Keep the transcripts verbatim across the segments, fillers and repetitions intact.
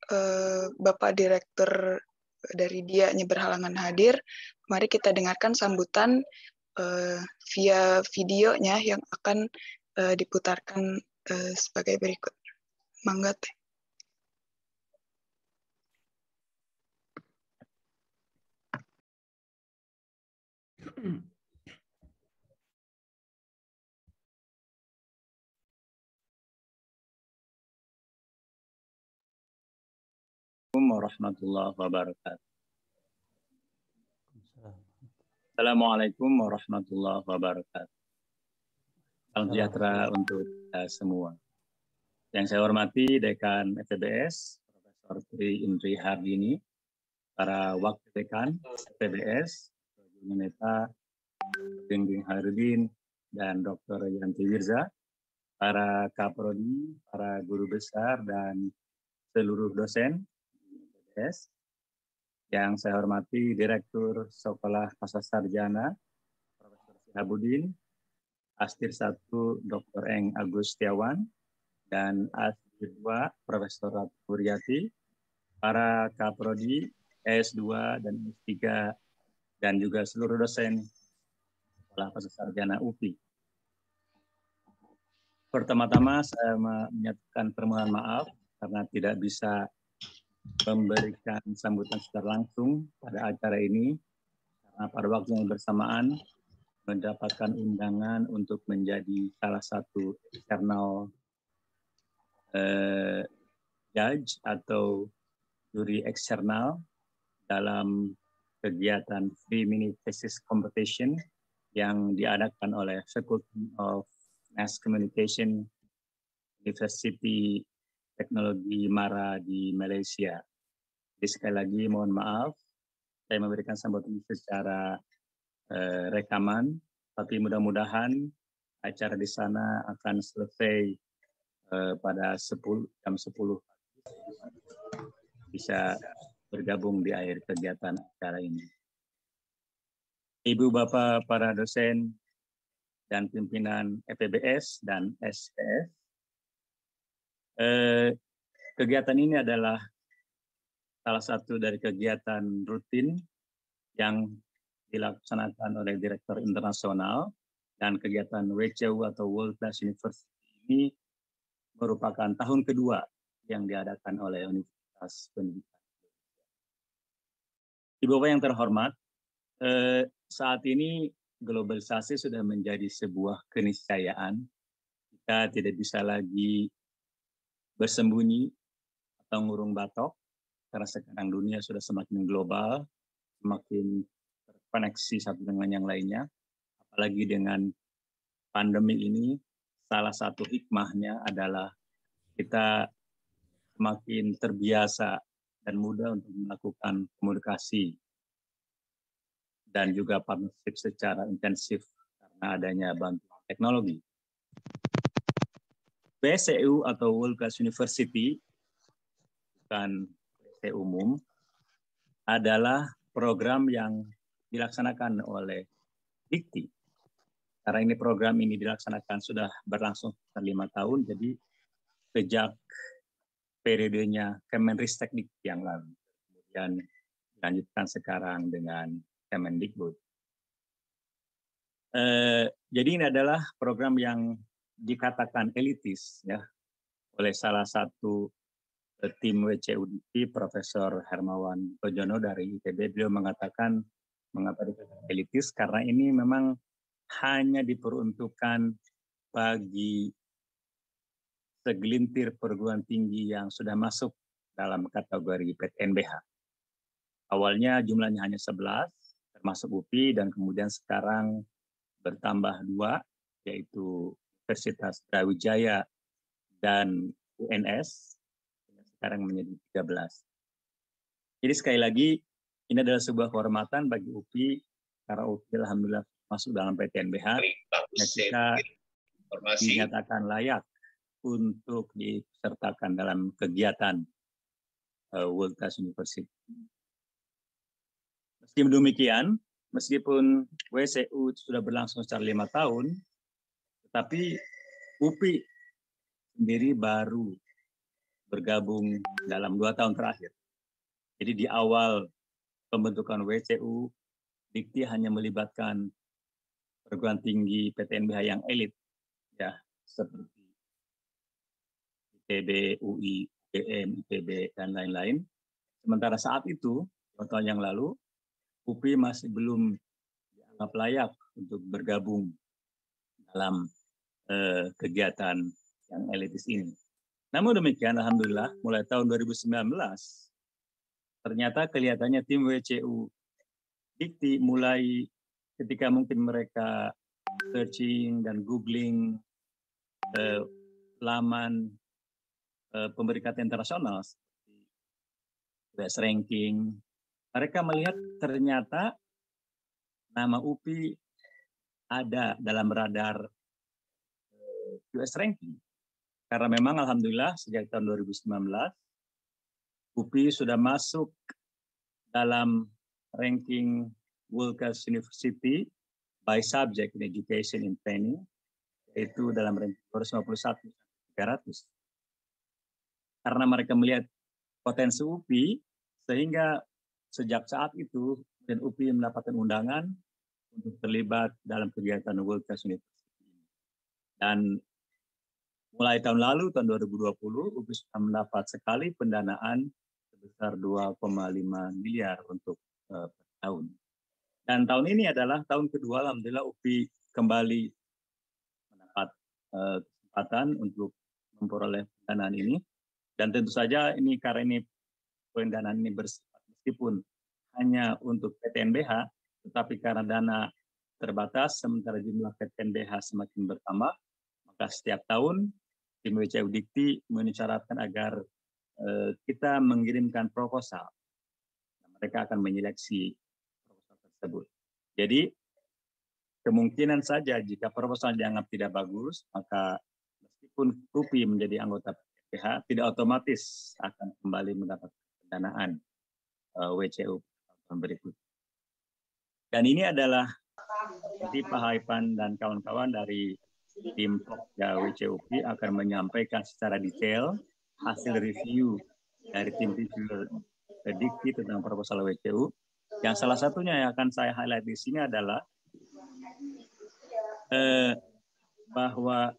uh, Bapak Direktur dari Dianya berhalangan hadir, mari kita dengarkan sambutan uh, via videonya yang akan uh, diputarkan uh, sebagai berikut. Mangga teh. Warahmatullahi wabarakatuh. Assalamualaikum warahmatullahi wabarakatuh. Salam sejahtera untuk kita semua. Yang saya hormati Dekan F E B S, Profesor Tri Indri Hardini, para wakil dekan F E B S, Juneta Dingding Harudin, dan Doktor Yanti Wirza, para Kaprodi, para guru besar, dan seluruh dosen F E B S. Yang saya hormati Direktur Sekolah Pasca Sarjana, Profesor Sihabudin, Astir satu Doktor Eng Agus Setiawan, dan Astir dua Profesor Ratu Buryati, para Kaprodi, S dua dan S tiga, dan juga seluruh dosen Sekolah Pasca Sarjana U P I. Pertama-tama saya menyatakan permohonan maaf karena tidak bisa memberikan sambutan secara langsung pada acara ini, karena pada waktu yang bersamaan mendapatkan undangan untuk menjadi salah satu external eh, judge atau juri eksternal dalam kegiatan three minute thesis competition yang diadakan oleh Faculty of Mass Communication University Teknologi Mara di Malaysia. Jadi sekali lagi mohon maaf, saya memberikan sambutan secara eh, rekaman, tapi mudah-mudahan acara di sana akan selesai eh, pada jam sepuluh bisa bergabung di akhir kegiatan acara ini. Ibu Bapak para dosen dan pimpinan F E B S dan S P S, eh, kegiatan ini adalah salah satu dari kegiatan rutin yang dilaksanakan oleh Direktur Internasional, dan kegiatan W C U atau World Class University ini merupakan tahun kedua yang diadakan oleh Universitas Pendidikan. Ibu Bapak yang terhormat, eh, saat ini globalisasi sudah menjadi sebuah keniscayaan. Kita tidak bisa lagi bersembunyi atau ngurung batok, karena sekarang dunia sudah semakin global, semakin terkoneksi satu dengan yang lainnya. Apalagi dengan pandemi ini, salah satu hikmahnya adalah kita semakin terbiasa dan mudah untuk melakukan komunikasi dan juga partnership secara intensif karena adanya bantuan teknologi. W C U atau World Class University, bukan W C U umum, adalah program yang dilaksanakan oleh Dikti. Karena ini program ini dilaksanakan sudah berlangsung lima tahun, jadi sejak periodenya Kemenristek yang lalu, kemudian dilanjutkan sekarang dengan Kemendikbud. Eh, jadi ini adalah program yang dikatakan elitis ya oleh salah satu eh, tim W C U D I P, Profesor Hermawan Ojono dari I T B. Beliau mengatakan mengapa dikatakan elitis, karena ini memang hanya diperuntukkan bagi segelintir perguruan tinggi yang sudah masuk dalam kategori P T N B H. Awalnya jumlahnya hanya sebelas, termasuk U P I, dan kemudian sekarang bertambah dua, yaitu Universitas Brawijaya dan U N S, sekarang menjadi tiga belas. Jadi sekali lagi, ini adalah sebuah kehormatan bagi U P I, karena U P I alhamdulillah masuk dalam P T N B H, dan kita dinyatakan layak untuk disertakan dalam kegiatan uh, World Class University. Meski demikian, meskipun W C U sudah berlangsung secara lima tahun, tetapi U P I sendiri baru bergabung dalam dua tahun terakhir. Jadi di awal pembentukan W C U, Dikti hanya melibatkan perguruan tinggi P T N B H yang elit, ya, seperti I T B, U I, U G M, I P B, dan lain-lain. Sementara saat itu, dua tahun yang lalu, U P I masih belum dianggap layak untuk bergabung dalam eh, kegiatan yang elitis ini. Namun demikian, alhamdulillah, mulai tahun dua ribu sembilan belas, ternyata kelihatannya tim W C U Dikti mulai ketika mungkin mereka searching dan googling eh, laman eh, pemberikat internasional seperti U S Ranking, mereka melihat ternyata nama U P I ada dalam radar eh, U S Ranking. Karena memang alhamdulillah sejak tahun dua ribu sembilan belas U P I sudah masuk dalam ranking World Class University by Subject in Education and Training, yaitu dalam ranking dua ratus lima puluh satu sampai tiga ratus. Karena mereka melihat potensi U P I, sehingga sejak saat itu dan U P I mendapatkan undangan untuk terlibat dalam kegiatan World Class University. Dan mulai tahun lalu, tahun dua ribu dua puluh, U P I sudah mendapat sekali pendanaan sebesar dua koma lima miliar untuk uh, per tahun. Dan tahun ini adalah tahun kedua, alhamdulillah U P I kembali mendapat uh, kesempatan untuk memperoleh pendanaan ini. Dan tentu saja ini karena ini pendanaan ini bersifat meskipun hanya untuk P T N B H, tetapi karena dana terbatas, sementara jumlah P T N B H semakin bertambah, maka setiap tahun tim W C U Dikti mencaratkan agar uh, kita mengirimkan proposal. Mereka akan menyeleksi proposal tersebut. Jadi kemungkinan saja jika proposal dianggap tidak bagus, maka meskipun U P I menjadi anggota P T N B H, tidak otomatis akan kembali mendapat pendanaan uh, W C U tahun berikutnya. Dan ini adalah seperti Pak Haipan dan kawan-kawan dari tim Pokja W C U P I akan menyampaikan secara detail hasil review dari tim review Dikti tentang proposal W C U. Yang salah satunya yang akan saya highlight di sini adalah eh, bahwa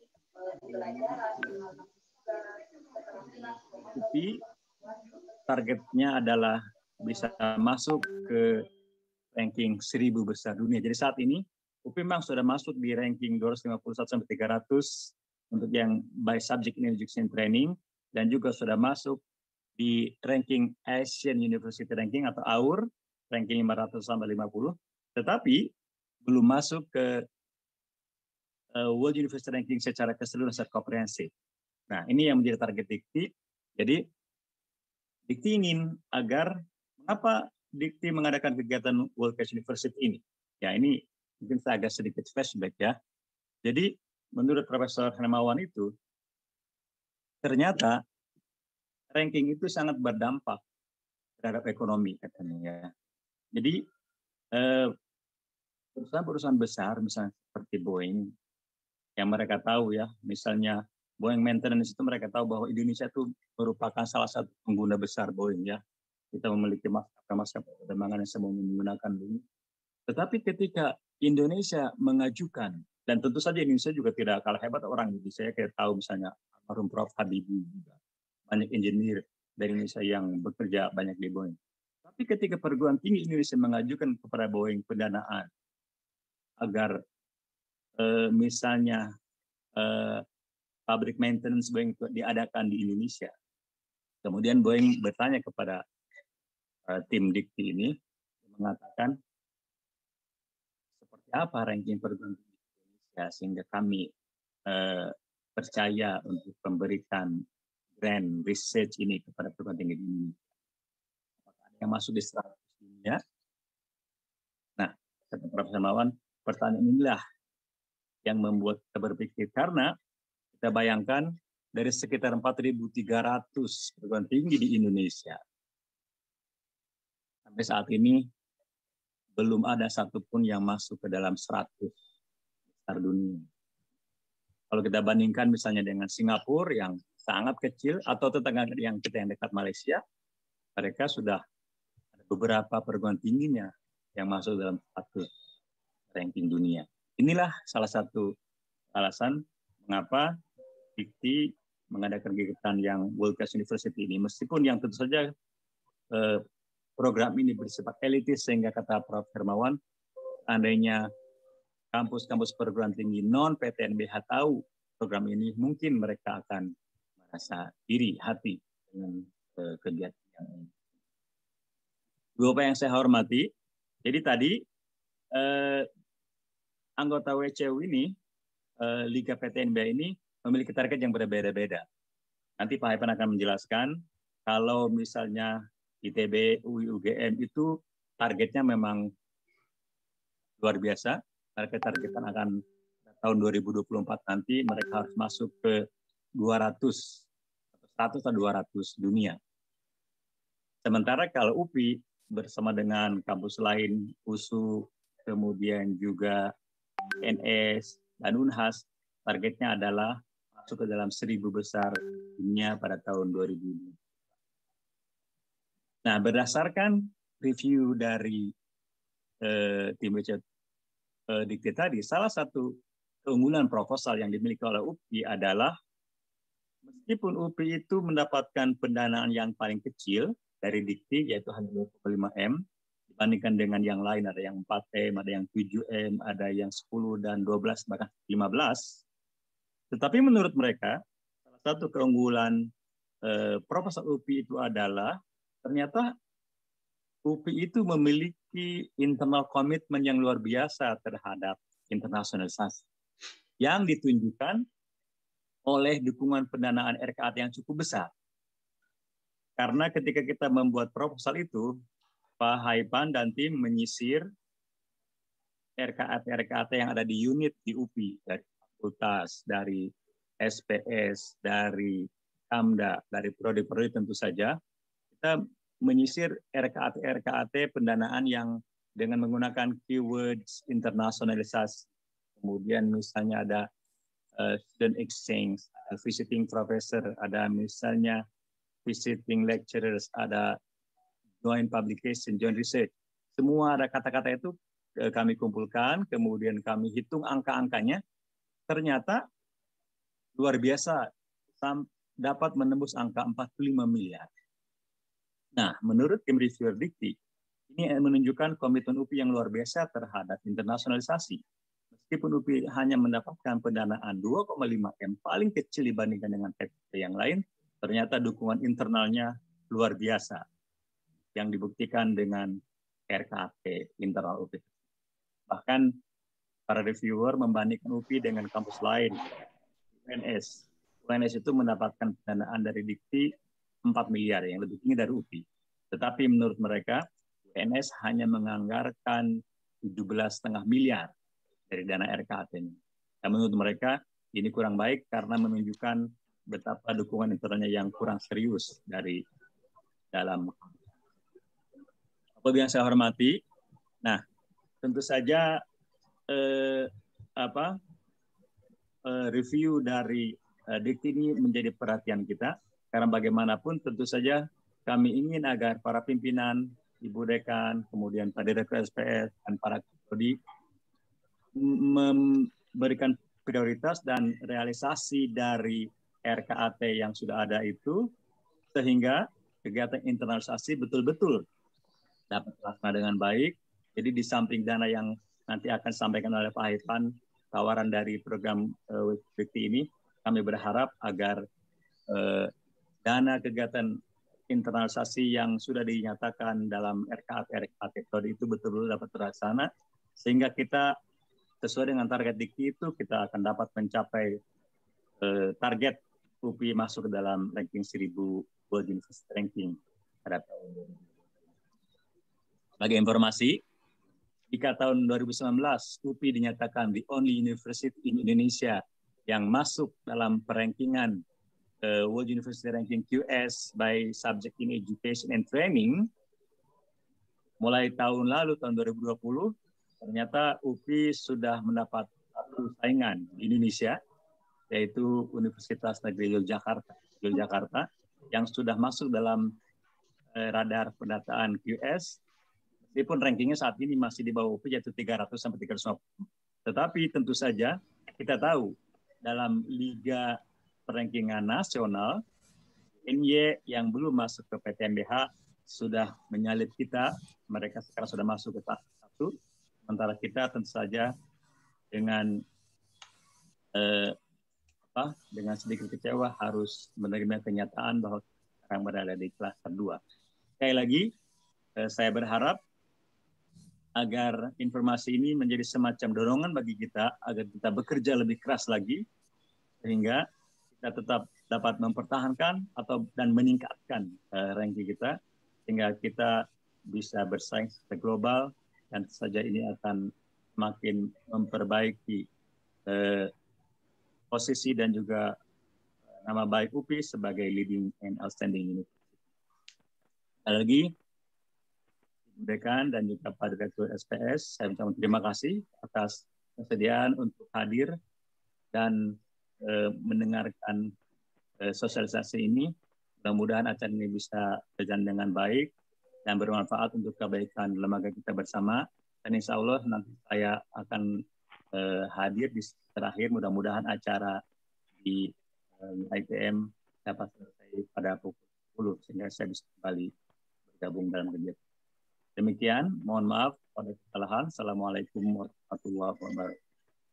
U P I targetnya adalah bisa masuk ke ranking seribu besar dunia. Jadi saat ini U P I memang sudah masuk di ranking dua ratus lima puluh satu sampai tiga ratus untuk yang by subject in education training, dan juga sudah masuk di ranking Asian University Ranking atau A U R, ranking lima ratus sampai lima puluh, tetapi belum masuk ke uh, World University Ranking secara keseluruhan, secara komprehensif. Nah, ini yang menjadi target Dikti. Jadi, Dikti ingin agar, mengapa Dikti mengadakan kegiatan World Class University ini? Ya, ini mungkin saya agak sedikit flashback ya. Jadi, menurut Profesor Hermawan itu, ternyata ranking itu sangat berdampak terhadap ekonomi, katanya ya. Jadi eh, perusahaan-perusahaan besar, misalnya seperti Boeing, yang mereka tahu ya, misalnya Boeing Maintenance itu mereka tahu bahwa Indonesia itu merupakan salah satu pengguna besar Boeing ya. Kita memiliki maskapai-maskapai penerbangan yang semua menggunakan Boeing. Tetapi ketika Indonesia mengajukan, dan tentu saja Indonesia juga tidak kalah hebat orang Indonesia, saya kayak tahu misalnya almarhum Prof Habibie juga. Banyak engineer dari Indonesia yang bekerja banyak di Boeing. Tapi ketika perguruan tinggi Indonesia mengajukan kepada Boeing pendanaan agar eh, misalnya eh, public maintenance Boeing diadakan di Indonesia, kemudian Boeing bertanya kepada eh, tim Dikti ini, mengatakan seperti apa ranking perguruan tinggi Indonesia sehingga kami eh, percaya untuk memberikan grant research ini kepada perguruan tinggi ini. Apakah ada yang masuk di seratus dunia? Nah, kata Profesor Hermawan, pertanyaan inilah yang membuat kita berpikir, karena kita bayangkan dari sekitar empat ribu tiga ratus perguruan tinggi di Indonesia, sampai saat ini belum ada satupun yang masuk ke dalam seratus besar dunia. Kalau kita bandingkan misalnya dengan Singapura yang sangat kecil, atau tetangga yang kita yang dekat Malaysia, mereka sudah ada beberapa perguruan tingginya yang masuk dalam satu ranking dunia. Inilah salah satu alasan mengapa Dikti mengadakan kegiatan yang World Class University ini, meskipun yang tentu saja eh, program ini bersifat elitis, sehingga kata Profesor Hermawan, andainya kampus-kampus perguruan tinggi non-P T N B H tahu program ini, mungkin mereka akan merasa iri hati dengan eh, kegiatan yang ini. Bapak yang saya hormati, jadi tadi eh, anggota W C U ini, eh, Liga P T N B H ini memiliki target yang berbeda-beda. Nanti Pak Haipan akan menjelaskan, kalau misalnya I T B, U I, U G M itu targetnya memang luar biasa. Target-targetan akan tahun dua ribu dua puluh empat nanti mereka harus masuk ke dua ratus, seratus atau dua ratus dunia. Sementara kalau U P I bersama dengan kampus lain, U S U, kemudian juga N S dan Unhas, targetnya adalah masuk ke dalam seribu besar dunia pada tahun dua ribu. Nah, berdasarkan review dari eh, tim W C eh, Dikti tadi, salah satu keunggulan proposal yang dimiliki oleh U P I adalah meskipun U P I itu mendapatkan pendanaan yang paling kecil dari Dikti, yaitu hanya dua koma lima M, dibandingkan dengan yang lain, ada yang empat M, ada yang tujuh M, ada yang sepuluh dan dua belas, bahkan lima belas. Tetapi menurut mereka, salah satu keunggulan eh, proposal U P I itu adalah ternyata U P I itu memiliki internal komitmen yang luar biasa terhadap internasionalisasi yang ditunjukkan oleh dukungan pendanaan R K A T yang cukup besar. Karena ketika kita membuat proposal itu, Pak Haipan dan tim menyisir R K A T-R K A T yang ada di unit di U P I, dari fakultas, dari S P S, dari Kamda, dari prodi-prodi tentu saja. Kita menyisir R K A T-R K A T pendanaan yang dengan menggunakan keywords internasionalisasi. Kemudian misalnya ada uh, student exchange, ada visiting professor, ada misalnya visiting lecturers, ada joint publication, joint research. Semua ada kata-kata itu kami kumpulkan, kemudian kami hitung angka-angkanya. Ternyata luar biasa, dapat menembus angka empat puluh lima miliar. Nah, menurut tim reviewer Dikti, ini menunjukkan komitmen U P I yang luar biasa terhadap internasionalisasi. Meskipun U P I hanya mendapatkan pendanaan dua koma lima M, paling kecil dibandingkan dengan P T N yang lain, ternyata dukungan internalnya luar biasa yang dibuktikan dengan R K A T internal U P I. Bahkan para reviewer membandingkan U P I dengan kampus lain, U N S. U N S itu mendapatkan pendanaan dari Dikti empat miliar, yang lebih tinggi dari U P I. Tetapi menurut mereka, U N S hanya menganggarkan tujuh belas koma lima miliar dari dana R K A T-nya. Dan menurut mereka, ini kurang baik karena menunjukkan betapa dukungan internalnya yang kurang serius dari dalam. Apa yang saya hormati, nah tentu saja eh, apa eh, review dari eh, Dikti ini menjadi perhatian kita, karena bagaimanapun tentu saja kami ingin agar para pimpinan, Ibu Dekan, kemudian Pak Direktur S P S, dan para prodi memberikan prioritas dan realisasi dari R K A T yang sudah ada itu, sehingga kegiatan internalisasi betul-betul dapat terlaksana dengan baik. Jadi di samping dana yang nanti akan disampaikan oleh Pak Haipan, tawaran dari program uh, Dikti ini, kami berharap agar uh, dana kegiatan internalisasi yang sudah dinyatakan dalam R K A T-R K A T itu betul-betul dapat terlaksana, sehingga kita sesuai dengan target Dikti itu, kita akan dapat mencapai eh, target U P I masuk ke dalam ranking seribu World University Ranking pada tahun dua ribu. Sebagai informasi, jika tahun dua ribu sembilan belas U P I dinyatakan the only university in Indonesia yang masuk dalam perankingan uh, World University Ranking Q S by Subject in Education and Training, mulai tahun lalu, tahun dua ribu dua puluh, ternyata U P I sudah mendapat satu saingan di Indonesia, yaitu Universitas Negeri Yogyakarta. Yogyakarta yang sudah masuk dalam eh, radar pendataan Q S, meskipun rankingnya saat ini masih di bawah U P yaitu tiga ratus sampai tiga ratus lima puluh. Tetapi tentu saja kita tahu dalam Liga Perankingan Nasional, N Y yang belum masuk ke P T M B H sudah menyalip kita, mereka sekarang sudah masuk ke tahap satu, sementara kita tentu saja dengan eh, apa, dengan sedikit kecewa harus menerima kenyataan bahwa sekarang berada di kelas kedua. Sekali lagi, eh, saya berharap agar informasi ini menjadi semacam dorongan bagi kita agar kita bekerja lebih keras lagi sehingga kita tetap dapat mempertahankan atau dan meningkatkan uh, ranking kita sehingga kita bisa bersaing secara global dan saja ini akan semakin memperbaiki uh, posisi dan juga nama baik U P I sebagai leading and outstanding university. Sekali lagi, Dekan dan juga Pak Direktur S P S, saya ucapkan terima kasih atas kesediaan untuk hadir dan e, mendengarkan e, sosialisasi ini. Mudah-mudahan acara ini bisa berjalan dengan baik dan bermanfaat untuk kebaikan lembaga kita bersama. Dan insya Allah nanti saya akan e, hadir di terakhir. Mudah-mudahan acara di e, I P M dapat selesai pada pukul sepuluh sehingga saya bisa kembali bergabung dalam kegiatan. Demikian, mohon maaf pada kesalahan. Assalamualaikum warahmatullahi wabarakatuh.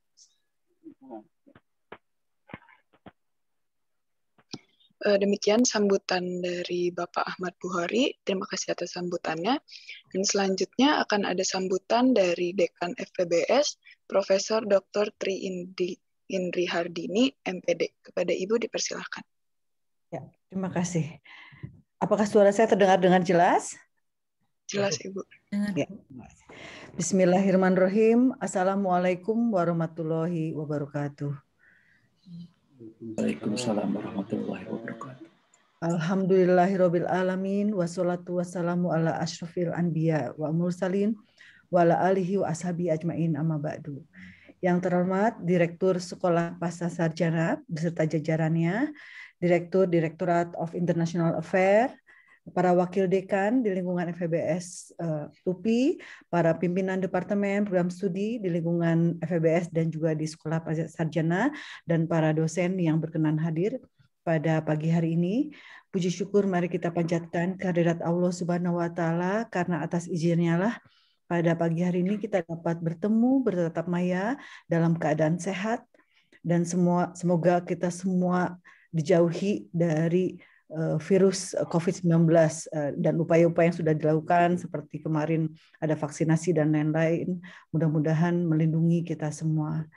Demikian sambutan dari Bapak Ahmad Buhari. Terima kasih atas sambutannya. Dan selanjutnya akan ada sambutan dari Dekan F P B S, Profesor Doktor Tri Indri, Indri Hardini, M P D. Kepada Ibu dipersilahkan. Ya, terima kasih. Apakah suara saya terdengar dengan jelas? Jelas, Ibu. Ya. Bismillahirrahmanirrahim. Assalamualaikum warahmatullahi wabarakatuh. Waalaikumsalam warahmatullahi wabarakatuh. Alhamdulillahirabbil alamin wassalatu wassalamu ala asyrofil anbiya wa mursalin wa ala alihi wa ashabi ajmain amma ba'du. Yang terhormat Direktur Sekolah Pasca Sarjana beserta jajarannya, Direktur Direktorat of International Affairs, para wakil dekan di lingkungan F E B S uh, U P I, para pimpinan departemen program studi di lingkungan F E B S dan juga di Sekolah Pasca Sarjana, dan para dosen yang berkenan hadir pada pagi hari ini. Puji syukur mari kita panjatkan kehadirat Allah Subhanahu wa taala, karena atas izinnya lah pada pagi hari ini kita dapat bertemu bertatap maya dalam keadaan sehat, dan semua semoga kita semua dijauhi dari virus covid sembilan belas dan upaya-upaya yang sudah dilakukan seperti kemarin ada vaksinasi dan lain-lain, mudah-mudahan melindungi kita semua.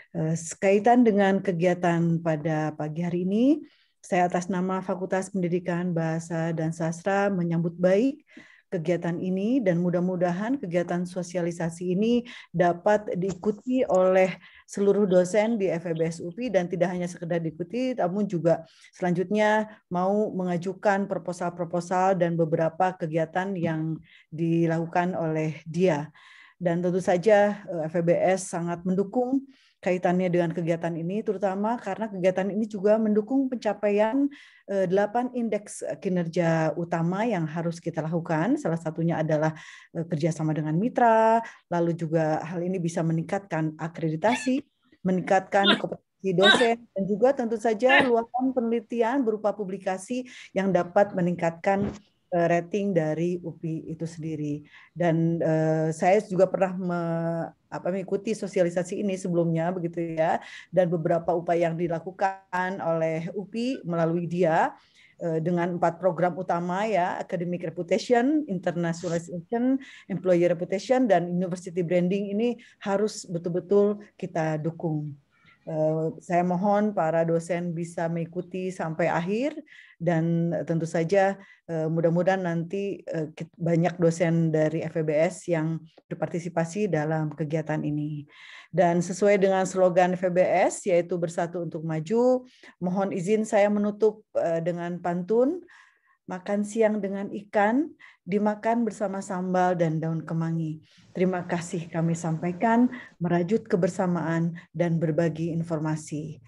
Sekaitan dengan kegiatan pada pagi hari ini, saya atas nama Fakultas Pendidikan Bahasa dan Sastra menyambut baik kegiatan ini, dan mudah-mudahan kegiatan sosialisasi ini dapat diikuti oleh seluruh dosen di F E B S U P I, dan tidak hanya sekedar diikuti, namun juga selanjutnya mau mengajukan proposal-proposal dan beberapa kegiatan yang dilakukan oleh dia. Dan tentu saja F E B S sangat mendukung kaitannya dengan kegiatan ini, terutama karena kegiatan ini juga mendukung pencapaian delapan indeks kinerja utama yang harus kita lakukan. Salah satunya adalah kerjasama dengan mitra, lalu juga hal ini bisa meningkatkan akreditasi, meningkatkan kompetensi dosen, dan juga tentu saja luasan penelitian berupa publikasi yang dapat meningkatkan rating dari U P I itu sendiri. Dan uh, saya juga pernah me, apa, mengikuti sosialisasi ini sebelumnya begitu ya, dan beberapa upaya yang dilakukan oleh U P I melalui dia uh, dengan empat program utama ya, academic reputation, internationalization, employee reputation, dan university branding ini harus betul-betul kita dukung. Uh, saya mohon para dosen bisa mengikuti sampai akhir, dan tentu saja uh, mudah-mudahan nanti uh, banyak dosen dari F E B S yang berpartisipasi dalam kegiatan ini. Dan sesuai dengan slogan F E B S yaitu bersatu untuk maju, mohon izin saya menutup uh, dengan pantun. Makan siang dengan ikan, dimakan bersama sambal dan daun kemangi. Terima kasih kami sampaikan, merajut kebersamaan dan berbagi informasi.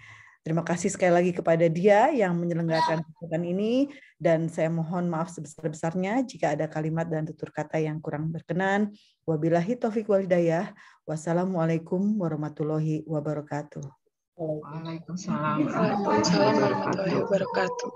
Terima kasih sekali lagi kepada dia yang menyelenggarakan kegiatan ini, dan saya mohon maaf sebesar-besarnya jika ada kalimat dan tutur kata yang kurang berkenan. Wabillahi taufiq wal hidayah. Wassalamualaikum warahmatullahi wabarakatuh. Waalaikumsalam Waalaikumsalam warahmatullahi wabarakatuh.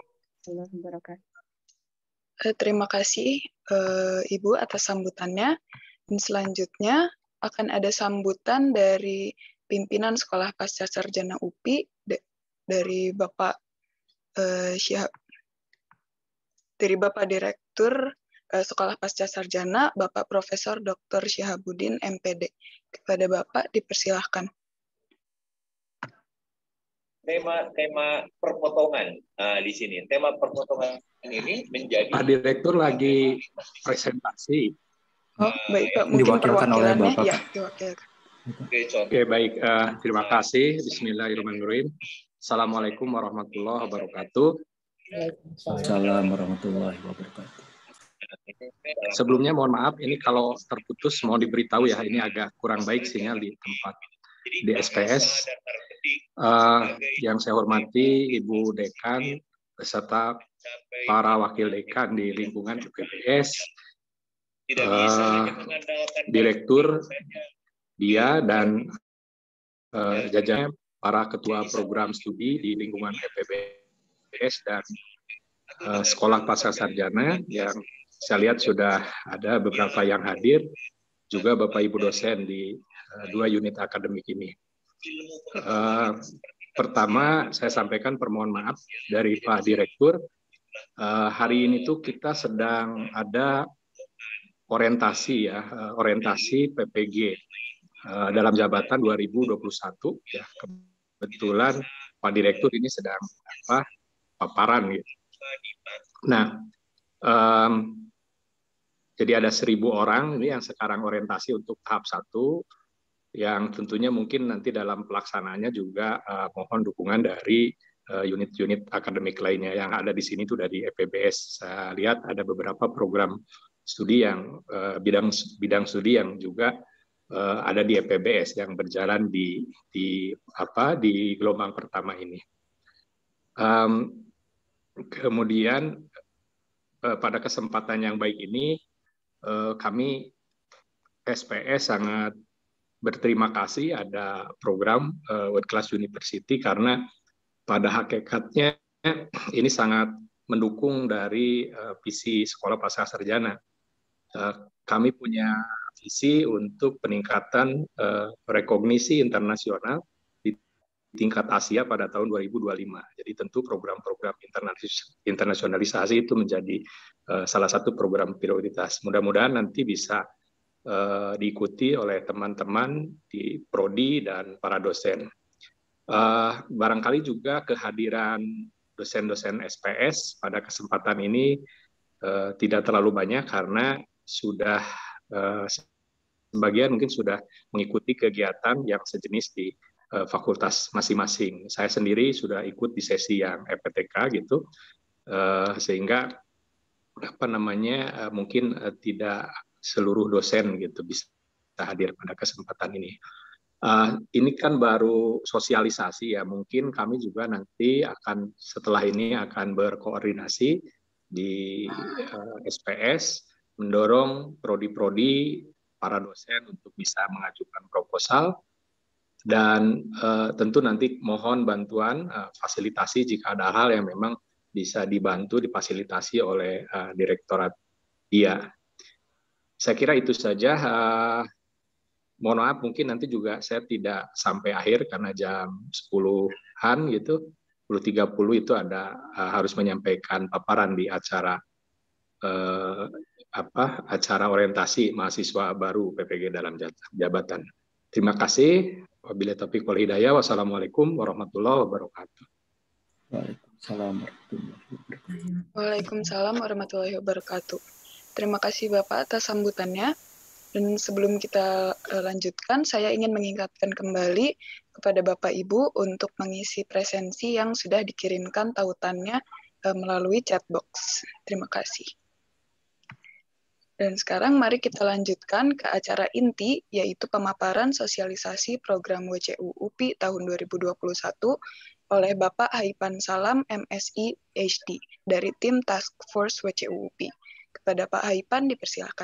Terima kasih uh, Ibu atas sambutannya. Dan selanjutnya akan ada sambutan dari pimpinan Sekolah Pasca Sarjana U P I dari Bapak uh, Syihab, dari Bapak Direktur uh, Sekolah Pasca Sarjana, Bapak Profesor Doktor Syihabuddin M Pd. Kepada Bapak dipersilahkan. Tema tema perpotongan uh, di sini. Tema perpotongan ini menjadi Pak Direktur lagi presentasi. Oh, baik Pak. Mungkin diwakilkan oleh perwakilannya Bapak. ya, diwakilkan. Oke, baik. Uh, terima kasih. Bismillahirrahmanirrahim. Assalamualaikum warahmatullahi wabarakatuh. Assalamualaikum warahmatullahi wabarakatuh. Sebelumnya mohon maaf, ini kalau terputus mau diberitahu ya, ini agak kurang baik sinyal di tempat di S P S. Uh, yang saya hormati Ibu Dekan beserta para wakil dekan di lingkungan U P B S, uh, Direktur dia dan uh, jajarannya, para ketua program studi di lingkungan U P B S dan uh, Sekolah Pasca Sarjana yang saya lihat sudah ada beberapa yang hadir, juga Bapak Ibu dosen di uh, dua unit akademik ini. Uh, pertama, saya sampaikan permohon maaf dari Pak Direktur. Uh, hari ini tuh kita sedang ada orientasi ya, uh, orientasi P P G uh, dalam jabatan dua ribu dua puluh satu ya. Kebetulan Pak Direktur ini sedang apa paparan gitu. Nah, um, jadi ada seribu orang ini yang sekarang orientasi untuk tahap satu, yang tentunya mungkin nanti dalam pelaksanaannya juga uh, mohon dukungan dari uh, unit-unit akademik lainnya yang ada di sini itu dari E P B S. Saya lihat ada beberapa program studi yang uh, bidang bidang studi yang juga uh, ada di E P B S yang berjalan di di apa di gelombang pertama ini. Um, kemudian uh, pada kesempatan yang baik ini uh, kami S P S sangat berterima kasih ada program uh, World Class University, karena pada hakikatnya ini sangat mendukung dari uh, visi Sekolah Pasca Sarjana. Uh, kami punya visi untuk peningkatan uh, rekognisi internasional di tingkat Asia pada tahun dua ribu dua puluh lima. Jadi tentu program-program internasionalisasi itu menjadi uh, salah satu program prioritas. Mudah-mudahan nanti bisa Uh, diikuti oleh teman-teman di prodi dan para dosen. Uh, barangkali juga kehadiran dosen-dosen S P S pada kesempatan ini uh, tidak terlalu banyak karena sudah uh, sebagian mungkin sudah mengikuti kegiatan yang sejenis di uh, fakultas masing-masing. Saya sendiri sudah ikut di sesi yang E P T K gitu, uh, sehingga apa namanya uh, mungkin uh, tidak seluruh dosen gitu bisa hadir pada kesempatan ini. Uh, ini kan baru sosialisasi ya, mungkin kami juga nanti akan setelah ini akan berkoordinasi di uh, S P S mendorong prodi-prodi para dosen untuk bisa mengajukan proposal, dan uh, tentu nanti mohon bantuan uh, fasilitasi jika ada hal yang memang bisa dibantu difasilitasi oleh uh, direktorat dia. Saya kira itu saja. Uh, mohon maaf mungkin nanti juga saya tidak sampai akhir karena jam sepuluhan gitu, sepuluh tiga puluh itu ada uh, harus menyampaikan paparan di acara uh, apa acara orientasi mahasiswa baru P P G dalam jabatan. Terima kasih. Wabillahi taufiq wal hidayah. Wassalamualaikum warahmatullahi wabarakatuh. Waalaikumsalam warahmatullahi wabarakatuh. Waalaikumsalam warahmatullahi wabarakatuh. Terima kasih Bapak atas sambutannya. Dan sebelum kita lanjutkan, saya ingin mengingatkan kembali kepada Bapak Ibu untuk mengisi presensi yang sudah dikirimkan tautannya melalui chat box. Terima kasih. Dan sekarang mari kita lanjutkan ke acara inti, yaitu pemaparan sosialisasi program W C U U P I tahun dua ribu dua puluh satu oleh Bapak Haipan Salam, M Si, H D, dari tim Task Force W C U U P I. Kepada Pak Haipan, dipersilakan.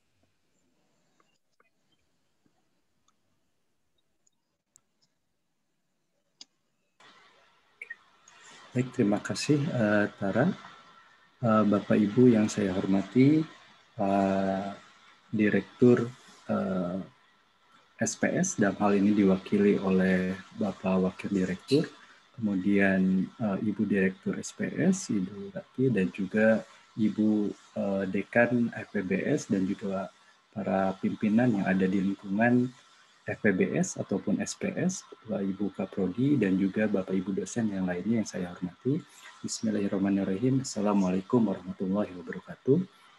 Baik, terima kasih uh, Tara. Uh, Bapak Ibu yang saya hormati, Pak Direktur uh, S P S, dalam hal ini diwakili oleh Bapak Wakil Direktur, kemudian uh, Ibu Direktur S P S, Ibu Rati, dan juga Ibu uh, Dekan F P B S, dan juga para pimpinan yang ada di lingkungan F P B S ataupun S P S, Bapak Ibu Kaprodi, dan juga Bapak Ibu dosen yang lainnya yang saya hormati. Bismillahirrahmanirrahim. Assalamualaikum warahmatullahi wabarakatuh.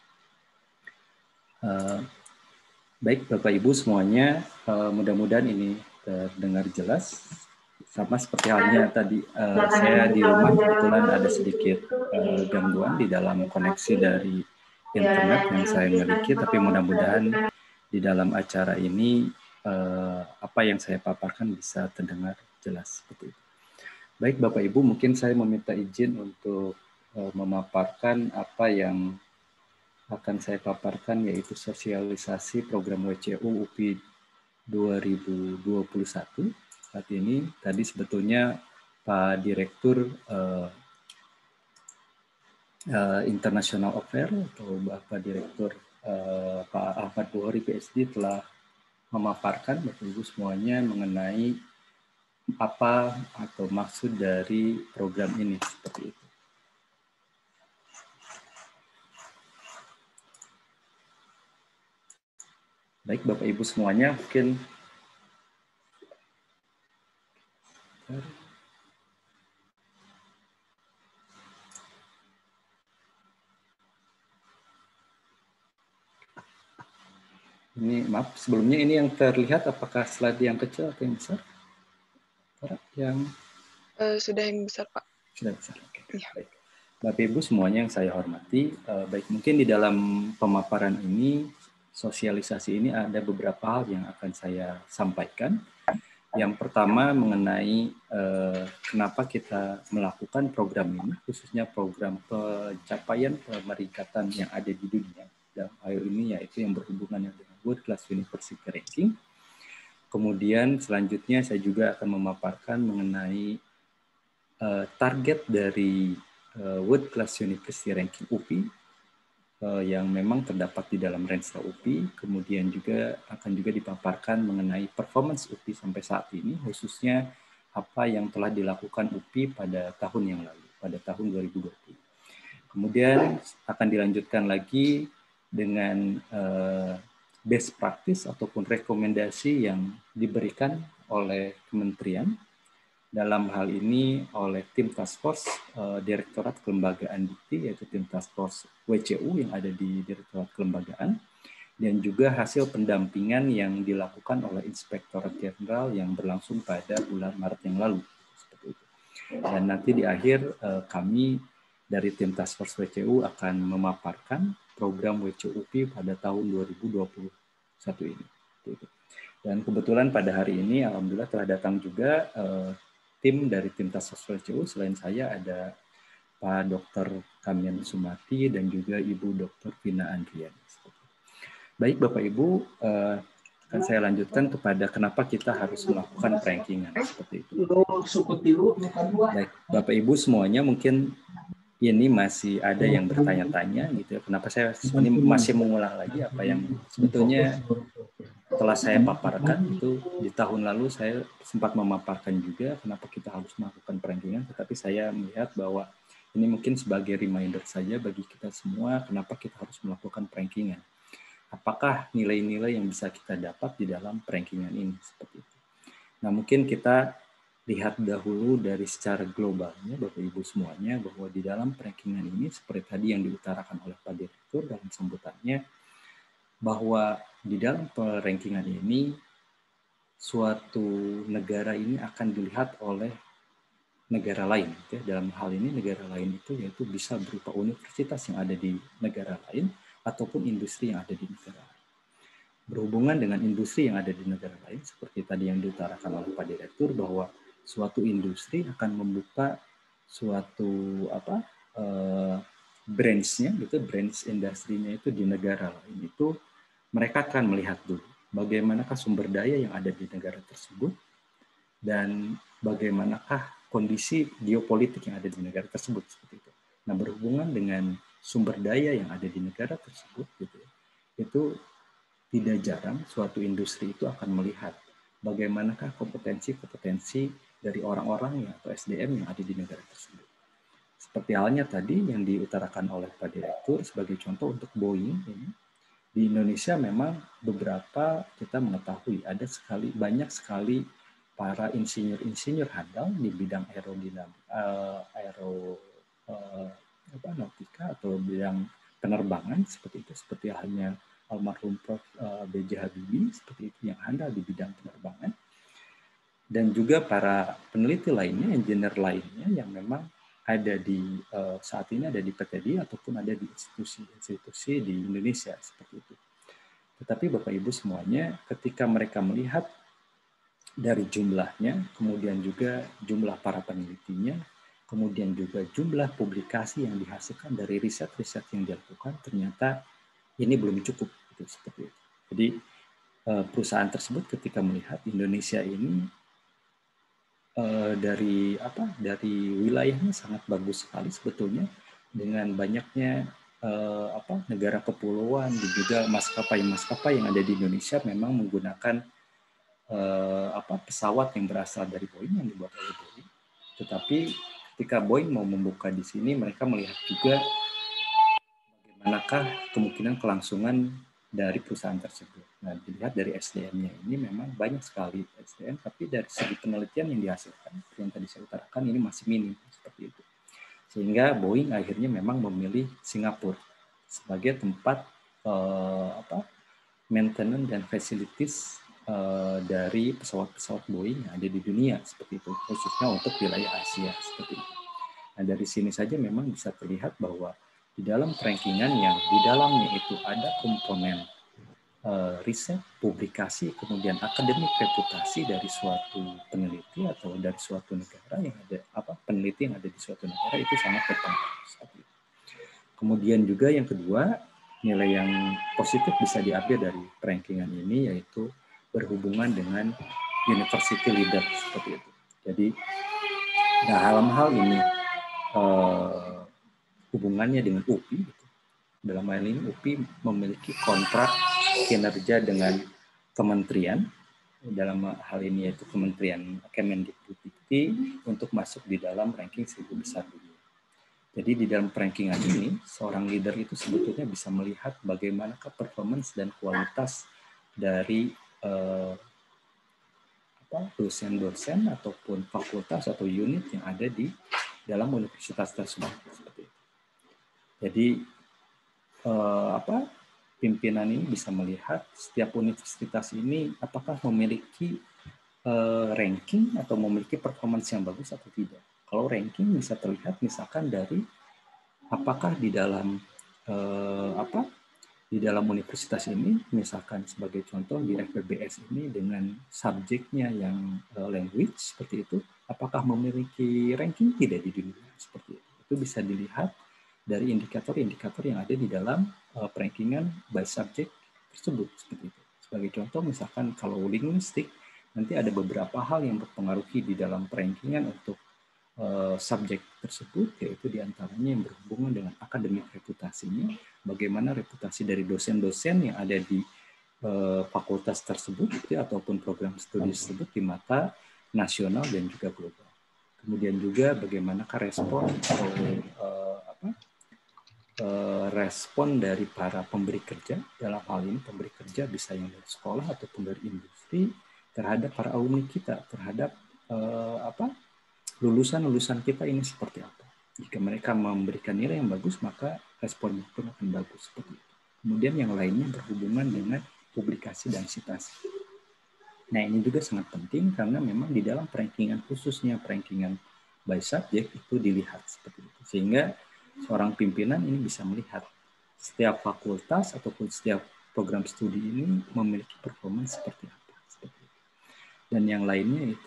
Uh, Baik Bapak Ibu semuanya, uh, mudah-mudahan ini terdengar jelas. Sama seperti halnya tadi, uh, saya di rumah kebetulan ada sedikit uh, gangguan di dalam koneksi dari internet yang saya miliki, tapi mudah-mudahan di dalam acara ini uh, apa yang saya paparkan bisa terdengar jelas seperti itu. Baik Bapak Ibu, mungkin saya meminta izin untuk uh, memaparkan apa yang akan saya paparkan, yaitu sosialisasi program W C U U P I dua ribu dua puluh satu. Saat ini tadi sebetulnya Pak Direktur uh, uh, International Affair atau Bapak Direktur uh, Pak Ahmad Bukhari P H D telah memaparkan Bapak Ibu semuanya mengenai apa atau maksud dari program ini seperti itu. Baik Bapak Ibu semuanya, mungkin ini maaf sebelumnya ini yang terlihat apakah slide yang kecil atau yang besar? Yang uh, sudah yang besar Pak. Sudah besar. Oke. Ya. Baik. Bapak Ibu semuanya yang saya hormati, uh, baik mungkin di dalam pemaparan ini, sosialisasi ini ada beberapa hal yang akan saya sampaikan. Yang pertama mengenai eh, kenapa kita melakukan program ini, khususnya program pencapaian pemeringkatan yang ada di dunia. Dalam hal ini yaitu yang berhubungan dengan World Class University Ranking. Kemudian selanjutnya saya juga akan memaparkan mengenai eh, target dari eh, World Class University Ranking U P I yang memang terdapat di dalam range U P I, kemudian juga akan juga dipaparkan mengenai performance U P I sampai saat ini, khususnya apa yang telah dilakukan U P I pada tahun yang lalu, pada tahun dua ribu dua puluh. Kemudian akan dilanjutkan lagi dengan uh, best practice ataupun rekomendasi yang diberikan oleh kementerian, dalam hal ini oleh tim task force uh, Direktorat Kelembagaan Dikti, yaitu tim task force W C U yang ada di Direktorat Kelembagaan, dan juga hasil pendampingan yang dilakukan oleh Inspektorat Jenderal yang berlangsung pada bulan Maret yang lalu. Seperti itu. Dan nanti di akhir uh, kami dari tim task force W C U akan memaparkan program W C U U P I pada tahun dua ribu dua puluh satu ini. Dan kebetulan pada hari ini alhamdulillah telah datang juga uh, tim dari tim task force W C U. Selain saya ada Pak Dokter Kamian Sumati dan juga Ibu Dokter Vina Andrian. Baik Bapak Ibu, uh, akan saya lanjutkan kepada kenapa kita harus melakukan rankingan seperti itu. Baik Bapak Ibu semuanya, mungkin ini masih ada yang bertanya-tanya gitu ya. Kenapa saya ini masih mengulang lagi apa yang sebetulnya telah saya paparkan itu di tahun lalu. Saya sempat memaparkan juga kenapa kita harus melakukan rankingan, tetapi saya melihat bahwa ini mungkin sebagai reminder saja bagi kita semua kenapa kita harus melakukan rankingan. Apakah nilai-nilai yang bisa kita dapat di dalam rankingan ini seperti itu. Nah, mungkin kita lihat dahulu dari secara globalnya Bapak Ibu semuanya bahwa di dalam rankingan ini seperti tadi yang diutarakan oleh Pak Direktur dalam sambutannya, bahwa di dalam rankingan ini suatu negara ini akan dilihat oleh negara lain. Ya. Dalam hal ini negara lain itu yaitu bisa berupa universitas yang ada di negara lain ataupun industri yang ada di negara lain. Berhubungan dengan industri yang ada di negara lain, seperti tadi yang diutarakan oleh Pak Direktur, bahwa suatu industri akan membuka suatu apa uh, branch-nya gitu, branch industrinya itu di negara lain, itu mereka akan melihat dulu bagaimanakah sumber daya yang ada di negara tersebut dan bagaimanakah kondisi geopolitik yang ada di negara tersebut seperti itu. Nah, berhubungan dengan sumber daya yang ada di negara tersebut gitu, itu tidak jarang suatu industri itu akan melihat bagaimanakah kompetensi-kompetensi dari orang-orang atau S D M yang ada di negara tersebut. Seperti halnya tadi yang diutarakan oleh Pak Direktur sebagai contoh untuk Boeing ini, di Indonesia memang beberapa kita mengetahui ada sekali banyak sekali para insinyur-insinyur handal di bidang aerodinamika, uh, aero uh, apa nautika atau bidang penerbangan seperti itu, seperti halnya almarhum Prof Uh, B J Habibie seperti itu yang handal di bidang penerbangan, dan juga para peneliti lainnya, engineer lainnya yang memang ada di uh, saat ini ada di P T D ataupun ada di institusi-institusi di Indonesia seperti itu. Tetapi Bapak Ibu semuanya, ketika mereka melihat dari jumlahnya, kemudian juga jumlah para penelitinya, kemudian juga jumlah publikasi yang dihasilkan dari riset-riset yang dilakukan, ternyata ini belum cukup gitu, seperti itu. Jadi perusahaan tersebut ketika melihat Indonesia ini Uh, dari apa dari wilayahnya sangat bagus sekali sebetulnya, dengan banyaknya uh, apa negara kepulauan dan juga maskapai-maskapai yang ada di Indonesia memang menggunakan uh, apa pesawat yang berasal dari Boeing yang dibuat oleh Boeing. Tetapi ketika Boeing mau membuka di sini, mereka melihat juga bagaimanakah kemungkinan kelangsungan dari perusahaan tersebut. Nah, dilihat dari S D M-nya ini memang banyak sekali S D M, tapi dari segi penelitian yang dihasilkan, yang tadi saya utarakan ini masih minim seperti itu. Sehingga Boeing akhirnya memang memilih Singapura sebagai tempat eh, apa maintenance dan facilities eh, dari pesawat-pesawat Boeing yang ada di dunia seperti itu, khususnya untuk wilayah Asia seperti itu. Nah, dari sini saja memang bisa terlihat bahwa di dalam rankingan yang di dalamnya itu ada komponen uh, riset, publikasi, kemudian akademik reputasi dari suatu peneliti atau dari suatu negara yang ada apa peneliti yang ada di suatu negara itu sangat berpengaruh. Kemudian juga yang kedua, nilai yang positif bisa diambil dari rankingan ini yaitu berhubungan dengan university leader seperti itu. Jadi dalam hal ini uh, hubungannya dengan U P I, gitu. Dalam hal ini U P I memiliki kontrak kinerja dengan kementerian, dalam hal ini yaitu Kementerian Kemendikbudristek untuk masuk di dalam ranking seribu besar dunia. Jadi di dalam rankingan ini, seorang leader itu sebetulnya bisa melihat bagaimana performance dan kualitas dari eh, apa, dosen-dosen ataupun fakultas atau unit yang ada di dalam universitas tersebut. Seperti itu. Jadi eh, apa pimpinan ini bisa melihat setiap universitas ini apakah memiliki eh, ranking atau memiliki performance yang bagus atau tidak. Kalau ranking bisa terlihat misalkan dari apakah di dalam eh, apa di dalam universitas ini, misalkan sebagai contoh di F P B S ini dengan subjeknya yang eh, language seperti itu, apakah memiliki ranking tidak di dunia seperti itu. Itu bisa dilihat dari indikator-indikator yang ada di dalam uh, rankingan by subject tersebut seperti itu. Sebagai contoh, misalkan kalau linguistik, nanti ada beberapa hal yang berpengaruhi di dalam rankingan untuk uh, subjek tersebut, yaitu diantaranya yang berhubungan dengan akademik reputasinya, bagaimana reputasi dari dosen-dosen yang ada di uh, fakultas tersebut, gitu, ataupun program studi tersebut di mata nasional dan juga global. Kemudian juga bagaimanakah respon atau uh, apa? respon dari para pemberi kerja, dalam hal ini pemberi kerja bisa yang dari sekolah ataupun dari industri, terhadap para alumni kita, terhadap eh, apa lulusan-lulusan kita ini seperti apa. Jika mereka memberikan nilai yang bagus, maka responnya pun akan bagus seperti itu. Kemudian yang lainnya berhubungan dengan publikasi dan citasi. Nah, ini juga sangat penting karena memang di dalam rankingan, khususnya rankingan by subject itu dilihat seperti itu, sehingga seorang pimpinan ini bisa melihat setiap fakultas ataupun setiap program studi ini memiliki performance seperti apa. Seperti itu. Dan yang lainnya itu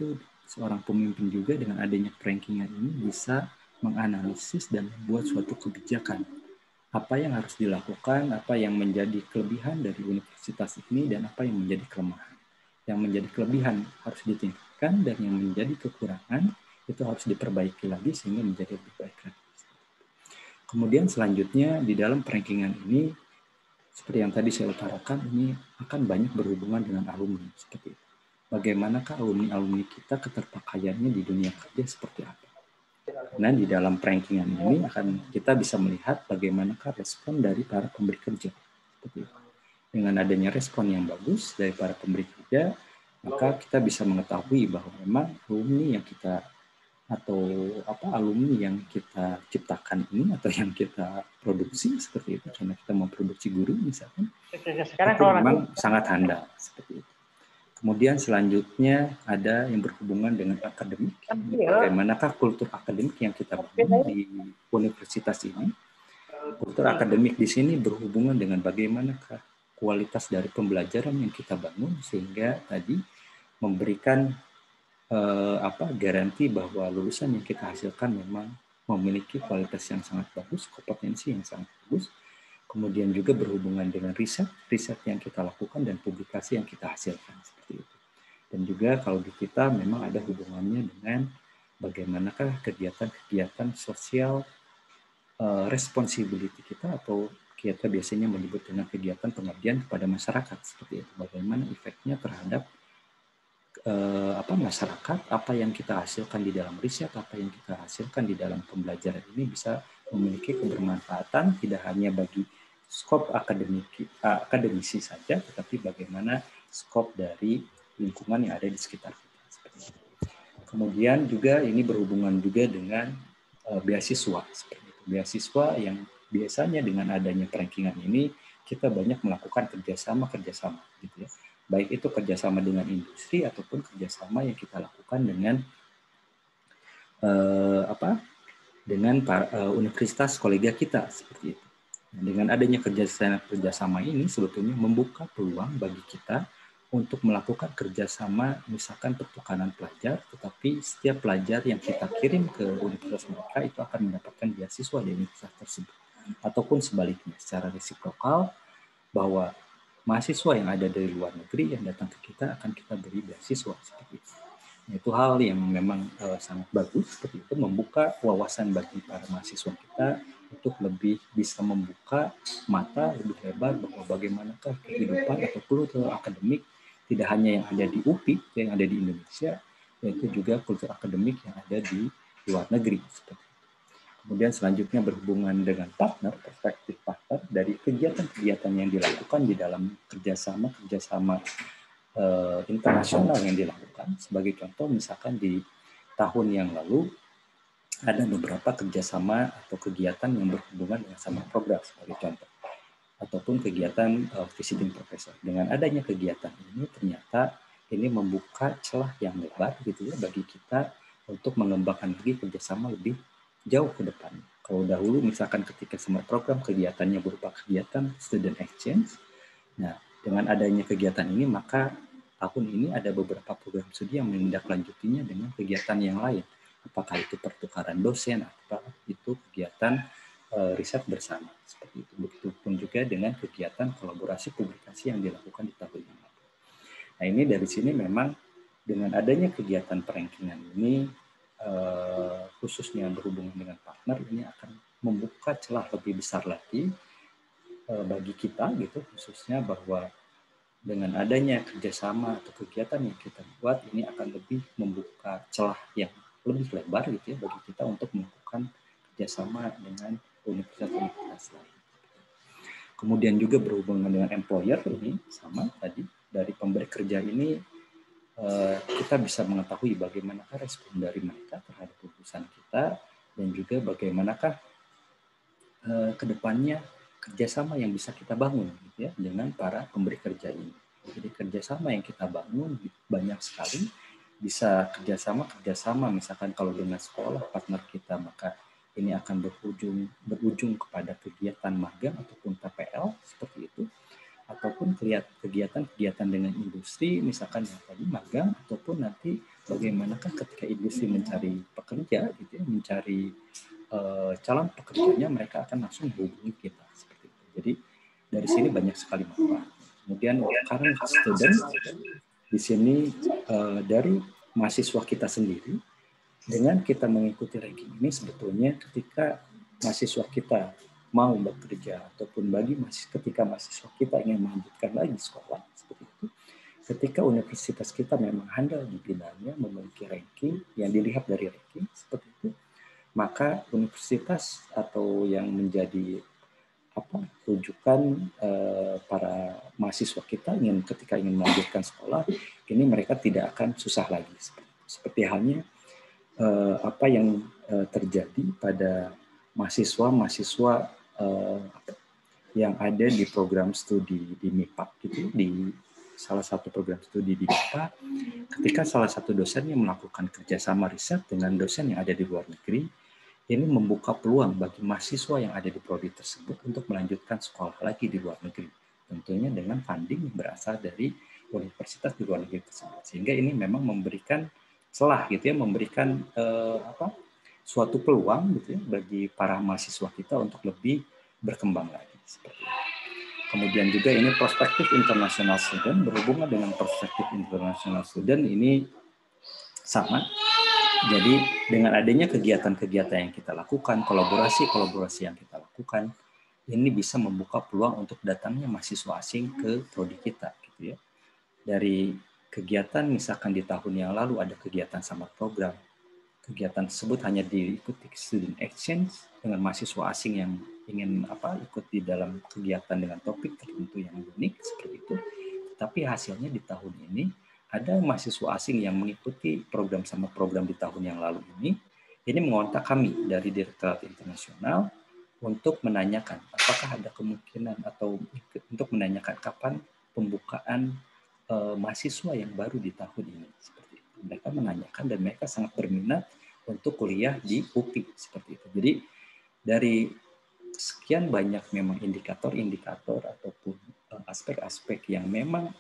seorang pemimpin juga dengan adanya perankingan ini bisa menganalisis dan membuat suatu kebijakan. Apa yang harus dilakukan, apa yang menjadi kelebihan dari universitas ini, dan apa yang menjadi kelemahan. Yang menjadi kelebihan harus ditingkatkan, dan yang menjadi kekurangan itu harus diperbaiki lagi sehingga menjadi lebih baik lagi. Kemudian selanjutnya di dalam perankingan ini, seperti yang tadi saya utarakan, ini akan banyak berhubungan dengan alumni. Seperti itu. Bagaimanakah alumni-alumni kita keterpakaiannya di dunia kerja seperti apa? Nah, di dalam perankingan ini akan kita bisa melihat bagaimanakah respon dari para pemberi kerja. Seperti itu. Dengan adanya respon yang bagus dari para pemberi kerja, maka kita bisa mengetahui bahwa memang alumni yang kita atau apa alumni yang kita ciptakan ini atau yang kita produksi seperti itu, karena kita memproduksi guru misalkan, Sekarang itu kalau memang nanti, sangat handal seperti itu. Kemudian selanjutnya ada yang berhubungan dengan akademik. Bagaimanakah kultur akademik yang kita bangun di universitas ini? Kultur akademik di sini berhubungan dengan bagaimanakah kualitas dari pembelajaran yang kita bangun sehingga tadi memberikan eh, apa garansi bahwa lulusan yang kita hasilkan memang memiliki kualitas yang sangat bagus, kompetensi yang sangat bagus. Kemudian juga berhubungan dengan riset, riset yang kita lakukan dan publikasi yang kita hasilkan seperti itu. Dan juga kalau di kita memang ada hubungannya dengan bagaimanakah kegiatan-kegiatan sosial uh, responsibility kita, atau kita biasanya menyebut dengan kegiatan pengabdian kepada masyarakat seperti itu. Bagaimana efeknya terhadap uh, apa masyarakat, apa yang kita hasilkan di dalam riset, apa yang kita hasilkan di dalam pembelajaran ini bisa memiliki kebermanfaatan tidak hanya bagi skop akademik akademisi saja, tetapi bagaimana skop dari lingkungan yang ada di sekitar kita. Kemudian juga ini berhubungan juga dengan uh, beasiswa. Seperti itu. Beasiswa yang biasanya dengan adanya perankingan ini kita banyak melakukan kerjasama-kerjasama, gitu ya. Baik itu kerjasama dengan industri ataupun kerjasama yang kita lakukan dengan uh, apa? Dengan para, uh, universitas kolega kita seperti itu. Dengan adanya kerjasama, kerjasama ini sebetulnya membuka peluang bagi kita untuk melakukan kerjasama, misalkan pertukaran pelajar, tetapi setiap pelajar yang kita kirim ke universitas mereka itu akan mendapatkan beasiswa di universitas tersebut. Ataupun sebaliknya, secara resiprokal, bahwa mahasiswa yang ada dari luar negeri yang datang ke kita akan kita beri beasiswa seperti itu. Itu hal yang memang uh, sangat bagus, seperti itu, membuka wawasan bagi para mahasiswa kita untuk lebih bisa membuka mata lebih lebar bahwa bagaimanakah kehidupan atau kultur akademik tidak hanya yang ada di U P I, yang ada di Indonesia, yaitu juga kultur akademik yang ada di luar negeri. Seperti itu. Kemudian selanjutnya berhubungan dengan partner, perspektif partner dari kegiatan-kegiatan yang dilakukan di dalam kerjasama-kerjasama uh, internasional yang dilakukan. Sebagai contoh, misalkan di tahun yang lalu ada beberapa kerjasama atau kegiatan yang berhubungan dengan summer program sebagai contoh, ataupun kegiatan uh, visiting professor. Dengan adanya kegiatan ini ternyata ini membuka celah yang lebar gitu ya bagi kita untuk mengembangkan lagi kerjasama lebih jauh ke depan. Kalau dahulu misalkan ketika summer program kegiatannya berupa kegiatan student exchange, nah dengan adanya kegiatan ini maka tahun ini ada beberapa program studi yang menindaklanjutinya dengan kegiatan yang lain. Apakah itu pertukaran dosen, atau itu kegiatan uh, riset bersama. Seperti itu. Begitupun juga dengan kegiatan kolaborasi publikasi yang dilakukan di tahun yang lalu. Nah ini dari sini memang dengan adanya kegiatan perankingan ini, uh, khususnya berhubungan dengan partner, ini akan membuka celah lebih besar lagi uh, bagi kita, gitu, khususnya bahwa dengan adanya kerjasama atau kegiatan yang kita buat, ini akan lebih membuka celah yang lebih lebar gitu ya bagi kita untuk melakukan kerjasama dengan universitas-universitas lain. Kemudian juga berhubungan dengan employer ini sama tadi dari pemberi kerja ini kita bisa mengetahui bagaimanakah respon dari mereka terhadap lulusan kita dan juga bagaimanakah kedepannya kerjasama yang bisa kita bangun gitu ya dengan para pemberi kerja ini. Jadi kerjasama yang kita bangun banyak sekali. Bisa kerjasama kerjasama misalkan kalau dengan sekolah partner kita, maka ini akan berujung berujung kepada kegiatan magang ataupun P P L seperti itu, ataupun kegiatan-kegiatan dengan industri misalkan yang tadi magang ataupun ataupun nanti bagaimanakah ketika industri mencari pekerja, gitu ya, mencari uh, calon pekerjanya, mereka akan langsung menghubungi kita seperti itu. Jadi dari sini banyak sekali manfaat. Kemudian current student di sini uh, dari mahasiswa kita sendiri, dengan kita mengikuti ranking ini sebetulnya ketika mahasiswa kita mau bekerja ataupun bagi ketika mahasiswa kita ingin melanjutkan lagi sekolah seperti itu, ketika universitas kita memang handal di bidangnya, memiliki ranking yang dilihat dari ranking seperti itu, maka universitas atau yang menjadi apa rujukan eh, para mahasiswa kita ingin ketika ingin melanjutkan sekolah ini mereka tidak akan susah lagi seperti, seperti halnya eh, apa yang eh, terjadi pada mahasiswa-mahasiswa eh, yang ada di program studi di M I P A gitu, di salah satu program studi di M I P A, ketika salah satu dosennya melakukan kerjasama riset dengan dosen yang ada di luar negeri, ini membuka peluang bagi mahasiswa yang ada di prodi tersebut untuk melanjutkan sekolah lagi di luar negeri, tentunya dengan funding yang berasal dari universitas di luar negeri tersebut. Sehingga ini memang memberikan celah gitu ya, memberikan eh, apa suatu peluang gitu ya bagi para mahasiswa kita untuk lebih berkembang lagi seperti itu. Kemudian juga ini perspektif international student, berhubungan dengan perspektif international student ini sama. Jadi dengan adanya kegiatan-kegiatan yang kita lakukan, kolaborasi-kolaborasi yang kita lakukan, ini bisa membuka peluang untuk datangnya mahasiswa asing ke prodi kita gitu ya. Dari kegiatan misalkan di tahun yang lalu ada kegiatan summer program. Kegiatan tersebut hanya diikuti student exchange dengan mahasiswa asing yang ingin apa ikut di dalam kegiatan dengan topik tertentu yang unik seperti itu. Tapi hasilnya di tahun ini ada mahasiswa asing yang mengikuti program sama program di tahun yang lalu ini. Ini mengontak kami dari Direktorat Internasional untuk menanyakan apakah ada kemungkinan atau untuk menanyakan kapan pembukaan eh, mahasiswa yang baru di tahun ini. Seperti itu. Mereka menanyakan dan mereka sangat berminat untuk kuliah di U P I seperti itu. Jadi dari sekian banyak memang indikator-indikator ataupun aspek-aspek yang memang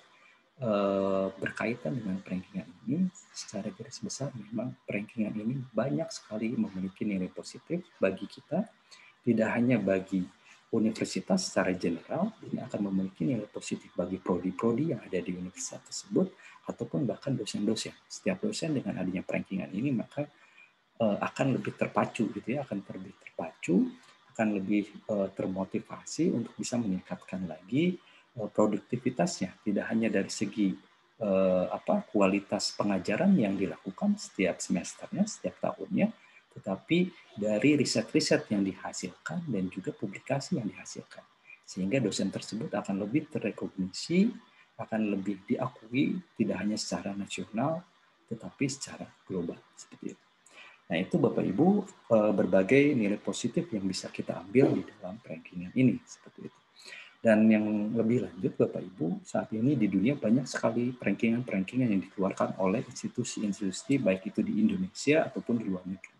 Uh, berkaitan dengan perankingan ini, secara garis besar memang perankingan ini banyak sekali memiliki nilai positif bagi kita, tidak hanya bagi universitas secara general, ini akan memiliki nilai positif bagi prodi-prodi yang ada di universitas tersebut, ataupun bahkan dosen-dosen. Setiap dosen dengan adanya perankingan ini maka uh, akan lebih terpacu gitu ya, akan lebih terpacu, akan lebih uh, termotivasi untuk bisa meningkatkan lagi produktivitasnya, tidak hanya dari segi eh, apa kualitas pengajaran yang dilakukan setiap semesternya, setiap tahunnya, tetapi dari riset-riset yang dihasilkan dan juga publikasi yang dihasilkan. Sehingga dosen tersebut akan lebih terrekognisi, akan lebih diakui tidak hanya secara nasional, tetapi secara global. Seperti itu. Nah itu Bapak Ibu eh, berbagai nilai positif yang bisa kita ambil di dalam rankingan ini. Seperti itu. Dan yang lebih lanjut Bapak Ibu, saat ini di dunia banyak sekali rankingan-rankingan yang dikeluarkan oleh institusi-institusi baik itu di Indonesia ataupun di luar negeri.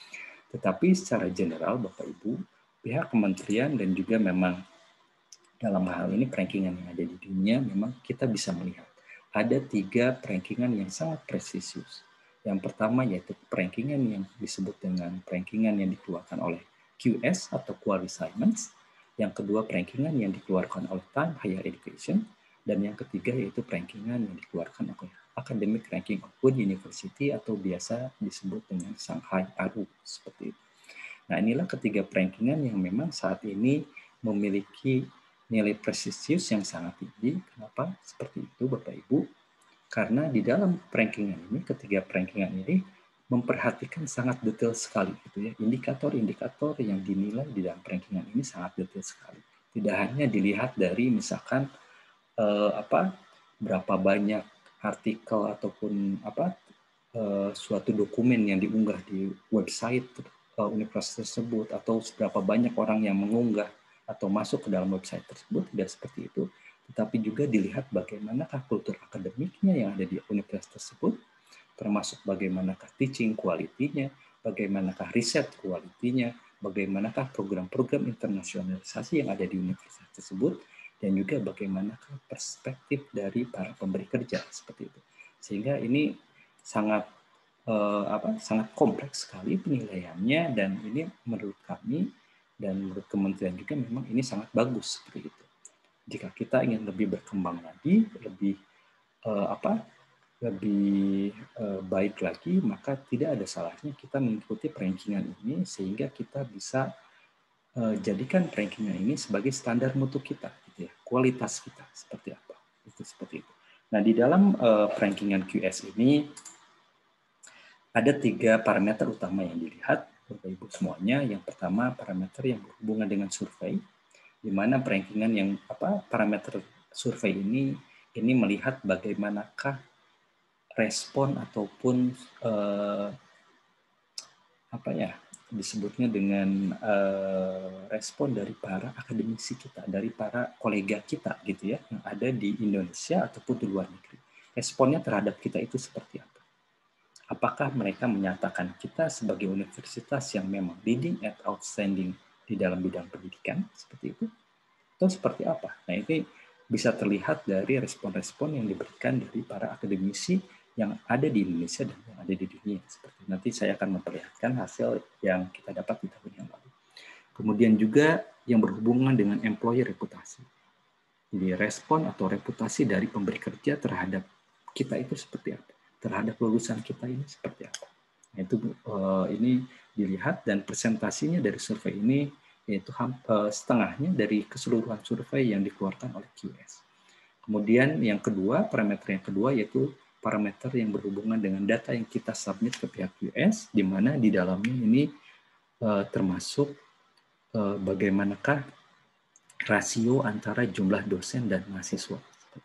Tetapi secara general Bapak Ibu, pihak kementerian dan juga memang dalam hal ini rankingan yang ada di dunia, memang kita bisa melihat ada tiga rankingan yang sangat presisius. Yang pertama yaitu rankingan yang disebut dengan rankingan yang dikeluarkan oleh Q S atau Quality Assignments. Yang kedua, rankingan yang dikeluarkan oleh Time Higher Education. Dan yang ketiga, yaitu rankingan yang dikeluarkan oleh Academic Ranking of One University atau biasa disebut dengan Shanghai A R U. Seperti itu. Nah, inilah ketiga rankingan yang memang saat ini memiliki nilai presisius yang sangat tinggi. Kenapa? Seperti itu, Bapak Ibu. Karena di dalam rankingan ini, ketiga rankingan ini, memperhatikan sangat detail sekali gitu ya. Indikator-indikator yang dinilai di dalam rankingan ini sangat detail sekali. Tidak hanya dilihat dari misalkan eh, apa berapa banyak artikel ataupun apa eh, suatu dokumen yang diunggah di website eh, universitas tersebut atau seberapa banyak orang yang mengunggah atau masuk ke dalam website tersebut, tidak seperti itu. Tetapi juga dilihat bagaimanakah kultur akademiknya yang ada di universitas tersebut, termasuk bagaimanakah teaching quality-nya, bagaimanakah riset quality-nya, bagaimanakah program-program internasionalisasi yang ada di universitas tersebut, dan juga bagaimanakah perspektif dari para pemberi kerja seperti itu. Sehingga ini sangat eh, apa sangat kompleks sekali penilaiannya, dan ini menurut kami dan menurut kementerian juga memang ini sangat bagus seperti itu. Jika kita ingin lebih berkembang lagi, lebih eh, apa lebih eh, baik lagi, maka tidak ada salahnya kita mengikuti rankingan ini sehingga kita bisa eh, jadikan rankingan ini sebagai standar mutu kita, gitu ya, kualitas kita seperti apa, itu seperti itu. Nah, di dalam eh, rankingan Q S ini ada tiga parameter utama yang dilihat, Bapak Ibu semuanya. Yang pertama parameter yang berhubungan dengan survei, di mana rankingan yang apa parameter survei ini ini melihat bagaimanakah respon ataupun eh, apa ya disebutnya dengan eh, respon dari para akademisi kita, dari para kolega kita gitu ya, yang ada di Indonesia ataupun di luar negeri. Responnya terhadap kita itu seperti apa? Apakah mereka menyatakan kita sebagai universitas yang memang leading and outstanding di dalam bidang pendidikan seperti itu, atau seperti apa? Nah, ini bisa terlihat dari respon-respon yang diberikan dari para akademisi yang ada di Indonesia dan yang ada di dunia. Seperti nanti saya akan memperlihatkan hasil yang kita dapat di tahun yang lalu. Kemudian juga yang berhubungan dengan employer reputasi. Jadi respon atau reputasi dari pemberi kerja terhadap kita itu seperti apa? Terhadap lulusan kita ini seperti apa? Nah, itu uh, ini dilihat, dan presentasinya dari survei ini yaitu uh, setengahnya dari keseluruhan survei yang dikeluarkan oleh Q S. Kemudian yang kedua, parameter yang kedua yaitu parameter yang berhubungan dengan data yang kita submit ke pihak Q S, di mana di dalamnya ini uh, termasuk uh, bagaimanakah rasio antara jumlah dosen dan mahasiswa.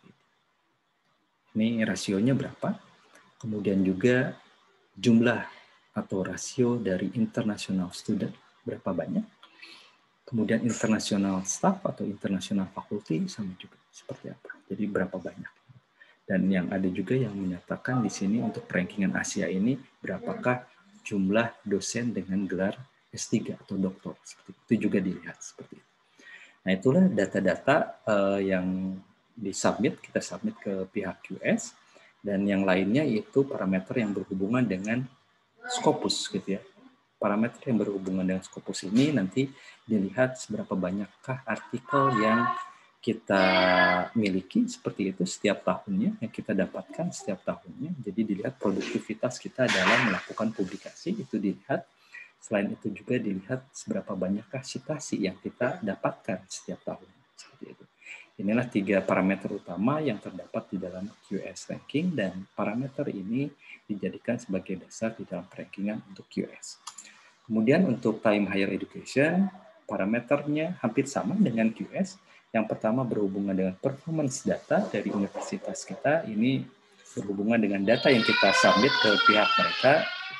Ini rasionya berapa? Kemudian juga jumlah atau rasio dari international student berapa banyak? Kemudian international staff atau international faculty sama juga seperti apa? Jadi berapa banyak? Dan yang ada juga yang menyatakan di sini untuk rankingan Asia ini berapakah jumlah dosen dengan gelar S tiga atau doktor? Seperti itu juga dilihat seperti itu. Nah, itulah data-data uh, yang disubmit, kita submit ke pihak Q S. Dan yang lainnya yaitu parameter yang berhubungan dengan Scopus gitu ya. Parameter yang berhubungan dengan Scopus ini nanti dilihat seberapa banyakkah artikel yang kita miliki seperti itu setiap tahunnya, yang kita dapatkan setiap tahunnya. Jadi dilihat produktivitas kita dalam melakukan publikasi, itu dilihat. Selain itu juga dilihat seberapa banyakkah citasi yang kita dapatkan setiap tahun. Seperti itu. Inilah tiga parameter utama yang terdapat di dalam Q S ranking, dan parameter ini dijadikan sebagai dasar di dalam rankingan untuk Q S. Kemudian untuk time higher education, parameternya hampir sama dengan Q S. Yang pertama berhubungan dengan performance data dari universitas kita, ini berhubungan dengan data yang kita submit ke pihak mereka,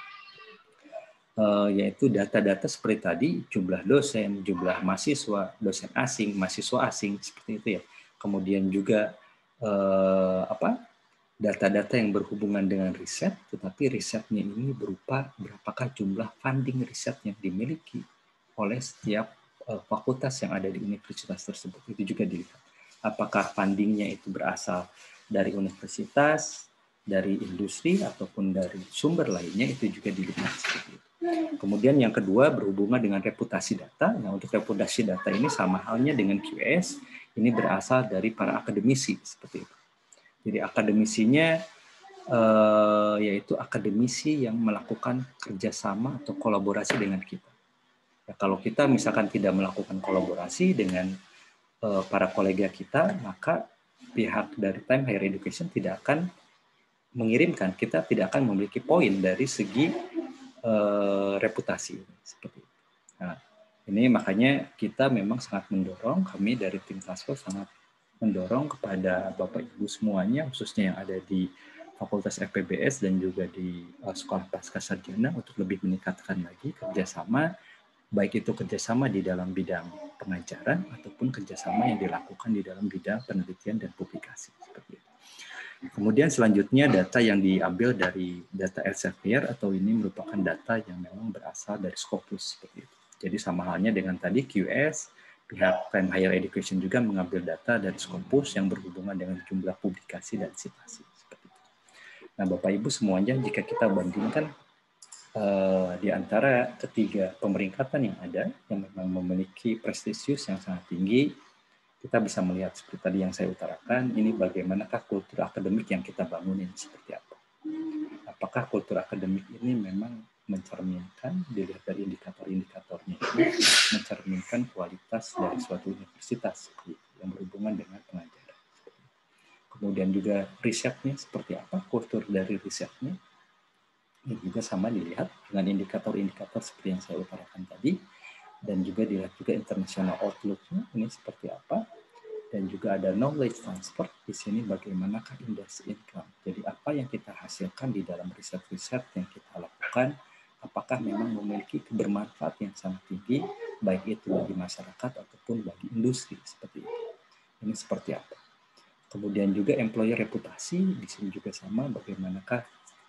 yaitu data-data seperti tadi, jumlah dosen, jumlah mahasiswa, dosen asing, mahasiswa asing, seperti itu ya. Kemudian juga eh, apa data-data yang berhubungan dengan riset, tetapi risetnya ini berupa berapakah jumlah funding riset yang dimiliki oleh setiap eh, fakultas yang ada di universitas tersebut. Itu juga dilihat. Apakah fundingnya itu berasal dari universitas, dari industri, ataupun dari sumber lainnya, itu juga dilihat seperti itu. Kemudian yang kedua berhubungan dengan reputasi data. Nah, untuk reputasi data ini sama halnya dengan Q S, ini berasal dari para akademisi seperti itu. Jadi akademisinya eh, yaitu akademisi yang melakukan kerjasama atau kolaborasi dengan kita. Ya, kalau kita misalkan tidak melakukan kolaborasi dengan eh, para kolega kita, maka pihak dari Time Higher Education tidak akan mengirimkan, kita tidak akan memiliki poin dari segi Uh, reputasi seperti itu. Nah, ini makanya kita memang sangat mendorong, kami dari tim task force sangat mendorong kepada Bapak Ibu semuanya, khususnya yang ada di Fakultas F P B S dan juga di uh, Sekolah Pascasarjana, untuk lebih meningkatkan lagi kerjasama, baik itu kerjasama di dalam bidang pengajaran ataupun kerjasama yang dilakukan di dalam bidang penelitian dan publikasi seperti itu. Kemudian selanjutnya data yang diambil dari data Elsevier, atau ini merupakan data yang memang berasal dari Scopus seperti itu. Jadi sama halnya dengan tadi Q S, pihak Time Higher Education juga mengambil data dari Scopus yang berhubungan dengan jumlah publikasi dan citasi seperti itu. Nah, Bapak Ibu semuanya, jika kita bandingkan uh, di antara ketiga pemeringkatan yang ada, yang memang memiliki prestisius yang sangat tinggi, kita bisa melihat seperti tadi yang saya utarakan, ini bagaimanakah kultur akademik yang kita bangun ini seperti apa. Apakah kultur akademik ini memang mencerminkan, dilihat dari indikator-indikatornya, mencerminkan kualitas dari suatu universitas yang berhubungan dengan pengajaran. Kemudian juga risetnya seperti apa, kultur dari risetnya, ini juga sama dilihat dengan indikator-indikator seperti yang saya utarakan tadi, dan juga dilihat juga international outlook-nya, ini seperti apa, dan juga ada knowledge transfer, di sini bagaimanakah industry income, jadi apa yang kita hasilkan di dalam riset-riset yang kita lakukan, apakah memang memiliki kebermanfaat yang sangat tinggi, baik itu bagi masyarakat ataupun bagi industri, seperti itu. Ini seperti apa. Kemudian juga employer reputasi, di sini juga sama, bagaimanakah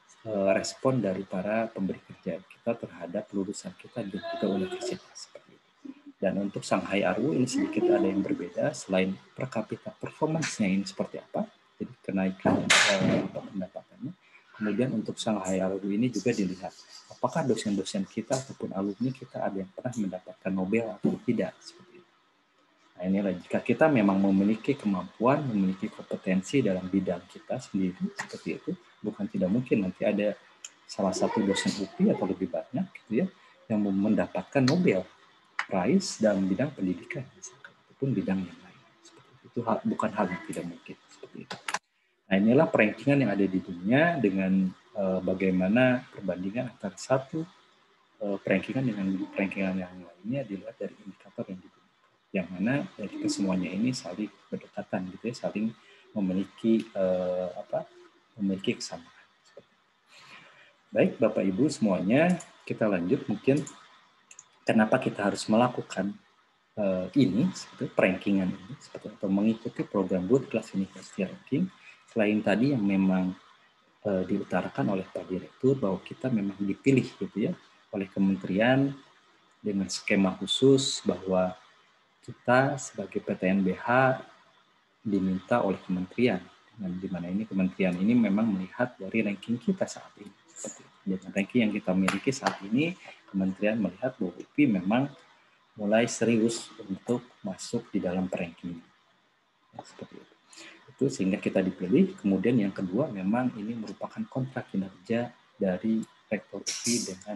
respon dari para pemberi kerja kita terhadap lulusan kita dan juga universitas, seperti itu. Dan untuk Shanghai R U ini sedikit ada yang berbeda, selain per kapita performance-nya ini seperti apa, jadi kenaikan eh, pendapatannya. Kemudian untuk Shanghai R U ini juga dilihat, apakah dosen-dosen kita ataupun alumni kita ada yang pernah mendapatkan Nobel atau tidak, seperti itu. Nah inilah, jika kita memang memiliki kemampuan, memiliki kompetensi dalam bidang kita sendiri, seperti itu, bukan tidak mungkin nanti ada salah satu dosen U P I atau lebih banyak, gitu ya, yang mendapatkan Nobel Prize dalam bidang pendidikan, misalkan, ataupun bidang yang lain. Seperti itu. Itu hal, bukan hal yang tidak mungkin. Seperti itu. Nah inilah perankingan yang ada di dunia dengan uh, bagaimana perbandingan antara satu uh, perankingan dengan perankingan yang lainnya dilihat dari indikator yang digunakan. Yang mana dari kesemuanya ini saling berdekatan, gitu ya, saling memiliki uh, apa? memiliki kesamaan. Seperti itu. Baik Bapak Ibu semuanya, kita lanjut mungkin. Kenapa kita harus melakukan uh, ini, seperti perankingan ini, seperti atau mengikuti program World Class University Ranking, selain tadi yang memang uh, diutarakan oleh Pak Direktur bahwa kita memang dipilih gitu ya oleh kementerian dengan skema khusus bahwa kita sebagai P T N B H diminta oleh kementerian, dan di mana ini kementerian ini memang melihat dari ranking kita saat ini. Seperti itu. Dengan ranking yang kita miliki saat ini, kementerian melihat bahwa U P I memang mulai serius untuk masuk di dalam ranking. Ya, seperti itu. Itu sehingga kita dipilih. Kemudian yang kedua, memang ini merupakan kontrak kinerja dari Rektor U P I dengan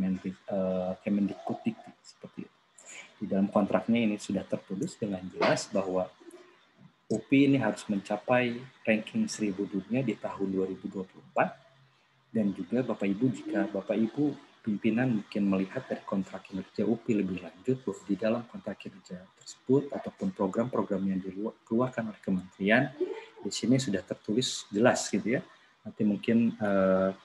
Kemendikbuddikti, seperti itu. Di dalam kontraknya ini sudah tertulis dengan jelas bahwa U P I ini harus mencapai ranking seribu dunia di tahun dua ribu dua puluh empat. Dan juga Bapak Ibu, jika Bapak Ibu pimpinan mungkin melihat dari kontrak kinerja U P I lebih lanjut, bahwa di dalam kontrak kinerja tersebut ataupun program-program yang dikeluarkan oleh kementerian, di sini sudah tertulis jelas gitu ya. Nanti mungkin eh,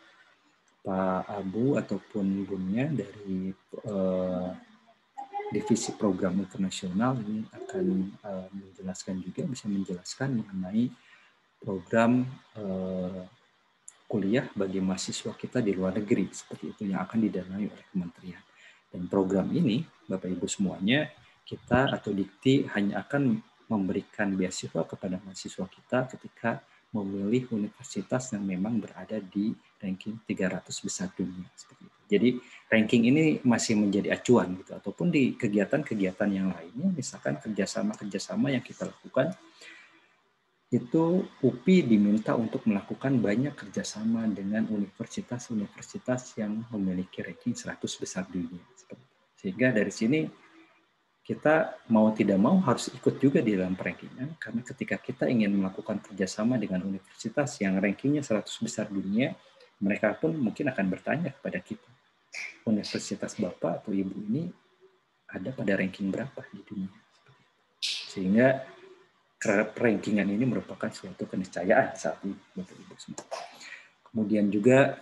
Pak Abu ataupun Bunda dari eh, divisi program internasional ini akan eh, menjelaskan juga, bisa menjelaskan mengenai program eh, kuliah bagi mahasiswa kita di luar negeri, seperti itu yang akan didanai oleh kementerian. Dan program ini, Bapak Ibu semuanya, kita atau Dikti hanya akan memberikan beasiswa kepada mahasiswa kita ketika memilih universitas yang memang berada di ranking tiga ratus besar dunia, seperti itu. Jadi ranking ini masih menjadi acuan gitu, ataupun di kegiatan-kegiatan yang lainnya, misalkan kerjasama-kerjasama yang kita lakukan, itu U P I diminta untuk melakukan banyak kerjasama dengan universitas-universitas yang memiliki ranking seratus besar dunia. Sehingga dari sini kita mau tidak mau harus ikut juga di dalam rankingan, karena ketika kita ingin melakukan kerjasama dengan universitas yang rankingnya seratus besar dunia, mereka pun mungkin akan bertanya kepada kita, universitas Bapak atau Ibu ini ada pada ranking berapa di dunia. Sehingga rankingan ini merupakan suatu keniscayaan saat ini, Bapak Ibu semua. Kemudian juga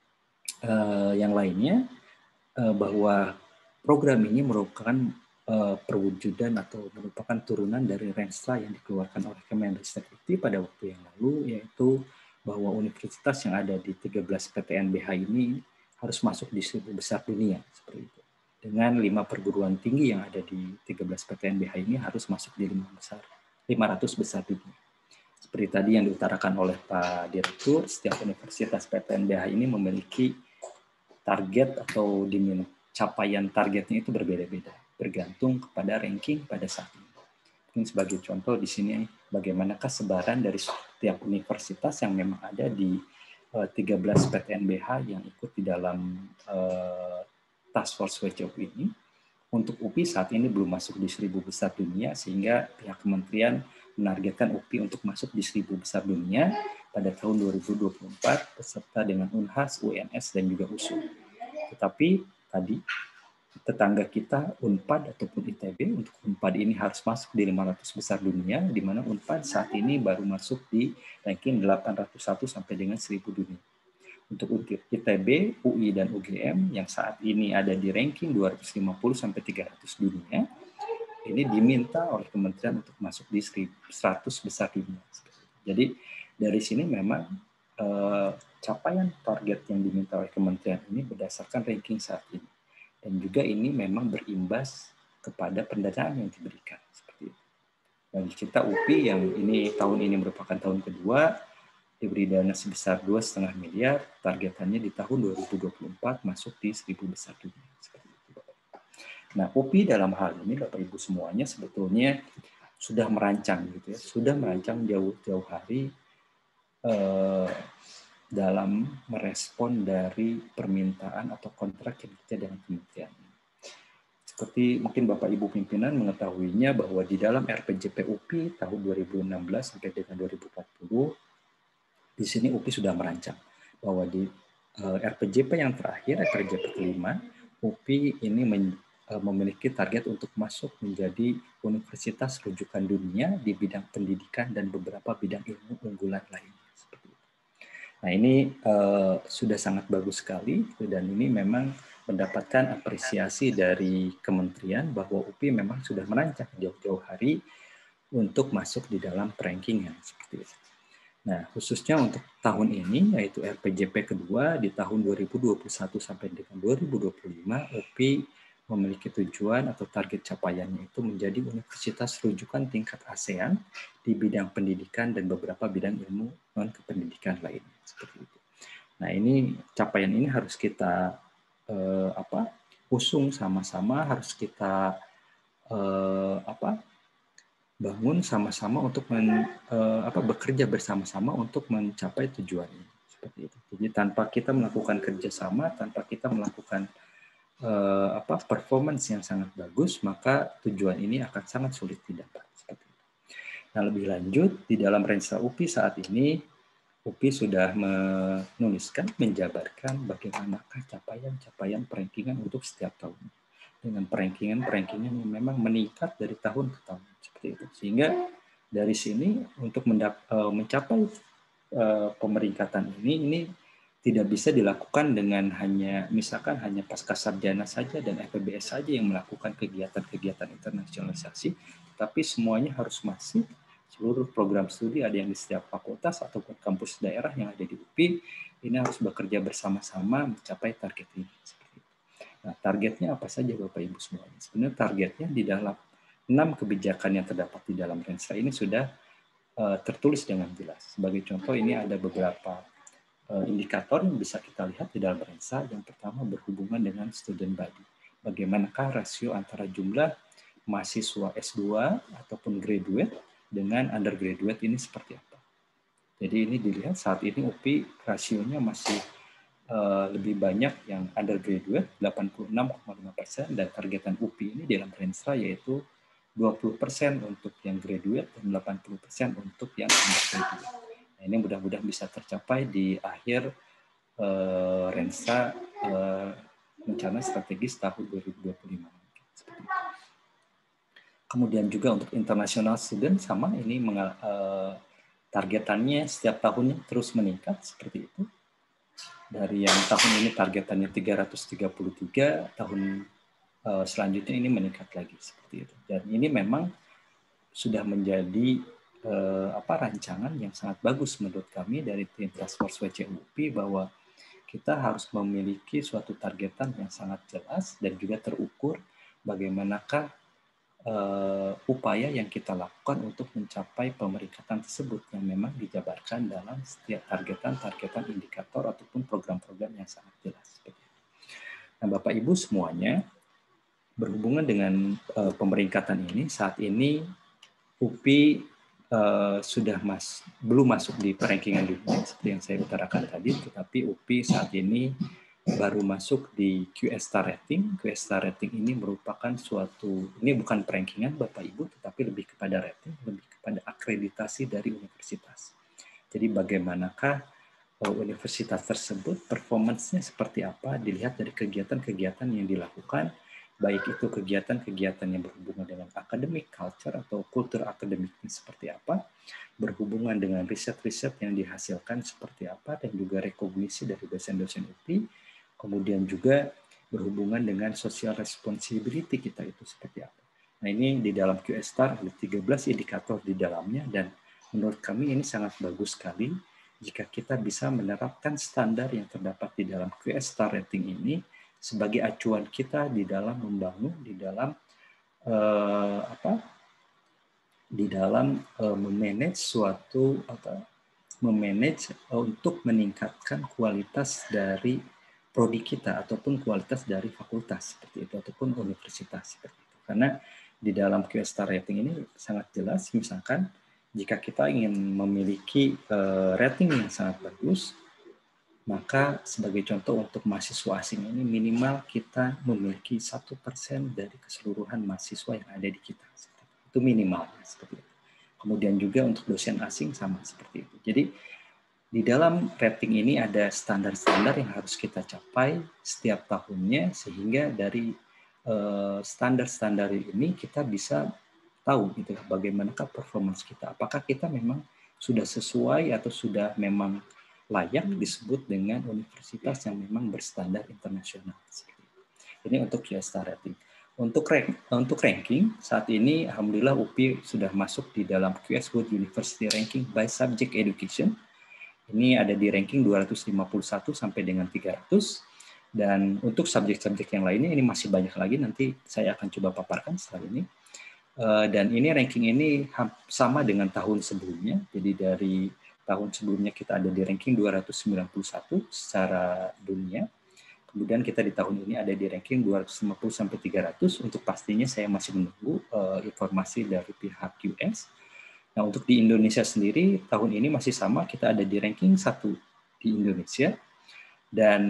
eh, yang lainnya eh, bahwa program ini merupakan eh, perwujudan atau merupakan turunan dari Renstra yang dikeluarkan oleh Kemendikbuddikti pada waktu yang lalu, yaitu bahwa universitas yang ada di tiga belas P T N B H ini harus masuk di seribu besar dunia, seperti itu. Dengan lima perguruan tinggi yang ada di tiga belas P T N B H ini harus masuk di lima besar. lima ratus besar dunia. seperti tadi yang diutarakan oleh Pak Direktur, setiap universitas P T N B H ini memiliki target atau dimin capaian targetnya itu berbeda-beda, bergantung kepada ranking pada saat ini. Mungkin sebagai contoh di sini, bagaimanakah sebaran dari setiap universitas yang memang ada di uh, tiga belas P T N B H yang ikut di dalam uh, Task Force W C O ini. Untuk U P I saat ini belum masuk di seribu besar dunia, sehingga pihak kementerian menargetkan U P I untuk masuk di seribu besar dunia pada tahun dua ribu dua puluh empat beserta dengan Unhas, U N S, dan juga U S U. Tetapi tadi tetangga kita Unpad ataupun I T B, untuk Unpad ini harus masuk di lima ratus besar dunia, di mana Unpad saat ini baru masuk di ranking delapan ratus satu sampai dengan seribu dunia. Untuk I T B, U I, dan U G M yang saat ini ada di ranking dua ratus lima puluh sampai tiga ratus dunia, ini diminta oleh kementerian untuk masuk di seratus besar dunia. Jadi dari sini memang eh, capaian target yang diminta oleh kementerian ini berdasarkan ranking saat ini. Dan juga ini memang berimbas kepada pendanaan yang diberikan. Seperti itu. Bagi kita U P I yang ini tahun ini merupakan tahun kedua, diberi dana sebesar dua koma lima miliar, targetannya di tahun dua ribu dua puluh empat masuk di seribu besar dunia. Seperti itu. Nah, U P I dalam hal ini, Bapak Ibu semuanya sebetulnya sudah merancang, gitu ya, sudah merancang jauh-jauh hari eh, dalam merespon dari permintaan atau kontrak yang kita dengan kementerian. Seperti mungkin Bapak Ibu pimpinan mengetahuinya bahwa di dalam R P J P U P I tahun dua ribu enam belas sampai dengan dua ribu empat puluh, di sini U P I sudah merancang bahwa di uh, R P J P yang terakhir, R P J P kelima, U P I ini men, uh, memiliki target untuk masuk menjadi universitas rujukan dunia di bidang pendidikan dan beberapa bidang ilmu unggulan lainnya. Seperti itu. Nah ini uh, sudah sangat bagus sekali, dan ini memang mendapatkan apresiasi dari kementerian bahwa U P I memang sudah merancang jauh-jauh hari untuk masuk di dalam rankingan seperti itu. Nah, khususnya untuk tahun ini, yaitu R P J P kedua di tahun dua ribu dua puluh satu sampai dengan dua ribu dua puluh lima, U P I memiliki tujuan atau target capaiannya itu menjadi universitas rujukan tingkat ASEAN di bidang pendidikan dan beberapa bidang ilmu non-kependidikan lainnya. Seperti itu. Nah, ini capaian ini harus kita eh, apa, usung sama-sama, harus kita eh, apa, bangun sama-sama untuk men, uh, apa, bekerja bersama-sama untuk mencapai tujuan ini. Seperti itu. Jadi tanpa kita melakukan kerjasama, tanpa kita melakukan uh, apa, performance yang sangat bagus, maka tujuan ini akan sangat sulit didapat. Seperti itu. Nah, lebih lanjut di dalam Renstra U P I saat ini, U P I sudah menuliskan, menjabarkan bagaimanakah capaian-capaian perankingan untuk setiap tahun. Dengan perankingan-perankingan yang memang meningkat dari tahun ke tahun seperti itu, sehingga dari sini untuk mendap, uh, mencapai uh, pemeringkatan ini ini tidak bisa dilakukan dengan hanya misalkan hanya pasca sarjana saja dan F E B S saja yang melakukan kegiatan-kegiatan internasionalisasi, tapi semuanya harus masif. Seluruh program studi ada yang di setiap fakultas ataupun kampus daerah yang ada di U P I ini harus bekerja bersama-sama mencapai target ini. Nah, targetnya apa saja Bapak Ibu semuanya? Sebenarnya targetnya di dalam enam kebijakan yang terdapat di dalam Renstra ini sudah uh, tertulis dengan jelas. Sebagai contoh, ini ada beberapa uh, indikator yang bisa kita lihat di dalam Renstra. Yang pertama berhubungan dengan student body. Bagaimanakah rasio antara jumlah mahasiswa S dua ataupun graduate dengan undergraduate ini seperti apa? Jadi ini dilihat saat ini U P I rasionya masih Uh, lebih banyak yang undergraduate delapan puluh enam koma lima persen, dan targetan U P I ini dalam Renstra yaitu dua puluh persen untuk yang graduate dan delapan puluh persen untuk yang undergraduate. Nah, ini mudah-mudahan bisa tercapai di akhir uh, Renstra uh, rencana strategis tahun dua ribu dua puluh lima. Seperti itu. Kemudian juga untuk international student sama, ini uh, targetannya setiap tahunnya terus meningkat seperti itu. Dari yang tahun ini targetannya tiga ratus tiga puluh tiga, tahun uh, selanjutnya ini meningkat lagi seperti itu. Dan ini memang sudah menjadi uh, apa, rancangan yang sangat bagus menurut kami dari tim Task Force W C U P I, bahwa kita harus memiliki suatu targetan yang sangat jelas dan juga terukur bagaimanakah uh, upaya yang kita lakukan untuk mencapai pemeringkatan tersebut yang memang dijabarkan dalam setiap targetan-targetan indikator ataupun program-program yang sangat jelas. Nah, Bapak Ibu semuanya, berhubungan dengan uh, pemeringkatan ini, saat ini U P I uh, sudah mas, belum masuk di rankingan dunia seperti yang saya utarakan tadi, tetapi U P I saat ini baru masuk di Q S Star Rating. Q S Star Rating ini merupakan suatu, ini bukan rankingan Bapak Ibu, tetapi lebih kepada rating, lebih kepada akreditasi dari universitas. Jadi bagaimanakah universitas tersebut, performance-nya seperti apa, dilihat dari kegiatan-kegiatan yang dilakukan, baik itu kegiatan-kegiatan yang berhubungan dengan academic culture atau kultur akademiknya seperti apa, berhubungan dengan riset-riset yang dihasilkan seperti apa, dan juga rekognisi dari dosen-dosen U P I, kemudian juga berhubungan dengan social responsibility kita itu seperti apa. Nah, ini di dalam Q S Star ada tiga belas indikator di dalamnya, dan menurut kami ini sangat bagus sekali jika kita bisa menerapkan standar yang terdapat di dalam Q S Star Rating ini sebagai acuan kita di dalam membangun, di dalam uh, apa, di dalam uh, memanage suatu apa, memanage uh, untuk meningkatkan kualitas dari prodi kita ataupun kualitas dari fakultas seperti itu ataupun universitas seperti itu. Karena di dalam Q S Star Rating ini sangat jelas, misalkan jika kita ingin memiliki uh, rating yang sangat bagus, maka sebagai contoh untuk mahasiswa asing ini minimal kita memiliki satu persen dari keseluruhan mahasiswa yang ada di kita. Itu minimal seperti itu. Kemudian juga untuk dosen asing sama seperti itu. Jadi di dalam rating ini ada standar-standar yang harus kita capai setiap tahunnya, sehingga dari uh, standar-standar ini kita bisa tahu gitu bagaimanakah performance kita. Apakah kita memang sudah sesuai atau sudah memang layak disebut dengan universitas yang memang berstandar internasional. Ini untuk Q S Star Rating. Untuk rank, untuk ranking saat ini alhamdulillah U P I sudah masuk di dalam Q S World University Ranking by Subject Education. Ini ada di ranking dua ratus lima puluh satu sampai dengan tiga ratus. Dan untuk subjek-subjek yang lainnya ini masih banyak lagi, nanti saya akan coba paparkan setelah ini. Dan ini ranking ini sama dengan tahun sebelumnya. Jadi dari tahun sebelumnya kita ada di ranking dua ratus sembilan puluh satu secara dunia. Kemudian kita di tahun ini ada di ranking dua ratus lima puluh sampai tiga ratus. Untuk pastinya saya masih menunggu uh, informasi dari pihak Q S. Nah, untuk di Indonesia sendiri tahun ini masih sama, kita ada di ranking satu di Indonesia. Dan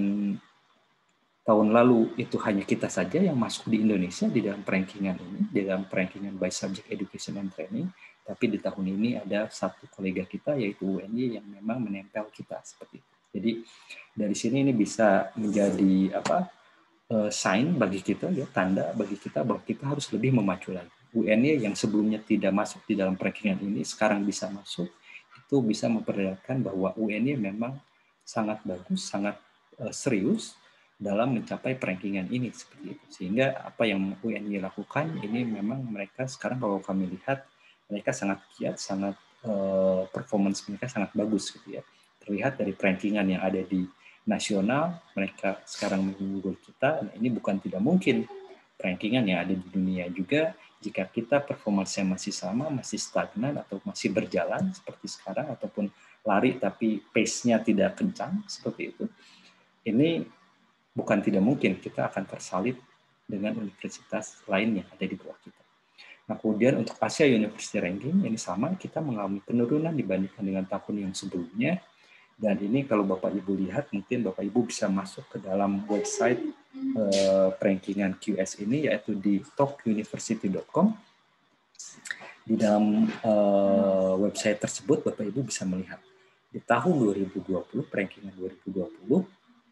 tahun lalu itu hanya kita saja yang masuk di Indonesia di dalam rankingan ini, di dalam rankingan by Subject Education and Training. Tapi di tahun ini ada satu kolega kita yaitu U N Y yang memang menempel kita seperti itu. Jadi dari sini ini bisa menjadi apa uh, sign bagi kita, ya tanda bagi kita bahwa kita harus lebih memacu lagi. U N Y yang sebelumnya tidak masuk di dalam rankingan ini sekarang bisa masuk, itu bisa memperlihatkan bahwa U N Y memang sangat bagus, sangat uh, serius dalam mencapai rankingan ini seperti itu. Sehingga apa yang U N Y lakukan ini memang mereka sekarang kalau kami lihat mereka sangat giat, sangat uh, performance mereka sangat bagus gitu ya. Terlihat dari rankingan yang ada di nasional, mereka sekarang mengunggul kita. Nah, ini bukan tidak mungkin rankingan yang ada di dunia juga jika kita performance-nya masih sama, masih stagnan atau masih berjalan seperti sekarang ataupun lari tapi pace-nya tidak kencang seperti itu. Ini bukan tidak mungkin kita akan tersalip dengan universitas lain yang ada di bawah kita. Nah, kemudian untuk Asia University Ranking ini sama, kita mengalami penurunan dibandingkan dengan tahun yang sebelumnya. Dan ini kalau Bapak Ibu lihat, mungkin Bapak Ibu bisa masuk ke dalam website eh, rankingan Q S ini, yaitu di top university dot com. Di dalam eh, website tersebut Bapak Ibu bisa melihat di tahun dua ribu dua puluh, rankingan dua ribu dua puluh,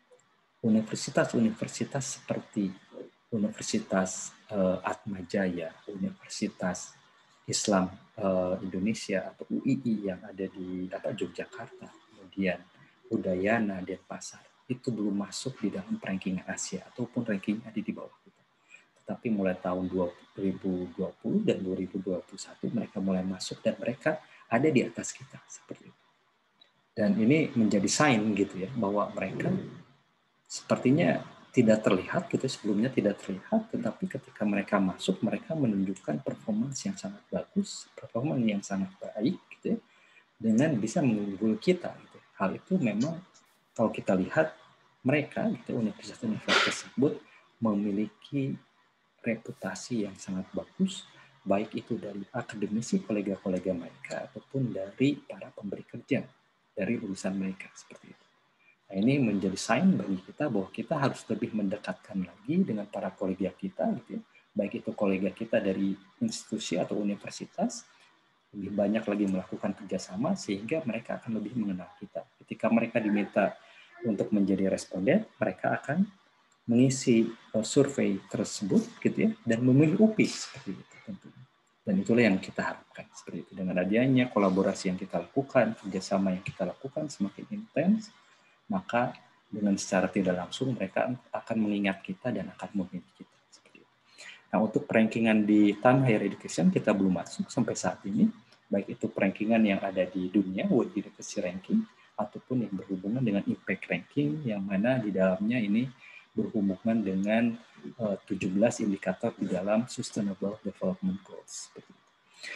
universitas-universitas seperti Universitas uh, Atma Jaya, Universitas Islam uh, Indonesia atau U I I yang ada di apa, Yogyakarta, kemudian Udayana, Denpasar, itu belum masuk di dalam rankingan Asia ataupun ranking ada di bawah kita. Tetapi mulai tahun dua ribu dua puluh dan dua ribu dua puluh satu mereka mulai masuk dan mereka ada di atas kita seperti itu. Dan ini menjadi sign gitu ya bahwa mereka sepertinya tidak terlihat gitu, sebelumnya tidak terlihat, tetapi ketika mereka masuk mereka menunjukkan performance yang sangat bagus, performance yang sangat baik gitu ya, dengan bisa mengunggul kita gitu. Hal itu memang kalau kita lihat mereka gitu, universitas-universitas tersebut memiliki reputasi yang sangat bagus, baik itu dari akademisi kolega-kolega mereka ataupun dari para pemberi kerja dari lulusan mereka seperti itu. Nah, ini menjadi sign bagi kita bahwa kita harus lebih mendekatkan lagi dengan para kolega kita, gitu ya. Baik itu kolega kita dari institusi atau universitas, lebih banyak lagi melakukan kerjasama sehingga mereka akan lebih mengenal kita. Ketika mereka diminta untuk menjadi responden, mereka akan mengisi survei tersebut, gitu ya, dan memilih U P I seperti itu tentunya. Dan itulah yang kita harapkan seperti itu. Dengan adanya kolaborasi yang kita lakukan, kerjasama yang kita lakukan semakin intens, maka dengan secara tidak langsung mereka akan mengingat kita dan akan memilih kita. Seperti itu. Nah, untuk rankingan di Time Higher Education kita belum masuk sampai saat ini, baik itu rankingan yang ada di dunia, World University Ranking, ataupun yang berhubungan dengan Impact Ranking, yang mana di dalamnya ini berhubungan dengan uh, tujuh belas indikator di dalam Sustainable Development Goals. Seperti itu.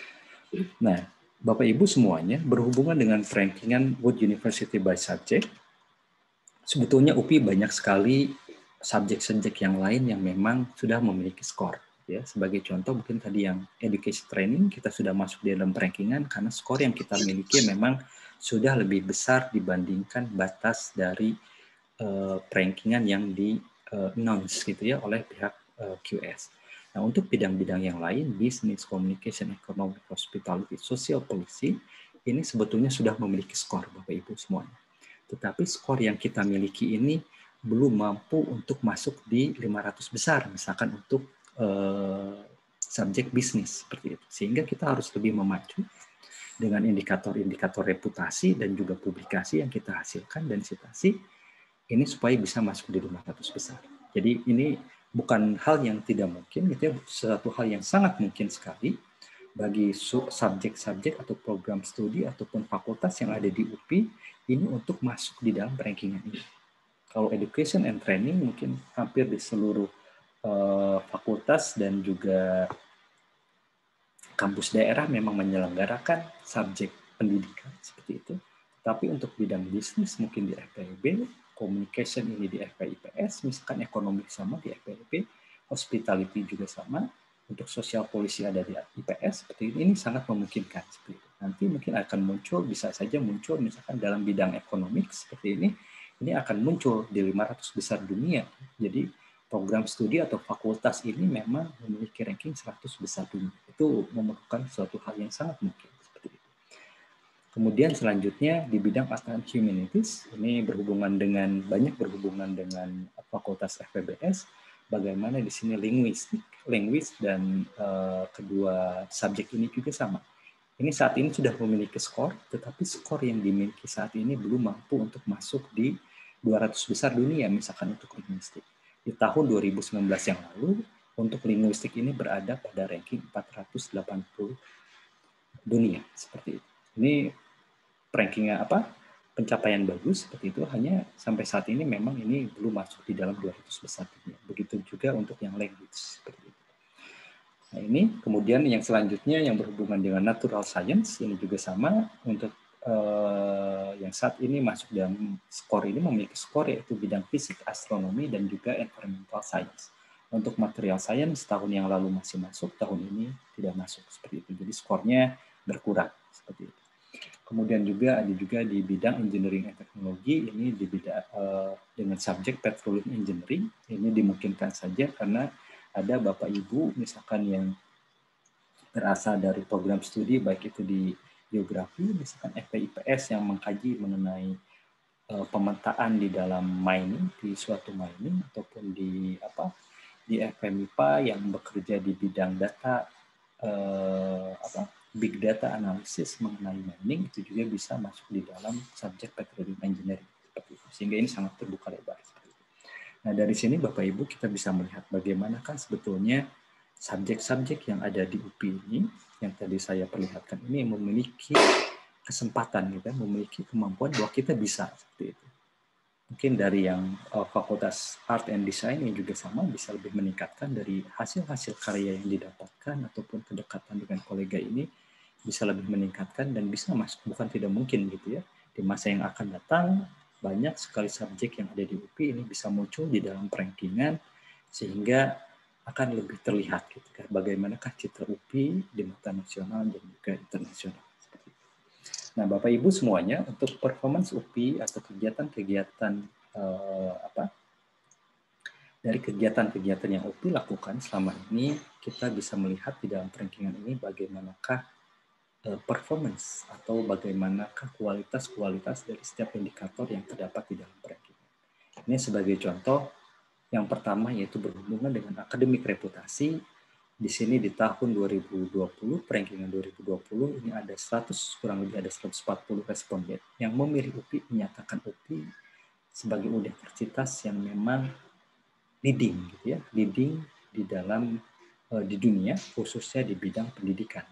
Nah, Bapak Ibu semuanya berhubungan dengan rankingan World University by Subject, sebetulnya U P I banyak sekali subjek-subjek yang lain yang memang sudah memiliki skor. Ya, sebagai contoh mungkin tadi yang education training kita sudah masuk di dalam rankingan karena skor yang kita miliki memang sudah lebih besar dibandingkan batas dari uh, rankingan yang di uh, announce gitu ya oleh pihak uh, Q S. Nah, untuk bidang-bidang yang lain, business, communication, economic, hospitality, social policy, ini sebetulnya sudah memiliki skor Bapak Ibu semuanya. Tetapi skor yang kita miliki ini belum mampu untuk masuk di lima ratus besar, misalkan untuk eh, subjek bisnis seperti itu. Sehingga kita harus lebih memacu dengan indikator-indikator reputasi dan juga publikasi yang kita hasilkan dan citasi ini supaya bisa masuk di lima ratus besar. Jadi ini bukan hal yang tidak mungkin, gitu ya, sesuatu hal yang sangat mungkin sekali bagi subjek-subjek atau program studi ataupun fakultas yang ada di U P I ini untuk masuk di dalam rankingan ini. Kalau education and training mungkin hampir di seluruh uh, fakultas dan juga kampus daerah memang menyelenggarakan subjek pendidikan seperti itu. Tapi untuk bidang bisnis mungkin di F P I B, communication ini di F P I P S, misalkan ekonomi sama di F P I P, hospitality juga sama. Untuk sosial polisi ada di I P S seperti ini, ini sangat memungkinkan seperti itu. Nanti mungkin akan muncul, bisa saja muncul misalkan dalam bidang ekonomi seperti ini, ini akan muncul di lima ratus besar dunia. Jadi program studi atau fakultas ini memang memiliki ranking seratus besar dunia. Itu memerlukan suatu hal yang sangat mungkin seperti itu. Kemudian selanjutnya di bidang Art and Humanities, ini berhubungan dengan banyak berhubungan dengan fakultas F P B S. Bagaimana di sini linguistik, linguis dan uh, kedua subjek ini juga sama. Ini saat ini sudah memiliki skor, tetapi skor yang dimiliki saat ini belum mampu untuk masuk di dua ratus besar dunia, misalkan untuk linguistik. Di tahun dua ribu sembilan belas yang lalu, untuk linguistik ini berada pada ranking empat ratus delapan puluh dunia, seperti itu. Ini rankingnya apa? Pencapaian bagus seperti itu, hanya sampai saat ini memang ini belum masuk di dalam dua ratus besar dunia. Begitu juga untuk yang language seperti itu. Nah, ini kemudian yang selanjutnya yang berhubungan dengan natural science ini juga sama untuk eh, yang saat ini masuk dalam skor ini memiliki skor yaitu bidang fisik, astronomi dan juga environmental science. Untuk material science tahun yang lalu masih masuk, tahun ini tidak masuk seperti itu. Jadi skornya berkurang seperti itu. Kemudian juga ada juga di bidang engineering and teknologi, ini di bidang uh, dengan subjek petroleum engineering, ini dimungkinkan saja karena ada Bapak Ibu misalkan yang berasal dari program studi baik itu di geografi, misalkan F P I P S yang mengkaji mengenai uh, pemetaan di dalam mining, di suatu mining ataupun di apa di F M I P A yang bekerja di bidang data uh, apa big data analysis mengenai mining, itu juga bisa masuk di dalam subjek petroleum engineering seperti itu. Sehingga ini sangat terbuka lebar seperti itu. Nah, dari sini Bapak Ibu kita bisa melihat bagaimana kan sebetulnya subjek-subjek yang ada di U P I ini yang tadi saya perlihatkan ini memiliki kesempatan gitu, memiliki kemampuan bahwa kita bisa seperti itu. mungkin dari yang uh, Fakultas Art and Design yang juga sama bisa lebih meningkatkan dari hasil-hasil karya yang didapatkan ataupun kedekatan dengan kolega ini bisa lebih meningkatkan dan bisa masuk, bukan tidak mungkin gitu ya, di masa yang akan datang banyak sekali subjek yang ada di U P I ini bisa muncul di dalam perankingan sehingga akan lebih terlihat gitu kan bagaimanakah citra U P I di mata nasional dan juga internasional. Nah, Bapak Ibu semuanya, untuk performance U P I atau kegiatan-kegiatan eh, apa dari kegiatan-kegiatan yang U P I lakukan selama ini, kita bisa melihat di dalam rankingan ini bagaimanakah eh, performance atau bagaimanakah kualitas-kualitas dari setiap indikator yang terdapat di dalam rankingan. Ini sebagai contoh, yang pertama yaitu berhubungan dengan akademik reputasi. Di sini di tahun dua ribu dua puluh, rankingan dua ribu dua puluh, ini ada seratus, kurang lebih ada seratus empat puluh responden yang memilih U P I, menyatakan U P I sebagai universitas yang memang leading, gitu ya, leading di dalam uh, di dunia, khususnya di bidang pendidikan.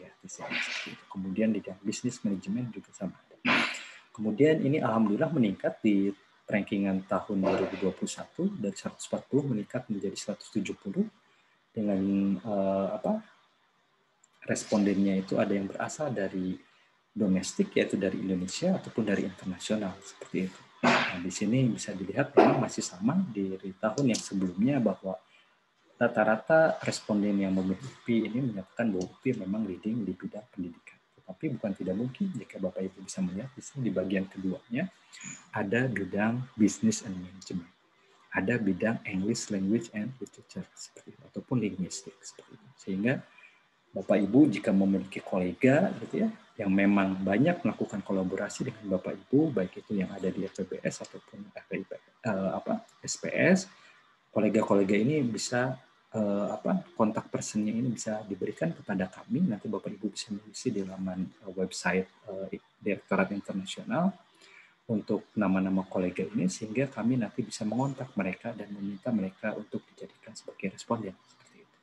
Kemudian di bidang bisnis manajemen juga sama. Kemudian ini alhamdulillah meningkat di rankingan tahun dua ribu dua puluh satu dari seratus empat puluh meningkat menjadi seratus tujuh puluh. Dengan uh, apa respondennya itu ada yang berasal dari domestik yaitu dari Indonesia ataupun dari internasional seperti itu. Nah, di sini bisa dilihat memang masih sama dari tahun yang sebelumnya bahwa rata-rata responden yang memilih U P I ini menyatakan bahwa U P I memang leading di bidang pendidikan. Tetapi bukan tidak mungkin jika Bapak Ibu bisa melihat di sini di bagian keduanya ada bidang business and management. Ada bidang English Language and Literature seperti itu, ataupun linguistik seperti itu. Sehingga Bapak Ibu jika memiliki kolega gitu ya yang memang banyak melakukan kolaborasi dengan Bapak Ibu, baik itu yang ada di F P B S ataupun F P I P, uh, apa S P S, kolega-kolega ini bisa uh, apa kontak personnya ini bisa diberikan kepada kami. Nanti Bapak Ibu bisa mengisi di laman uh, website uh, Direktorat Internasional untuk nama-nama kolega ini sehingga kami nanti bisa mengontak mereka dan meminta mereka untuk dijadikan sebagai responden seperti itu.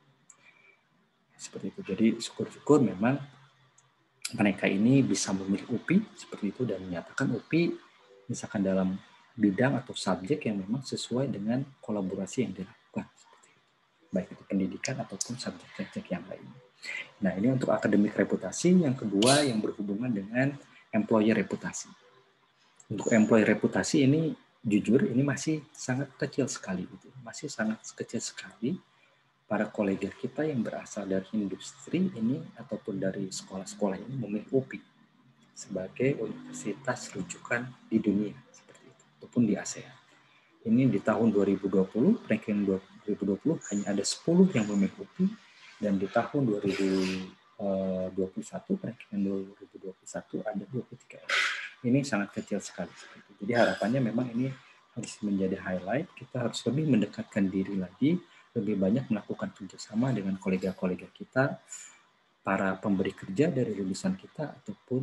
Seperti itu. Jadi syukur-syukur memang mereka ini bisa memilih U P I seperti itu dan menyatakan U P I misalkan dalam bidang atau subjek yang memang sesuai dengan kolaborasi yang dilakukan seperti itu. Baik itu pendidikan ataupun subjek-subjek yang lainnya. Nah, ini untuk akademik reputasi. Yang kedua yang berhubungan dengan employer reputasi. Untuk employee reputasi ini jujur ini masih sangat kecil sekali gitu. Masih sangat kecil sekali para kolega kita yang berasal dari industri ini ataupun dari sekolah-sekolah ini memilih U P I sebagai universitas rujukan di dunia seperti itu ataupun di ASEAN. Ini di tahun dua ribu dua puluh, ranking dua ribu dua puluh hanya ada sepuluh yang memilih U P I dan di tahun dua ribu dua puluh satu, ranking dua ribu dua puluh satu ada dua puluh tiga. Ini sangat kecil sekali. Jadi harapannya memang ini harus menjadi highlight. Kita harus lebih mendekatkan diri lagi, lebih banyak melakukan kerjasama dengan kolega-kolega kita, para pemberi kerja dari lulusan kita ataupun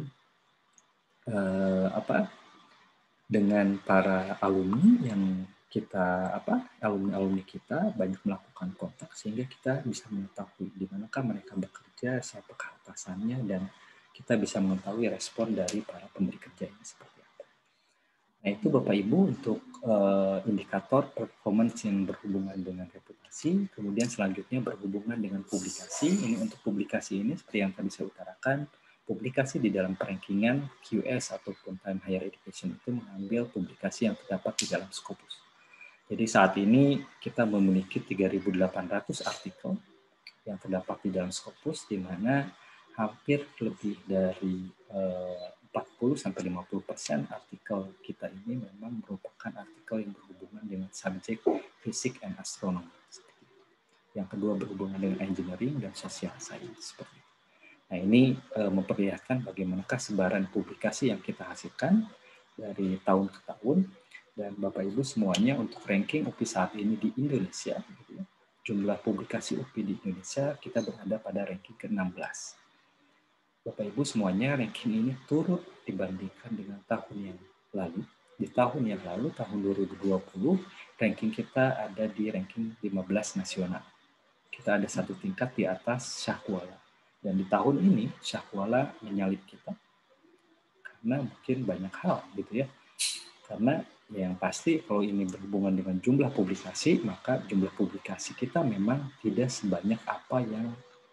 eh, apa dengan para alumni yang kita apa alumni-alumni kita banyak melakukan kontak sehingga kita bisa mengetahui di manakah mereka bekerja, siapa atasannya dan kita bisa mengetahui respon dari para pemberi kerja ini seperti apa. Nah itu Bapak Ibu untuk uh, indikator performance yang berhubungan dengan reputasi. Kemudian selanjutnya berhubungan dengan publikasi. Ini untuk publikasi ini seperti yang tadi saya utarakan, publikasi di dalam perankingan Q S ataupun Time Higher Education itu mengambil publikasi yang terdapat di dalam Scopus. Jadi saat ini kita memiliki tiga ribu delapan ratus artikel yang terdapat di dalam Scopus di mana hampir lebih dari eh, empat puluh sampai lima puluh persen artikel kita ini memang merupakan artikel yang berhubungan dengan subjek fisik dan astronomi. Yang kedua berhubungan dengan engineering dan social science. Seperti itu. Nah ini eh, memperlihatkan bagaimanakah sebaran publikasi yang kita hasilkan dari tahun ke tahun dan Bapak Ibu semuanya untuk ranking U P I saat ini di Indonesia. Gitu ya. Jumlah publikasi U P I di Indonesia kita berada pada ranking ke enam belas. Bapak Ibu semuanya ranking ini turut dibandingkan dengan tahun yang lalu. Di tahun yang lalu, tahun dua ribu dua puluh, ranking kita ada di ranking lima belas nasional. Kita ada satu tingkat di atas Syahkuala. Dan di tahun ini, Syahkuala menyalip kita. Karena mungkin banyak hal gitu ya. Karena Yang pasti kalau ini berhubungan dengan jumlah publikasi, maka jumlah publikasi kita memang tidak sebanyak apa yang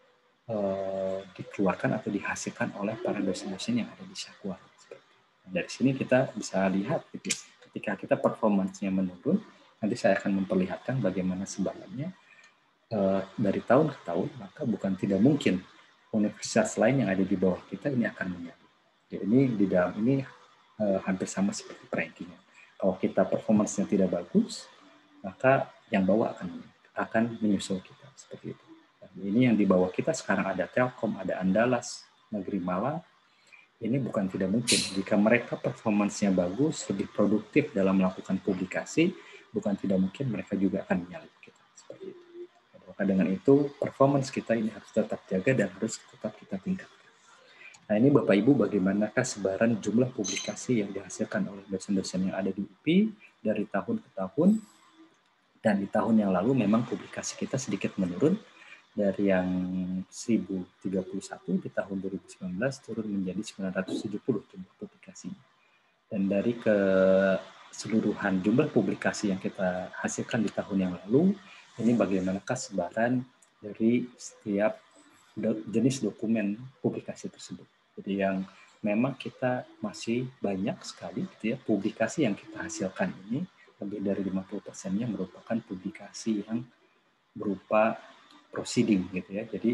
uh, dikeluarkan atau dihasilkan oleh para dosen-dosen yang ada di Syakwa. Dari sini kita bisa lihat, gitu, ketika kita performance-nya menurun, nanti saya akan memperlihatkan bagaimana sebabnya uh, dari tahun ke tahun, maka bukan tidak mungkin universitas lain yang ada di bawah kita ini akan menjadi. Jadi ini di dalam ini uh, hampir sama seperti ranking. Kalau kita performance-nya tidak bagus, maka yang bawah akan akan menyusul kita seperti itu. Dan ini yang di bawah kita sekarang ada Telkom, ada Andalas, Negeri Malang. Ini bukan tidak mungkin. Jika mereka performance-nya bagus, lebih produktif dalam melakukan publikasi, bukan tidak mungkin mereka juga akan menyalip kita seperti itu. Maka dengan itu performance kita ini harus tetap jaga dan harus tetap kita tingkatkan. Nah ini Bapak Ibu bagaimanakah sebaran jumlah publikasi yang dihasilkan oleh dosen-dosen yang ada di U P I dari tahun ke tahun, dan di tahun yang lalu memang publikasi kita sedikit menurun dari yang seribu tiga puluh satu di tahun dua ribu sembilan belas turun menjadi sembilan ratus tujuh puluh jumlah publikasinya. Dan dari keseluruhan jumlah publikasi yang kita hasilkan di tahun yang lalu, ini bagaimanakah sebaran dari setiap jenis dokumen publikasi tersebut. Jadi yang memang kita masih banyak sekali gitu ya, publikasi yang kita hasilkan ini lebih dari lima puluh persennya merupakan publikasi yang berupa proceeding gitu ya. Jadi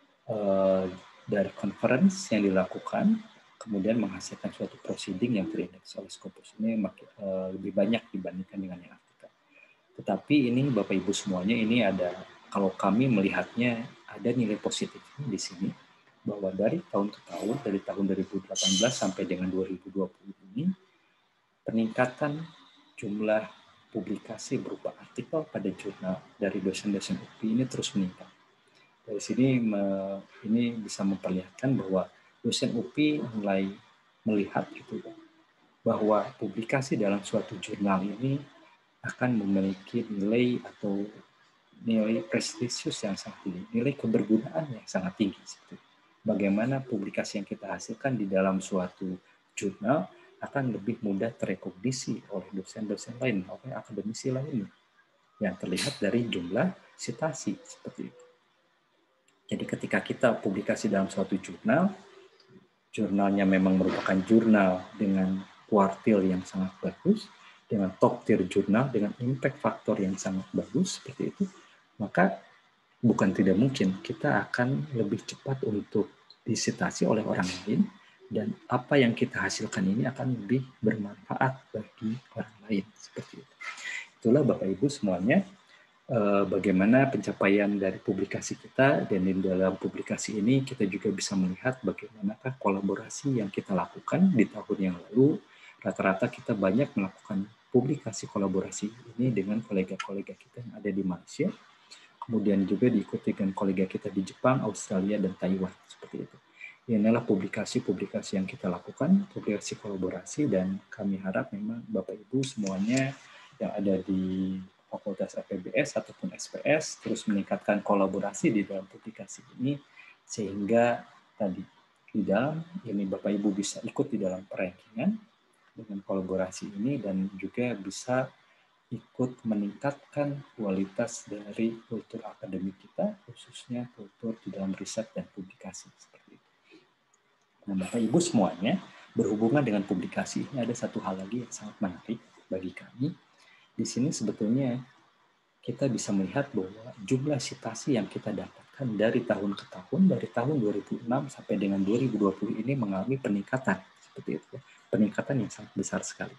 eh, dari conference yang dilakukan kemudian menghasilkan suatu proceeding yang terindeks oleh Scopus ini makin, eh, lebih banyak dibandingkan dengan yang artikel. Tetapi ini Bapak Ibu semuanya ini ada, kalau kami melihatnya ada nilai positif di sini bahwa dari tahun ke tahun, dari tahun dua ribu delapan belas sampai dengan dua ribu dua puluh ini peningkatan jumlah publikasi berupa artikel pada jurnal dari dosen-dosen U P I ini terus meningkat. Dari sini ini bisa memperlihatkan bahwa dosen U P I mulai melihat gitu bahwa publikasi dalam suatu jurnal ini akan memiliki nilai atau nilai prestisius yang sangat tinggi, nilai kebergunaan yang sangat tinggi. Bagaimana publikasi yang kita hasilkan di dalam suatu jurnal akan lebih mudah terekognisi oleh dosen-dosen lain, oleh akademisi lainnya, yang terlihat dari jumlah sitasi seperti itu. Jadi ketika kita publikasi dalam suatu jurnal, jurnalnya memang merupakan jurnal dengan kuartil yang sangat bagus, dengan top tier jurnal, dengan impact faktor yang sangat bagus seperti itu, maka bukan tidak mungkin kita akan lebih cepat untuk disitasi oleh orang lain, dan apa yang kita hasilkan ini akan lebih bermanfaat bagi orang lain seperti itu. Itulah Bapak Ibu semuanya bagaimana pencapaian dari publikasi kita, dan di dalam publikasi ini kita juga bisa melihat bagaimanakah kolaborasi yang kita lakukan di tahun yang lalu. Rata-rata kita banyak melakukan publikasi kolaborasi ini dengan kolega-kolega kita yang ada di Malaysia, kemudian juga diikuti dengan kolega kita di Jepang, Australia, dan Taiwan seperti itu. Ini adalah publikasi-publikasi yang kita lakukan, publikasi kolaborasi, dan kami harap memang Bapak Ibu semuanya yang ada di Fakultas F E B S ataupun S P S terus meningkatkan kolaborasi di dalam publikasi ini, sehingga tadi di dalam ini Bapak Ibu bisa ikut di dalam perankingan dengan kolaborasi ini, dan juga bisa ikut meningkatkan kualitas dari kultur akademik kita, khususnya kultur di dalam riset dan publikasi seperti itu. Nah, Bapak Ibu semuanya, berhubungan dengan publikasi ini ada satu hal lagi yang sangat menarik bagi kami. Di sini sebetulnya kita bisa melihat bahwa jumlah sitasi yang kita dapatkan dari tahun ke tahun, dari tahun dua ribu enam sampai dengan dua ribu dua puluh ini mengalami peningkatan seperti itu, peningkatan yang sangat besar sekali.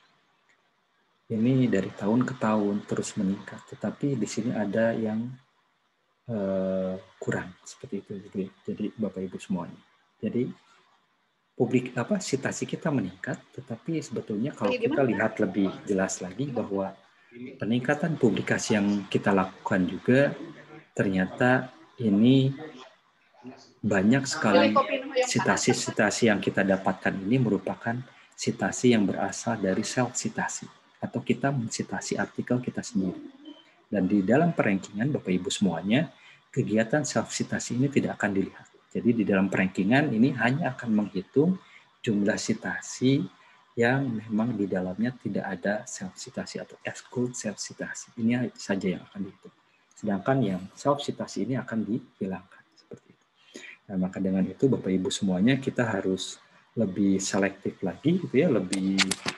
Ini dari tahun ke tahun terus meningkat, tetapi di sini ada yang uh, kurang seperti itu. Jadi, jadi Bapak Ibu semuanya. Jadi publik apa sitasi kita meningkat, tetapi sebetulnya kalau kita lihat lebih jelas lagi bahwa peningkatan publikasi yang kita lakukan juga ternyata ini banyak sekali sitasi-sitasi yang kita dapatkan ini merupakan sitasi yang berasal dari self-sitasi, atau kita mensitasi artikel kita sendiri. Dan di dalam perankingan Bapak Ibu semuanya, kegiatan self-sitasi ini tidak akan dilihat. Jadi di dalam perankingan ini hanya akan menghitung jumlah sitasi yang memang di dalamnya tidak ada self-citasi atau exclude self-citasi. Ini saja yang akan dihitung. Sedangkan yang self-citasi ini akan dihilangkan. Seperti itu. Nah, maka dengan itu Bapak Ibu semuanya kita harus lebih selektif lagi, gitu ya, lebih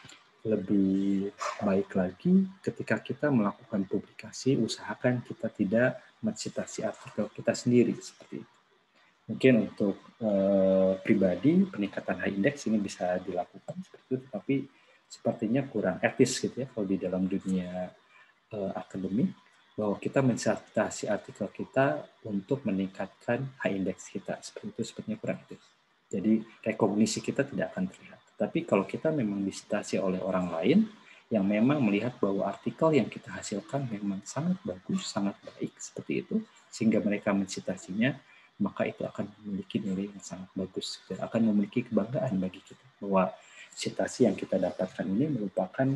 lebih baik lagi ketika kita melakukan publikasi, usahakan kita tidak mencitasi artikel kita sendiri seperti itu. Mungkin untuk eh, pribadi peningkatan high index ini bisa dilakukan seperti itu, tapi sepertinya kurang etis gitu ya kalau di dalam dunia eh, akademik bahwa kita mencitasi artikel kita untuk meningkatkan high index kita seperti itu, sepertinya kurang etis. Jadi rekognisi kita tidak akan terlihat. Tapi kalau kita memang disitasi oleh orang lain yang memang melihat bahwa artikel yang kita hasilkan memang sangat bagus, sangat baik seperti itu, sehingga mereka mencitasinya, maka itu akan memiliki nilai yang sangat bagus dan akan memiliki kebanggaan bagi kita bahwa citasi yang kita dapatkan ini merupakan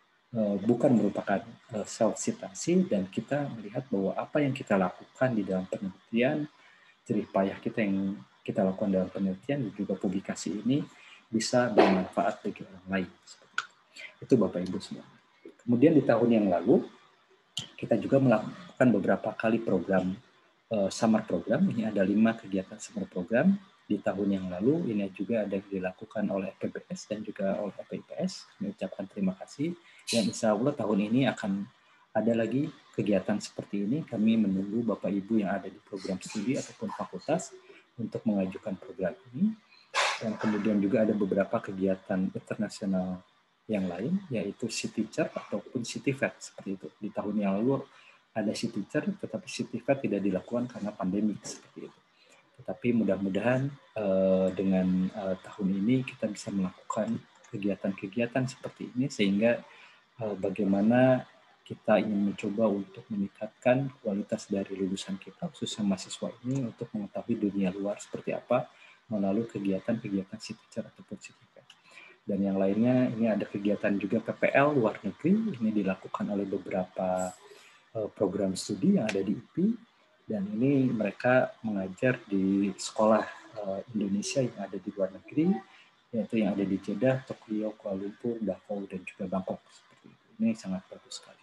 bukan merupakan self citasi dan kita melihat bahwa apa yang kita lakukan di dalam penelitian, jerih payah kita yang kita lakukan dalam penelitian dan juga publikasi ini bisa bermanfaat bagi orang lain. Itu Bapak Ibu semua. Kemudian di tahun yang lalu kita juga melakukan beberapa kali program uh, summer program. Ini ada lima kegiatan summer program di tahun yang lalu. Ini juga ada dilakukan oleh P B S dan juga oleh P I P S. Kami ucapkan terima kasih. Dan insya Allah tahun ini akan ada lagi kegiatan seperti ini. Kami menunggu Bapak Ibu yang ada di program studi ataupun fakultas untuk mengajukan program ini. Dan kemudian juga ada beberapa kegiatan internasional yang lain, yaitu C-Teacher ataupun C-Tifed seperti itu. Di tahun yang lalu ada C-Teacher, tetapi C-Tifed tidak dilakukan karena pandemi seperti itu. Tetapi mudah-mudahan eh, dengan eh, tahun ini kita bisa melakukan kegiatan-kegiatan seperti ini sehingga eh, bagaimana kita ingin mencoba untuk meningkatkan kualitas dari lulusan kita, khususnya mahasiswa ini, untuk mengetahui dunia luar seperti apa melalui kegiatan-kegiatan C-Teacher ataupun C-Tifed. Dan yang lainnya, ini ada kegiatan juga P P L luar negeri, ini dilakukan oleh beberapa uh, program studi yang ada di I P I, dan ini mereka mengajar di sekolah uh, Indonesia yang ada di luar negeri, yaitu yang ada di Jeddah, Tokyo, Kuala Lumpur, Davao, dan juga Bangkok. Seperti itu. Ini sangat bagus sekali.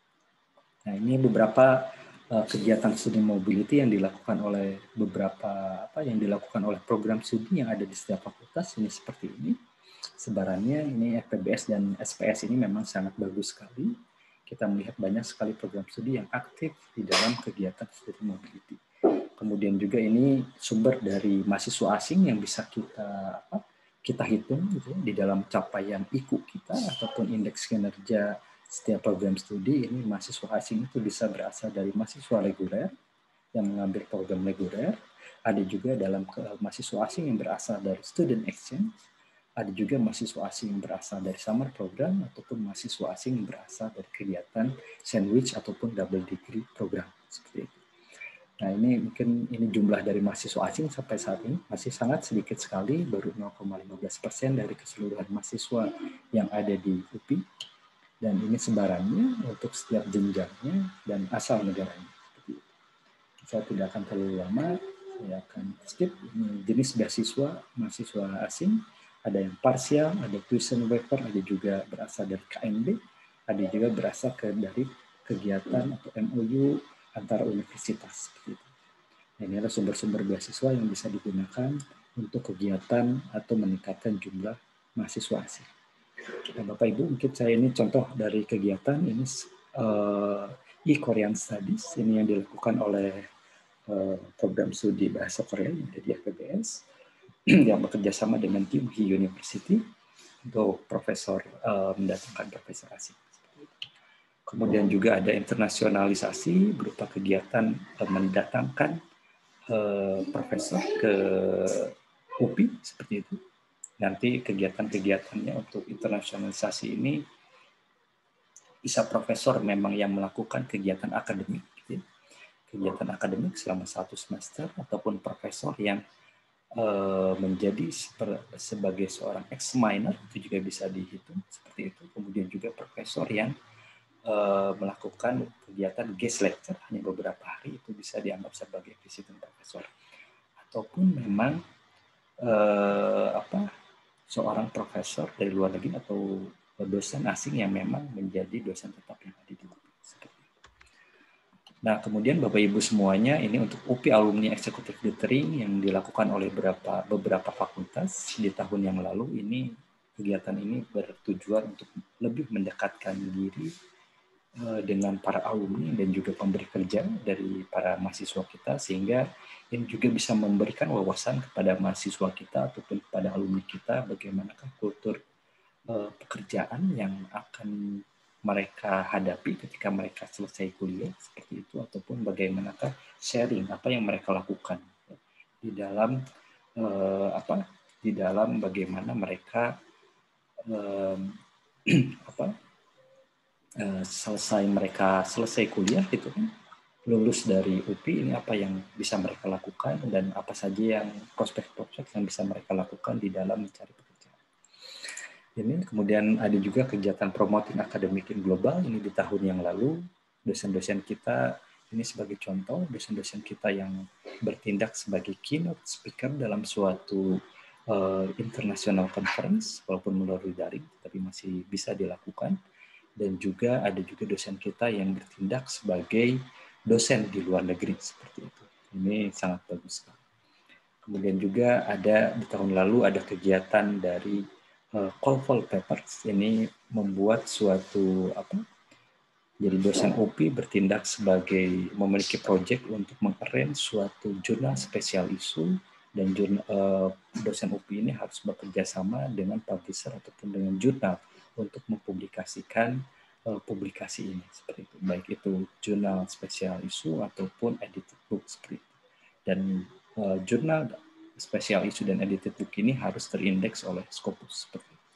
Nah, ini beberapa uh, kegiatan studi mobility yang dilakukan oleh beberapa apa yang dilakukan oleh program studi yang ada di setiap fakultas. Ini seperti ini. Sebarannya ini F P B S dan S P S ini memang sangat bagus sekali. Kita melihat banyak sekali program studi yang aktif di dalam kegiatan studi mobility. Kemudian juga ini sumber dari mahasiswa asing yang bisa kita apa, kita hitung gitu, di dalam capaian I Q kita ataupun indeks kinerja setiap program studi. Ini mahasiswa asing itu bisa berasal dari mahasiswa reguler yang mengambil program reguler. Ada juga dalam mahasiswa asing yang berasal dari student exchange. Ada juga mahasiswa asing yang berasal dari summer program ataupun mahasiswa asing yang berasal dari kegiatan sandwich ataupun double degree program seperti itu. Nah, ini mungkin ini jumlah dari mahasiswa asing sampai saat ini masih sangat sedikit sekali, baru nol koma lima belas persen dari keseluruhan mahasiswa yang ada di U P I. Dan ini sebarannya untuk setiap jenjangnya dan asal negaranya. Seperti itu. Saya tidak akan terlalu lama, saya akan skip. Ini jenis beasiswa mahasiswa asing. Ada yang parsial, ada tuition waiver, ada juga berasal dari K M B, ada juga berasal ke, dari kegiatan atau M O U antara universitas. Gitu. Nah, ini adalah sumber-sumber beasiswa yang bisa digunakan untuk kegiatan atau meningkatkan jumlah mahasiswa asing. Nah, Bapak Ibu, mungkin saya ini contoh dari kegiatan ini uh, e-Korean Studies, ini yang dilakukan oleh uh, program studi bahasa Korea yang ada di F P B S. Yang bekerja sama dengan Kyunghee University untuk profesor uh, mendatangkan profesor asing. Kemudian juga ada internasionalisasi berupa kegiatan uh, mendatangkan uh, profesor ke U P I seperti itu. Nanti kegiatan-kegiatannya untuk internasionalisasi ini bisa profesor memang yang melakukan kegiatan akademik, gitu ya. Kegiatan akademik selama satu semester ataupun profesor yang menjadi sebagai seorang ex-minor itu juga bisa dihitung seperti itu. Kemudian juga profesor yang uh, melakukan kegiatan guest lecture hanya beberapa hari itu bisa dianggap sebagai visiting profesor. Ataupun memang uh, apa seorang profesor dari luar negeri atau dosen asing yang memang menjadi dosen tetap yang ada di U P I. Nah, kemudian Bapak Ibu semuanya, ini untuk U P I Alumni Executive Tutoring yang dilakukan oleh beberapa, beberapa fakultas di tahun yang lalu. Ini kegiatan ini bertujuan untuk lebih mendekatkan diri uh, dengan para alumni dan juga pemberi kerja dari para mahasiswa kita, sehingga ini juga bisa memberikan wawasan kepada mahasiswa kita ataupun kepada alumni kita bagaimanakah kultur uh, pekerjaan yang akan mereka hadapi ketika mereka selesai kuliah seperti itu, ataupun bagaimanakah sharing apa yang mereka lakukan di dalam eh, apa di dalam bagaimana mereka eh, apa eh, selesai mereka selesai kuliah gitu kan, lulus dari U P I, ini apa yang bisa mereka lakukan dan apa saja yang prospek-prospek yang bisa mereka lakukan di dalam mencari pekerjaan. Ini kemudian ada juga kegiatan promoting akademik in global ini di tahun yang lalu. Dosen-dosen kita ini sebagai contoh, dosen-dosen kita yang bertindak sebagai keynote speaker dalam suatu uh, international conference, walaupun melalui daring, tapi masih bisa dilakukan. Dan juga ada juga dosen kita yang bertindak sebagai dosen di luar negeri seperti itu. Ini sangat bagus sekali. Kemudian juga ada di tahun lalu ada kegiatan dari Call for Papers, ini membuat suatu apa? Jadi dosen U P I bertindak sebagai memiliki proyek untuk mengarrange suatu jurnal spesial isu, dan jurnal, uh, dosen U P I ini harus bekerja sama dengan publisher ataupun dengan jurnal untuk mempublikasikan uh, publikasi ini seperti itu, baik itu jurnal spesial isu ataupun edited book seperti itu. Dan uh, jurnal spesial isu dan edited book ini harus terindeks oleh Scopus seperti itu.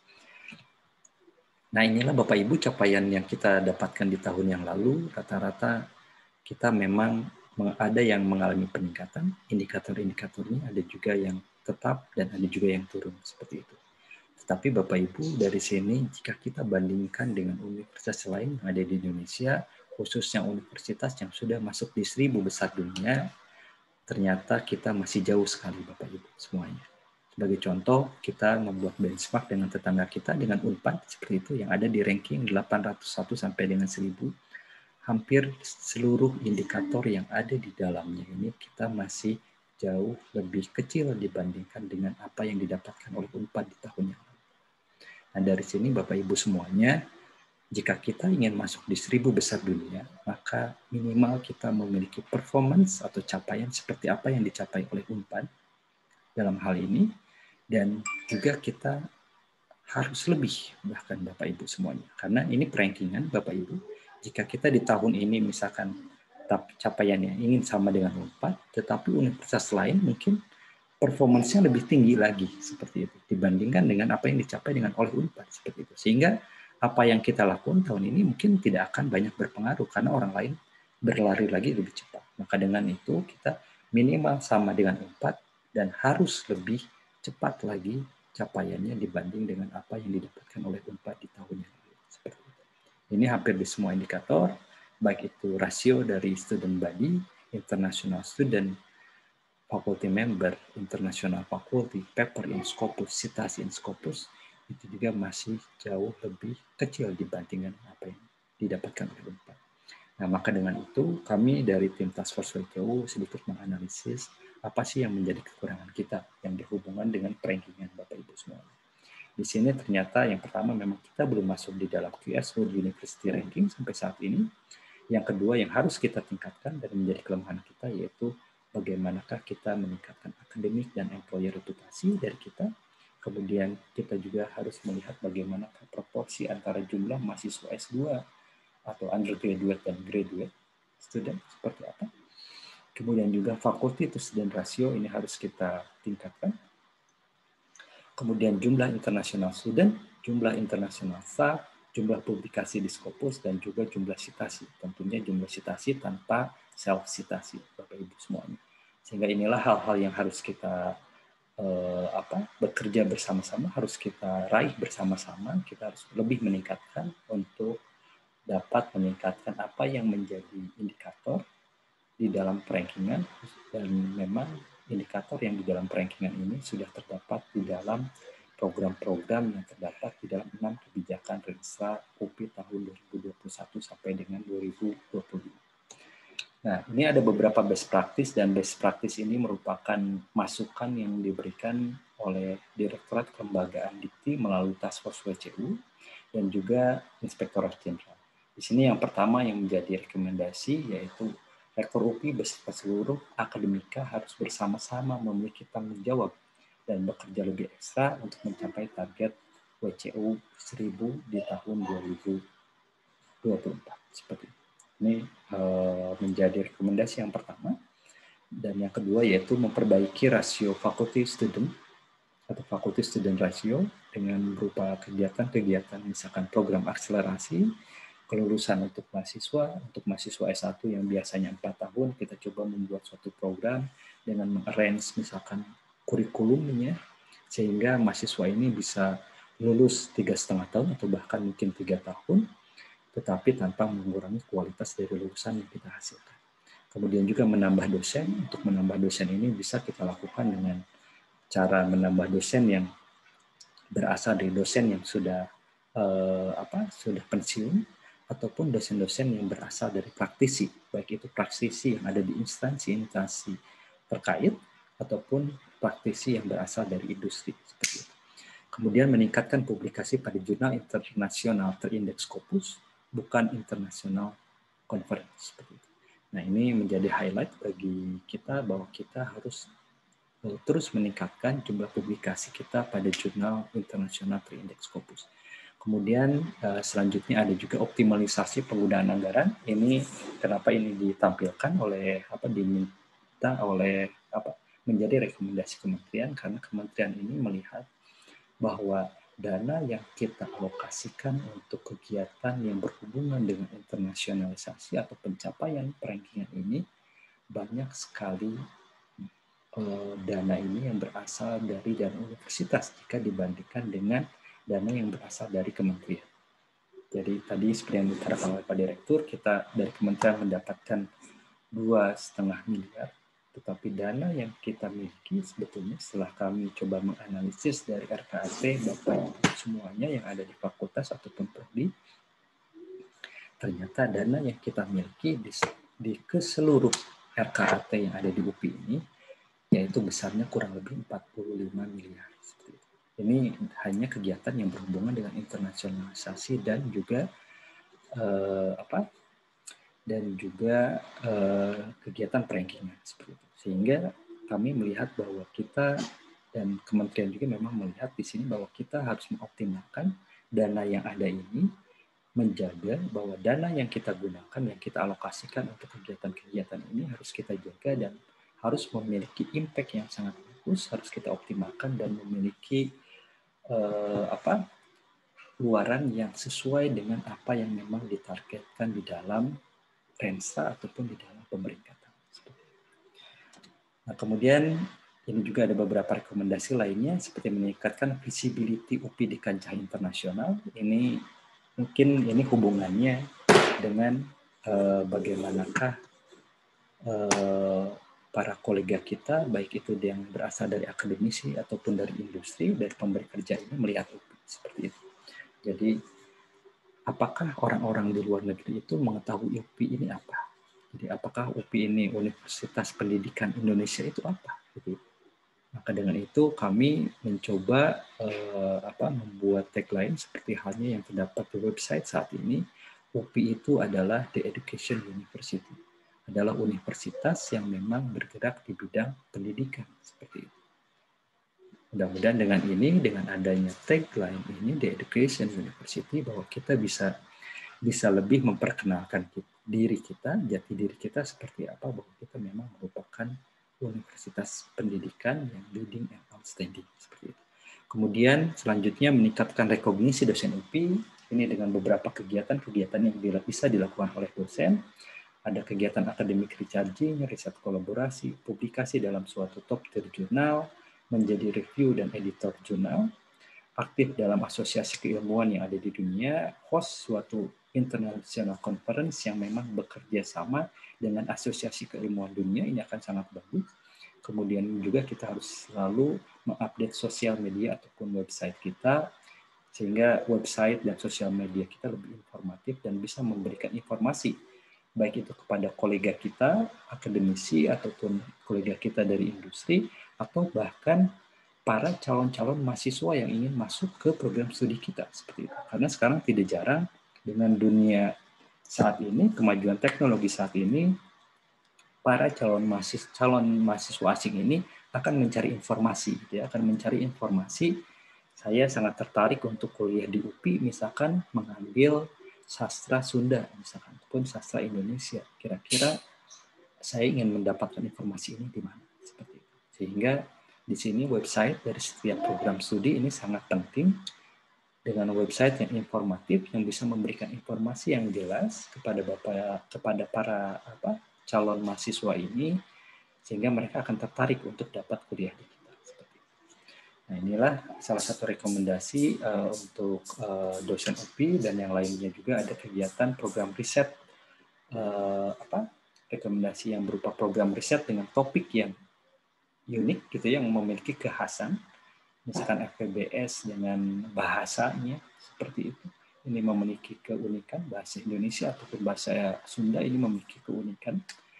Nah, inilah Bapak Ibu capaian yang kita dapatkan di tahun yang lalu. Rata-rata kita memang ada yang mengalami peningkatan, indikator-indikatornya ada juga yang tetap dan ada juga yang turun seperti itu. Tetapi Bapak Ibu dari sini jika kita bandingkan dengan universitas lain yang ada di Indonesia, khususnya universitas yang sudah masuk di seribu besar dunia, ternyata kita masih jauh sekali Bapak Ibu semuanya. Sebagai contoh, kita membuat benchmark dengan tetangga kita, dengan Unpad seperti itu, yang ada di ranking delapan ratus satu sampai dengan seribu. Hampir seluruh indikator yang ada di dalamnya ini kita masih jauh lebih kecil dibandingkan dengan apa yang didapatkan oleh Unpad di tahun yang lalu. Nah, dari sini Bapak Ibu semuanya, jika kita ingin masuk di seribu besar dunia, maka minimal kita memiliki performance atau capaian seperti apa yang dicapai oleh Unpad dalam hal ini, dan juga kita harus lebih bahkan Bapak Ibu semuanya. Karena ini perankingan Bapak Ibu, jika kita di tahun ini misalkan capaiannya ingin sama dengan Unpad, tetapi universitas lain mungkin performance-nya lebih tinggi lagi seperti itu dibandingkan dengan apa yang dicapai dengan oleh Unpad seperti itu. Sehingga apa yang kita lakukan tahun ini mungkin tidak akan banyak berpengaruh karena orang lain berlari lagi lebih cepat. Maka dengan itu kita minimal sama dengan Unpad dan harus lebih cepat lagi capaiannya dibanding dengan apa yang didapatkan oleh Unpad di tahun yang lalu. Seperti itu. Ini hampir di semua indikator, baik itu rasio dari student body, international student, faculty member, international faculty, paper in Scopus, citasi in Scopus, itu juga masih jauh lebih kecil dibandingkan apa yang didapatkan oleh Unpad. Nah, maka dengan itu kami dari tim Task Force W T U sedikit menganalisis apa sih yang menjadi kekurangan kita yang berhubungan dengan perankingan Bapak Ibu semua. Di sini ternyata yang pertama memang kita belum masuk di dalam Q S World University Ranking sampai saat ini. Yang kedua yang harus kita tingkatkan dan menjadi kelemahan kita yaitu bagaimanakah kita meningkatkan akademik dan employer reputasi dari kita. Kemudian kita juga harus melihat bagaimana proporsi antara jumlah mahasiswa S dua atau undergraduate dan graduate student seperti apa. Kemudian juga faculty to student ratio ini harus kita tingkatkan. Kemudian jumlah international student, jumlah international staff, jumlah publikasi di Scopus, dan juga jumlah citasi. Tentunya jumlah citasi tanpa self-citasi, Bapak Ibu semuanya. Sehingga inilah hal-hal yang harus kita Eh, apa bekerja bersama-sama, harus kita raih bersama-sama. Kita harus lebih meningkatkan untuk dapat meningkatkan apa yang menjadi indikator di dalam perankingan, dan memang indikator yang di dalam perankingan ini sudah terdapat di dalam program-program yang terdapat di dalam enam kebijakan Renstra U P I tahun dua ribu dua puluh satu sampai dengan dua ribu dua puluh lima. Nah, ini ada beberapa best practice, dan best practice ini merupakan masukan yang diberikan oleh Direktorat Kelembagaan Dikti melalui Task Force W C U dan juga Inspektorat Jenderal. Di sini yang pertama yang menjadi rekomendasi yaitu Rektor U P I beserta seluruh akademika harus bersama-sama memiliki tanggung jawab dan bekerja lebih ekstra untuk mencapai target W C U seribu di tahun dua ribu dua puluh empat. Seperti itu. Ini uh, menjadi rekomendasi yang pertama. Dan yang kedua yaitu memperbaiki rasio faculty student atau faculty student ratio dengan berupa kegiatan-kegiatan misalkan program akselerasi, kelulusan untuk mahasiswa, untuk mahasiswa S satu yang biasanya empat tahun, kita coba membuat suatu program dengan mengarrange misalkan kurikulumnya, sehingga mahasiswa ini bisa lulus tiga setengah tahun atau bahkan mungkin tiga tahun, tetapi tanpa mengurangi kualitas dari lulusan yang kita hasilkan. Kemudian juga menambah dosen, untuk menambah dosen ini bisa kita lakukan dengan cara menambah dosen yang berasal dari dosen yang sudah eh, apa sudah pensiun, ataupun dosen-dosen yang berasal dari praktisi, baik itu praktisi yang ada di instansi-instansi terkait, ataupun praktisi yang berasal dari industri. Seperti itu. Kemudian meningkatkan publikasi pada jurnal internasional terindeks Scopus, bukan internasional conference. Seperti itu. Nah, ini menjadi highlight bagi kita bahwa kita harus terus meningkatkan jumlah publikasi kita pada jurnal internasional terindeks Scopus. Kemudian selanjutnya ada juga optimalisasi penggunaan anggaran. Ini kenapa ini ditampilkan oleh apa diminta oleh apa menjadi rekomendasi kementerian, karena kementerian ini melihat bahwa dana yang kita alokasikan untuk kegiatan yang berhubungan dengan internasionalisasi atau pencapaian perankingan ini banyak sekali eh, dana ini yang berasal dari dana universitas jika dibandingkan dengan dana yang berasal dari kementerian. Jadi tadi seperti yang diterangkan oleh Pak Direktur, kita dari kementerian mendapatkan dua setengah miliar, tetapi dana yang kita miliki sebetulnya setelah kami coba menganalisis dari R K A T Bapak semuanya yang ada di fakultas ataupun prodi, ternyata dana yang kita miliki di, di ke seluruh R K A T yang ada di U P I ini yaitu besarnya kurang lebih empat puluh lima miliar. Ini hanya kegiatan yang berhubungan dengan internasionalisasi dan juga eh, apa? dan juga eh, kegiatan perankingan seperti itu. Sehingga kami melihat bahwa kita dan kementerian juga memang melihat di sini bahwa kita harus mengoptimalkan dana yang ada ini, menjaga bahwa dana yang kita gunakan, yang kita alokasikan untuk kegiatan-kegiatan ini harus kita jaga dan harus memiliki impact yang sangat bagus, harus kita optimalkan dan memiliki eh, apa luaran yang sesuai dengan apa yang memang ditargetkan di dalam Renstra ataupun di dalam pemeringkatan. Nah, kemudian ini juga ada beberapa rekomendasi lainnya seperti meningkatkan visibility U P I di kancah internasional. Ini mungkin ini hubungannya dengan eh, bagaimanakah eh, para kolega kita, baik itu yang berasal dari akademisi ataupun dari industri, dari pemberi kerja ini melihat U P I seperti itu. Jadi apakah orang-orang di luar negeri itu mengetahui U P I ini apa? Jadi apakah U P I ini Universitas Pendidikan Indonesia itu apa? Jadi, maka dengan itu kami mencoba eh, apa, membuat tagline seperti halnya yang terdapat di website saat ini. U P I itu adalah The Education University, adalah universitas yang memang bergerak di bidang pendidikan seperti itu. Mudah-mudahan dengan ini, dengan adanya tagline ini, The Education University, bahwa kita bisa bisa lebih memperkenalkan diri kita, jati diri kita seperti apa, bahwa kita memang merupakan universitas pendidikan yang leading and outstanding seperti itu. Kemudian selanjutnya meningkatkan rekognisi dosen U P I, ini dengan beberapa kegiatan-kegiatan yang bisa dilakukan oleh dosen. Ada kegiatan akademik recharging, riset kolaborasi, publikasi dalam suatu top tier jurnal, menjadi review dan editor jurnal, aktif dalam asosiasi keilmuan yang ada di dunia, host suatu international conference yang memang bekerja sama dengan asosiasi keilmuan dunia, ini akan sangat bagus. kemudian juga kita harus selalu mengupdate sosial media ataupun website kita, sehingga website dan sosial media kita lebih informatif dan bisa memberikan informasi, baik itu kepada kolega kita, akademisi, ataupun kolega kita dari industri, atau bahkan para calon-calon mahasiswa yang ingin masuk ke program studi kita. Seperti itu. Karena sekarang tidak jarang dengan dunia saat ini, kemajuan teknologi saat ini, para calon mahasiswa, calon mahasiswa asing ini akan mencari informasi, gitu ya, akan mencari informasi. Saya sangat tertarik untuk kuliah di U P I, misalkan mengambil sastra Sunda, misalkan, ataupun sastra Indonesia. Kira-kira saya ingin mendapatkan informasi ini di mana, seperti itu. Sehingga di sini website dari setiap program studi ini sangat penting, dengan website yang informatif yang bisa memberikan informasi yang jelas kepada bapak, kepada para apa, calon mahasiswa ini, sehingga mereka akan tertarik untuk dapat kuliah di kita. Seperti itu. Nah, inilah salah satu rekomendasi uh, untuk uh, dosen U P I, dan yang lainnya juga ada kegiatan program riset, uh, apa rekomendasi yang berupa program riset dengan topik yang unik gitu, yang memiliki kekhasan, misalkan F P B S dengan bahasanya seperti itu. Ini memiliki keunikan, bahasa Indonesia ataupun bahasa Sunda ini memiliki keunikan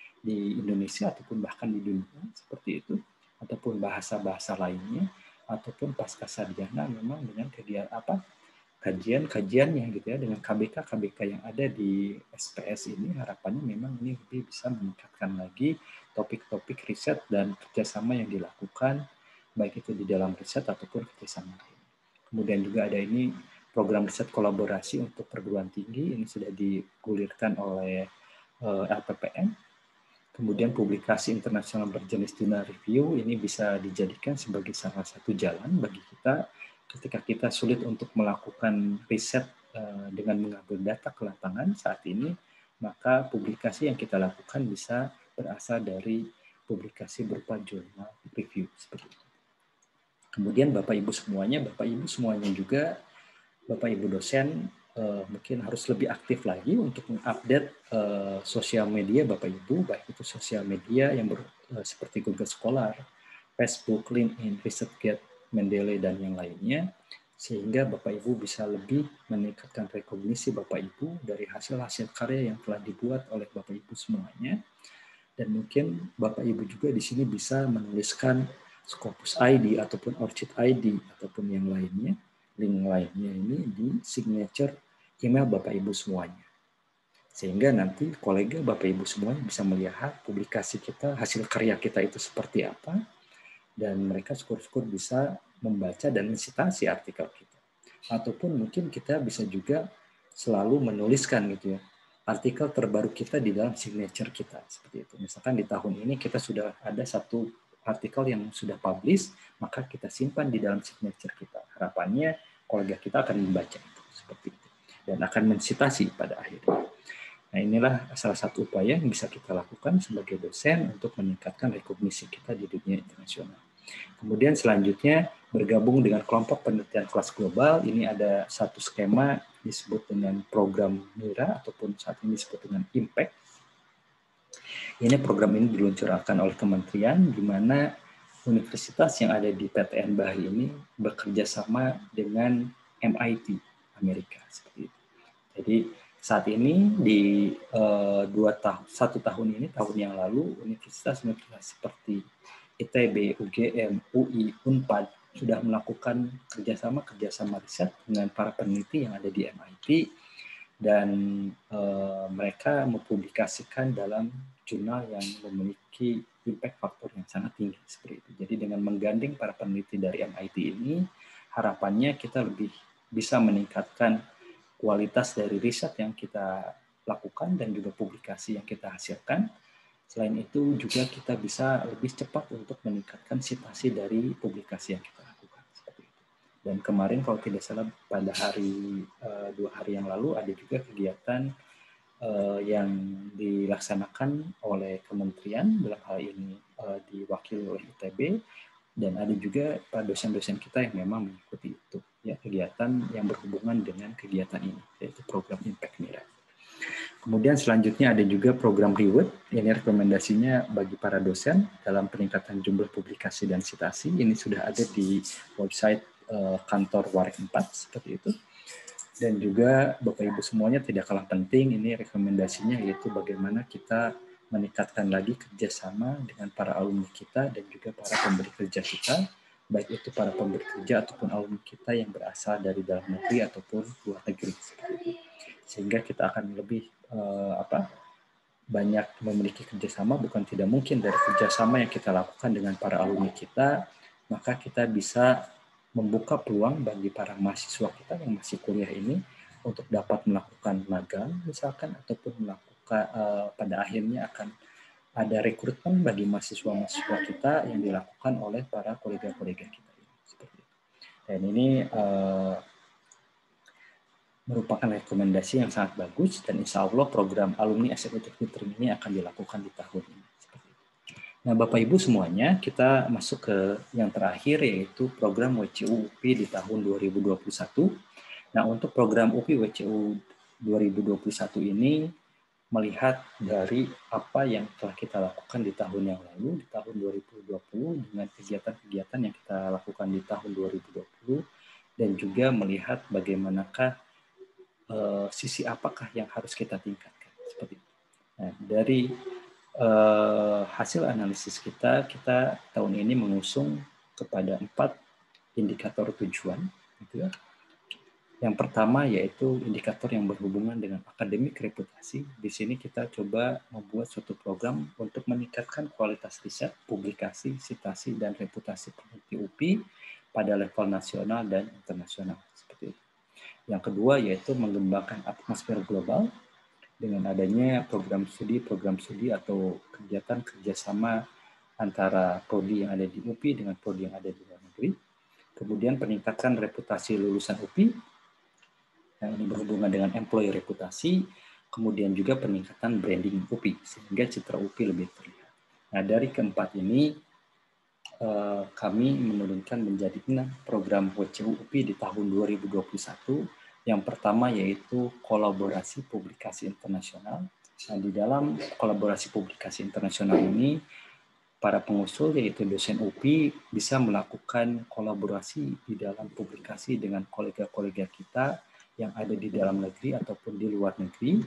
di Indonesia ataupun bahkan di dunia, seperti itu. Ataupun bahasa-bahasa lainnya, ataupun pasca sarjana memang dengan kegiatan apa kajian-kajiannya gitu ya, dengan K B K K B K yang ada di S P S ini, harapannya memang ini lebih bisa meningkatkan lagi topik-topik riset dan kerjasama yang dilakukan, baik itu di dalam riset ataupun kerjasama lain. Kemudian juga ada ini program riset kolaborasi untuk perguruan tinggi, ini sudah digulirkan oleh uh, L P P N. Kemudian publikasi internasional berjenis-jenis review, ini bisa dijadikan sebagai salah satu jalan bagi kita ketika kita sulit untuk melakukan riset uh, dengan mengambil data ke lapangan saat ini, maka publikasi yang kita lakukan bisa berasal dari publikasi berupa jurnal review seperti itu. Kemudian Bapak Ibu semuanya, Bapak Ibu semuanya juga, Bapak Ibu dosen uh, mungkin harus lebih aktif lagi untuk mengupdate uh, sosial media Bapak Ibu, baik itu sosial media yang ber, uh, seperti Google Scholar, Facebook, LinkedIn, ResearchGate, Mendeley, dan yang lainnya, sehingga Bapak Ibu bisa lebih meningkatkan rekognisi Bapak Ibu dari hasil-hasil karya yang telah dibuat oleh Bapak Ibu semuanya. Dan mungkin Bapak Ibu juga di sini bisa menuliskan Scopus I D ataupun Orchid I D ataupun yang lainnya, link lainnya ini di signature email Bapak Ibu semuanya. Sehingga nanti kolega Bapak Ibu semuanya bisa melihat publikasi kita, hasil karya kita itu seperti apa, dan mereka syukur-syukur bisa membaca dan mensitasi artikel kita. Ataupun mungkin kita bisa juga selalu menuliskan gitu ya, artikel terbaru kita di dalam signature kita, seperti itu. Misalkan di tahun ini kita sudah ada satu artikel yang sudah publish, maka kita simpan di dalam signature kita. Harapannya kolega kita akan membaca itu, seperti itu, dan akan mensitasi pada akhirnya. Nah, inilah salah satu upaya yang bisa kita lakukan sebagai dosen untuk meningkatkan rekognisi kita di dunia internasional. Kemudian selanjutnya bergabung dengan kelompok penelitian kelas global. Ini ada satu skema disebut dengan program MIRA ataupun saat ini disebut dengan Impact. Ini program ini diluncurkan oleh kementerian, di mana universitas yang ada di P T N Bahri ini bekerja sama dengan M I T Amerika, seperti itu. Jadi saat ini di uh, dua tahun, satu tahun ini, tahun yang lalu, universitas-universitas seperti I T B, U G M, U I, Unpad sudah melakukan kerjasama kerjasama riset dengan para peneliti yang ada di M I T, dan uh, mereka mempublikasikan dalam jurnal yang memiliki impact faktor yang sangat tinggi seperti itu. Jadi dengan menggandeng para peneliti dari M I T ini, harapannya kita lebih bisa meningkatkan kualitas dari riset yang kita lakukan dan juga publikasi yang kita hasilkan. Selain itu juga kita bisa lebih cepat untuk meningkatkan citasi dari publikasi yang kita lakukan. Seperti itu. Dan kemarin kalau tidak salah pada hari uh, dua hari yang lalu ada juga kegiatan uh, yang dilaksanakan oleh kementerian, dalam hal ini uh, diwakili oleh I T B, dan ada juga para dosen-dosen kita yang memang mengikuti itu, ya, kegiatan yang berhubungan dengan kegiatan ini, yaitu program Impact MIRA. Kemudian selanjutnya ada juga program reward, ini rekomendasinya bagi para dosen dalam peningkatan jumlah publikasi dan citasi. Ini sudah ada di website uh, kantor Warek empat, seperti itu. Dan juga Bapak Ibu semuanya tidak kalah penting, ini rekomendasinya yaitu bagaimana kita meningkatkan lagi kerjasama dengan para alumni kita dan juga para pemberi kerja kita, baik itu para pemberi kerja ataupun alumni kita yang berasal dari dalam negeri ataupun luar negeri. Sehingga kita akan lebih uh, apa banyak memiliki kerjasama, bukan tidak mungkin dari kerjasama yang kita lakukan dengan para alumni kita, maka kita bisa membuka peluang bagi para mahasiswa kita yang masih kuliah ini untuk dapat melakukan magang misalkan, ataupun melakukan uh, pada akhirnya akan ada rekrutmen bagi mahasiswa-mahasiswa kita yang dilakukan oleh para kolega-kolega kita. Seperti itu. Dan ini uh, merupakan rekomendasi yang sangat bagus, dan insya Allah program alumni eksekutif mentoring ini akan dilakukan di tahun ini. Nah, Bapak Ibu semuanya, kita masuk ke yang terakhir, yaitu program W C U U P I di tahun dua ribu dua puluh satu. Nah, untuk program U P I W C U dua ribu dua puluh satu ini melihat dari apa yang telah kita lakukan di tahun yang lalu, di tahun dua ribu dua puluh, dengan kegiatan-kegiatan yang kita lakukan di tahun dua ribu dua puluh, dan juga melihat bagaimanakah uh, sisi apakah yang harus kita tingkatkan. Seperti itu. Nah, dari Uh, hasil analisis kita, kita tahun ini mengusung kepada empat indikator tujuan. Gitu ya. Yang pertama yaitu indikator yang berhubungan dengan akademik reputasi. Di sini kita coba membuat suatu program untuk meningkatkan kualitas riset, publikasi, citasi, dan reputasi peneliti U P I pada level nasional dan internasional. Seperti itu. Yang kedua yaitu mengembangkan atmosfer global, dengan adanya program studi, program studi atau kegiatan kerjasama antara prodi yang ada di U P I dengan prodi yang ada di luar negeri. Kemudian peningkatan reputasi lulusan U P I, yang ini berhubungan dengan employee reputasi, kemudian juga peningkatan branding U P I, sehingga citra U P I lebih terlihat. Nah, dari keempat ini, kami menurunkan menjadi enam program W C U U P I di tahun dua ribu dua puluh satu. Yang pertama yaitu kolaborasi publikasi internasional. Nah, di dalam kolaborasi publikasi internasional ini, para pengusul yaitu dosen U P I bisa melakukan kolaborasi di dalam publikasi dengan kolega-kolega kita yang ada di dalam negeri ataupun di luar negeri,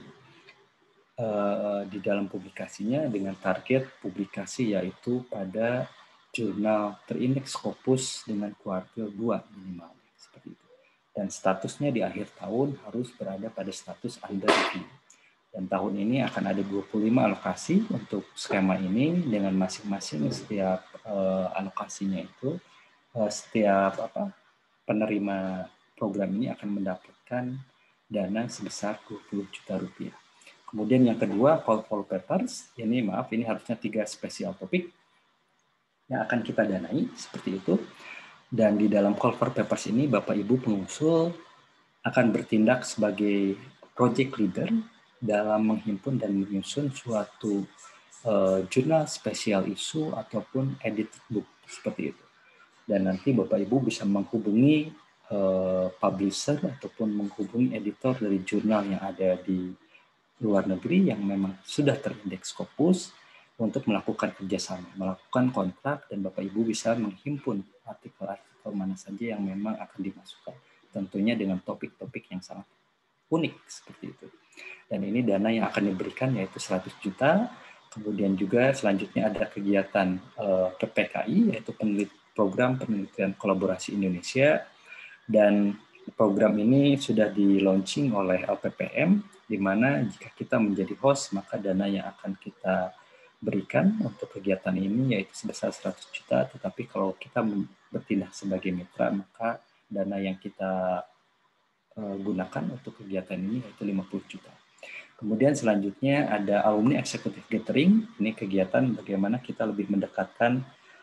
uh, di dalam publikasinya dengan target publikasi yaitu pada jurnal terindeks Scopus dengan kuartil dua minimal. Seperti itu. Dan statusnya di akhir tahun harus berada pada status under review. Dan tahun ini akan ada dua puluh lima alokasi untuk skema ini, dengan masing-masing setiap uh, alokasinya itu, uh, setiap apa penerima program ini akan mendapatkan dana sebesar dua puluh juta rupiah. Kemudian yang kedua, call for papers. Ini maaf, ini harusnya tiga spesial topik yang akan kita danai, seperti itu. Dan di dalam call for papers ini, Bapak Ibu pengusul akan bertindak sebagai project leader dalam menghimpun dan menyusun suatu uh, jurnal spesial isu ataupun edited book, seperti itu. Dan nanti Bapak Ibu bisa menghubungi uh, publisher ataupun menghubungi editor dari jurnal yang ada di luar negeri yang memang sudah terindeks Scopus, untuk melakukan kerjasama, melakukan kontrak, dan Bapak Ibu bisa menghimpun artikel-artikel mana saja yang memang akan dimasukkan. Tentunya dengan topik-topik yang sangat unik seperti itu. Dan ini dana yang akan diberikan yaitu seratus juta. Kemudian juga selanjutnya ada kegiatan uh, P P K I, yaitu penelit, program penelitian kolaborasi Indonesia. Dan program ini sudah di-launching oleh L P P M, di mana jika kita menjadi host, maka dana yang akan kita berikan untuk kegiatan ini yaitu sebesar seratus juta, tetapi kalau kita bertindak sebagai mitra, maka dana yang kita uh, gunakan untuk kegiatan ini yaitu lima puluh juta. Kemudian selanjutnya ada alumni eksekutif gathering. Ini kegiatan bagaimana kita lebih mendekatkan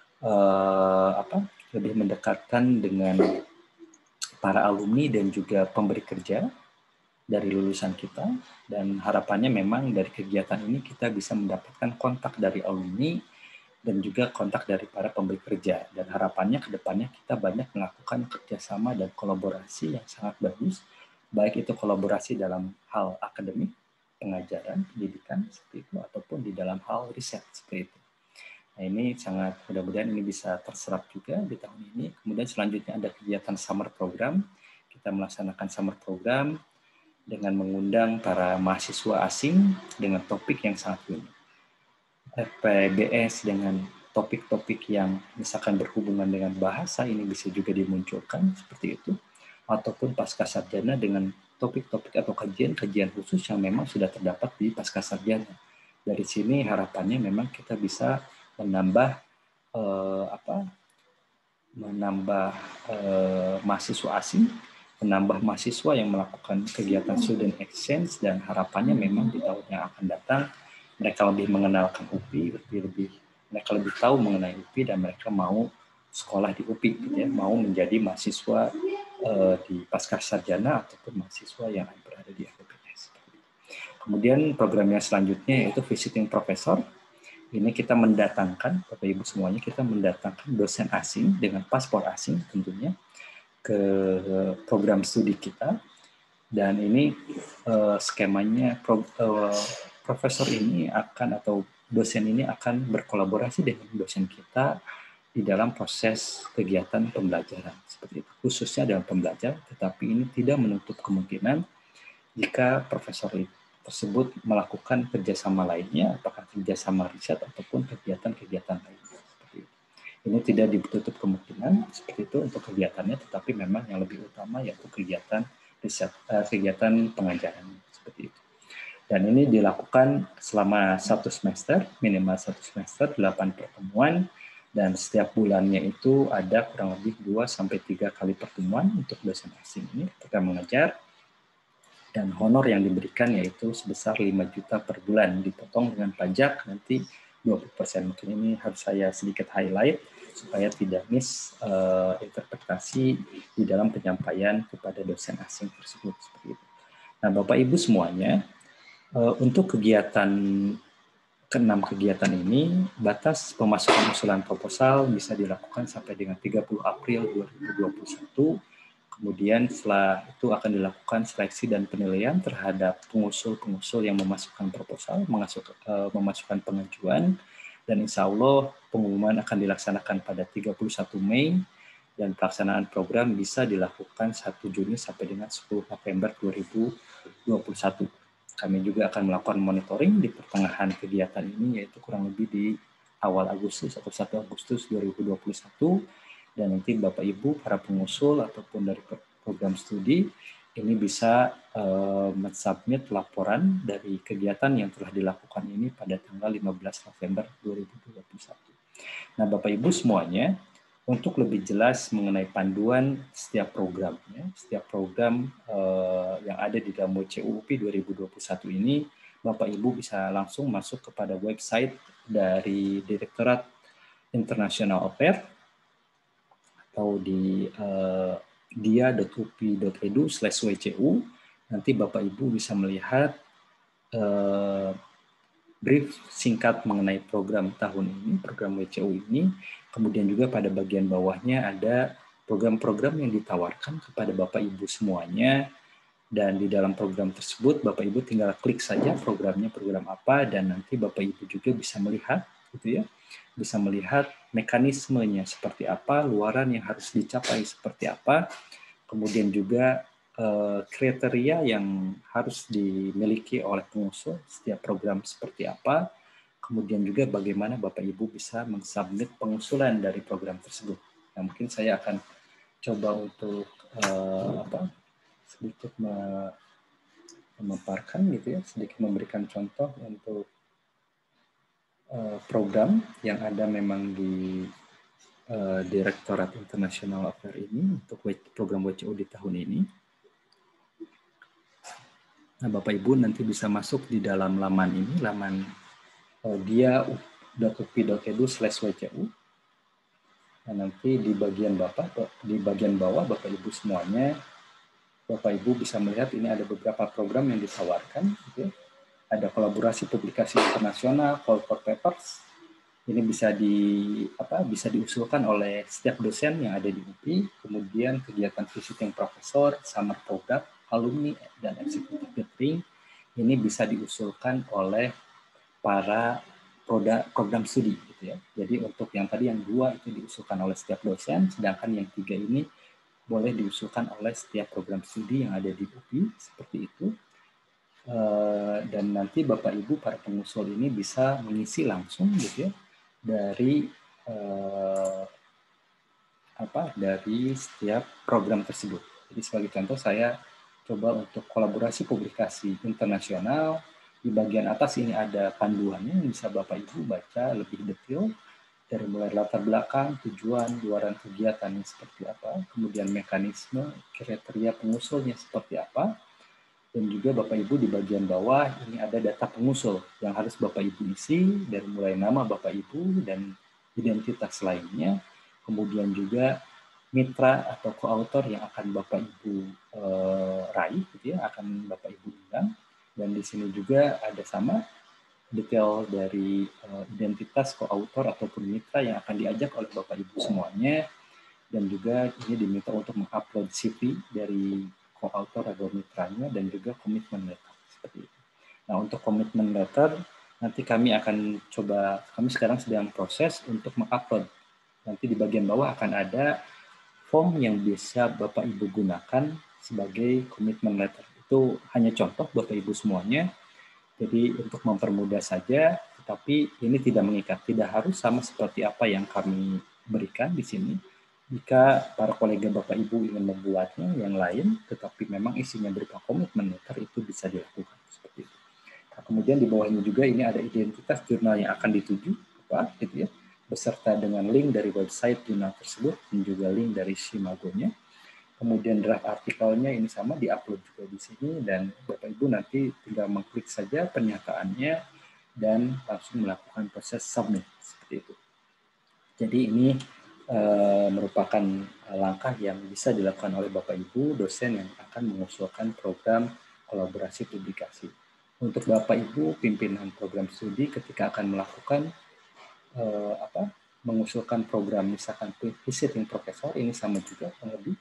uh, apa? lebih mendekatkan dengan para alumni dan juga pemberi kerja dari lulusan kita, dan harapannya memang dari kegiatan ini kita bisa mendapatkan kontak dari alumni dan juga kontak dari para pemberi kerja, dan harapannya ke depannya kita banyak melakukan kerjasama dan kolaborasi yang sangat bagus, baik itu kolaborasi dalam hal akademik pengajaran, pendidikan seperti itu, ataupun di dalam hal riset seperti itu. Nah, ini sangat mudah-mudahan ini bisa terserap juga di tahun ini. Kemudian selanjutnya ada kegiatan summer program. Kita melaksanakan summer program dengan mengundang para mahasiswa asing dengan topik yang sangat unik. F P B S dengan topik-topik yang misalkan berhubungan dengan bahasa ini bisa juga dimunculkan seperti itu. Ataupun pascasarjana dengan topik-topik atau kajian-kajian khusus yang memang sudah terdapat di pascasarjana. Dari sini harapannya memang kita bisa menambah eh, apa? menambah eh, mahasiswa asing, menambah mahasiswa yang melakukan kegiatan student exchange, dan harapannya memang di tahun yang akan datang mereka lebih mengenalkan U P I, lebih lebih mereka lebih tahu mengenai U P I dan mereka mau sekolah di U P I, gitu ya, mau menjadi mahasiswa uh, di pascasarjana ataupun mahasiswa yang berada di F P B S. Kemudian program yang selanjutnya yaitu visiting professor. Ini kita mendatangkan, Bapak Ibu semuanya, kita mendatangkan dosen asing dengan paspor asing tentunya ke program studi kita. Dan ini uh, skemanya pro, uh, profesor ini akan atau dosen ini akan berkolaborasi dengan dosen kita di dalam proses kegiatan pembelajaran seperti itu, khususnya dalam pembelajaran, tetapi ini tidak menutup kemungkinan jika profesor tersebut melakukan kerjasama lainnya, apakah kerjasama riset ataupun kegiatan-kegiatan lainnya seperti itu. Ini tidak ditutup kemungkinan seperti itu untuk kegiatannya, tetapi memang yang lebih utama yaitu kegiatan riset, kegiatan pengajaran seperti itu. Dan ini dilakukan selama satu semester, minimal satu semester, delapan pertemuan, dan setiap bulannya itu ada kurang lebih dua sampai tiga kali pertemuan untuk dosen asing ini ketika mengajar, dan honor yang diberikan yaitu sebesar lima juta per bulan, dipotong dengan pajak nanti dua puluh persen. Mungkin ini harus saya sedikit highlight supaya tidak miss uh, interpretasi di dalam penyampaian kepada dosen asing tersebut seperti itu. Nah, Bapak Ibu semuanya, uh, untuk kegiatan keenam kegiatan ini, batas pemasukan usulan proposal bisa dilakukan sampai dengan tiga puluh April dua ribu dua puluh satu. Kemudian setelah itu akan dilakukan seleksi dan penilaian terhadap pengusul-pengusul yang memasukkan proposal, memasuk, uh, memasukkan pengajuan, dan insya Allah pengumuman akan dilaksanakan pada tiga puluh satu Mei, dan pelaksanaan program bisa dilakukan satu Juni sampai dengan sepuluh November dua ribu dua puluh satu. Kami juga akan melakukan monitoring di pertengahan kegiatan ini, yaitu kurang lebih di awal Agustus atau satu Agustus dua ribu dua puluh satu. Dan nanti Bapak Ibu, para pengusul ataupun dari program studi, ini bisa uh, mensubmit laporan dari kegiatan yang telah dilakukan ini pada tanggal lima belas November dua ribu dua puluh satu. Nah, Bapak Ibu semuanya, untuk lebih jelas mengenai panduan setiap programnya, setiap program uh, yang ada di dalam W C U U P I dua ribu dua puluh satu ini, Bapak Ibu bisa langsung masuk kepada website dari Direktorat International Affairs atau di uh, dia dot u p i dot e d u slash w c u. Nanti Bapak Ibu bisa melihat uh, brief singkat mengenai program tahun ini, program W C U ini. Kemudian juga pada bagian bawahnya ada program-program yang ditawarkan kepada Bapak Ibu semuanya. Dan di dalam program tersebut Bapak Ibu tinggal klik saja programnya program apa, dan nanti Bapak Ibu juga bisa melihat gitu ya. Bisa melihat mekanismenya seperti apa, luaran yang harus dicapai seperti apa, kemudian juga eh, kriteria yang harus dimiliki oleh pengusul setiap program seperti apa, kemudian juga bagaimana Bapak Ibu bisa mensubmit pengusulan dari program tersebut. Nah, mungkin saya akan coba untuk eh, apa sedikit memaparkan gitu ya, sedikit memberikan contoh untuk program yang ada memang di uh, Direktorat International Affairs ini untuk program W C U di tahun ini. Nah, Bapak Ibu nanti bisa masuk di dalam laman ini, laman uh, dia dot u p i dot e d u slash w c u. Nah, nanti di bagian Bapak, di bagian bawah Bapak Ibu semuanya, Bapak Ibu bisa melihat ini ada beberapa program yang ditawarkan, gitu ya. Ada kolaborasi publikasi internasional, call for papers. Ini bisa di apa bisa diusulkan oleh setiap dosen yang ada di U P I. Kemudian kegiatan visiting professor, summer program, alumni dan executive gathering. ini bisa diusulkan oleh para program studi gitu ya. Jadi untuk yang tadi yang dua itu diusulkan oleh setiap dosen, sedangkan yang tiga ini boleh diusulkan oleh setiap program studi yang ada di U P I, seperti itu. Dan nanti Bapak Ibu para pengusul ini bisa mengisi langsung gitu ya dari eh, apa dari setiap program tersebut. Jadi sebagai contoh saya coba untuk kolaborasi publikasi internasional. Di bagian atas ini ada panduannya yang bisa Bapak Ibu baca lebih detail dari mulai latar belakang, tujuan, luaran kegiatannya seperti apa, kemudian mekanisme, kriteria pengusulnya seperti apa, dan juga Bapak Ibu di bagian bawah ini ada data pengusul yang harus Bapak Ibu isi dari mulai nama Bapak Ibu dan identitas lainnya, kemudian juga mitra atau koautor yang akan Bapak Ibu eh, raih, gitu ya, akan Bapak Ibu undang. Dan di sini juga ada sama detail dari uh, identitas koautor ataupun mitra yang akan diajak oleh Bapak Ibu semuanya, dan juga ini diminta untuk mengupload C V dari koautor atau mitranya dan juga komitmen letter seperti itu. Nah, untuk komitmen letter nanti kami akan coba, kami sekarang sedang proses untuk mengupload. Nanti di bagian bawah akan ada form yang bisa Bapak Ibu gunakan sebagai komitmen letter. Itu hanya contoh Bapak Ibu semuanya. Jadi untuk mempermudah saja, tetapi ini tidak mengikat, tidak harus sama seperti apa yang kami berikan di sini. Jika para kolega Bapak Ibu ingin membuatnya yang lain, tetapi memang isinya berupa komitmen letter, itu bisa dilakukan seperti itu. Nah, kemudian di bawahnya juga ini ada identitas jurnal yang akan dituju, apa, gitu ya, beserta dengan link dari website jurnal tersebut dan juga link dari Shimago-nya. Kemudian draft artikelnya ini sama diupload juga di sini, dan Bapak Ibu nanti tinggal mengklik saja pernyataannya dan langsung melakukan proses submit seperti itu. Jadi ini e, merupakan langkah yang bisa dilakukan oleh Bapak Ibu dosen yang akan mengusulkan program kolaborasi publikasi. Untuk Bapak Ibu pimpinan program studi ketika akan melakukan e, apa mengusulkan program misalkan visiting profesor, ini sama juga lebih.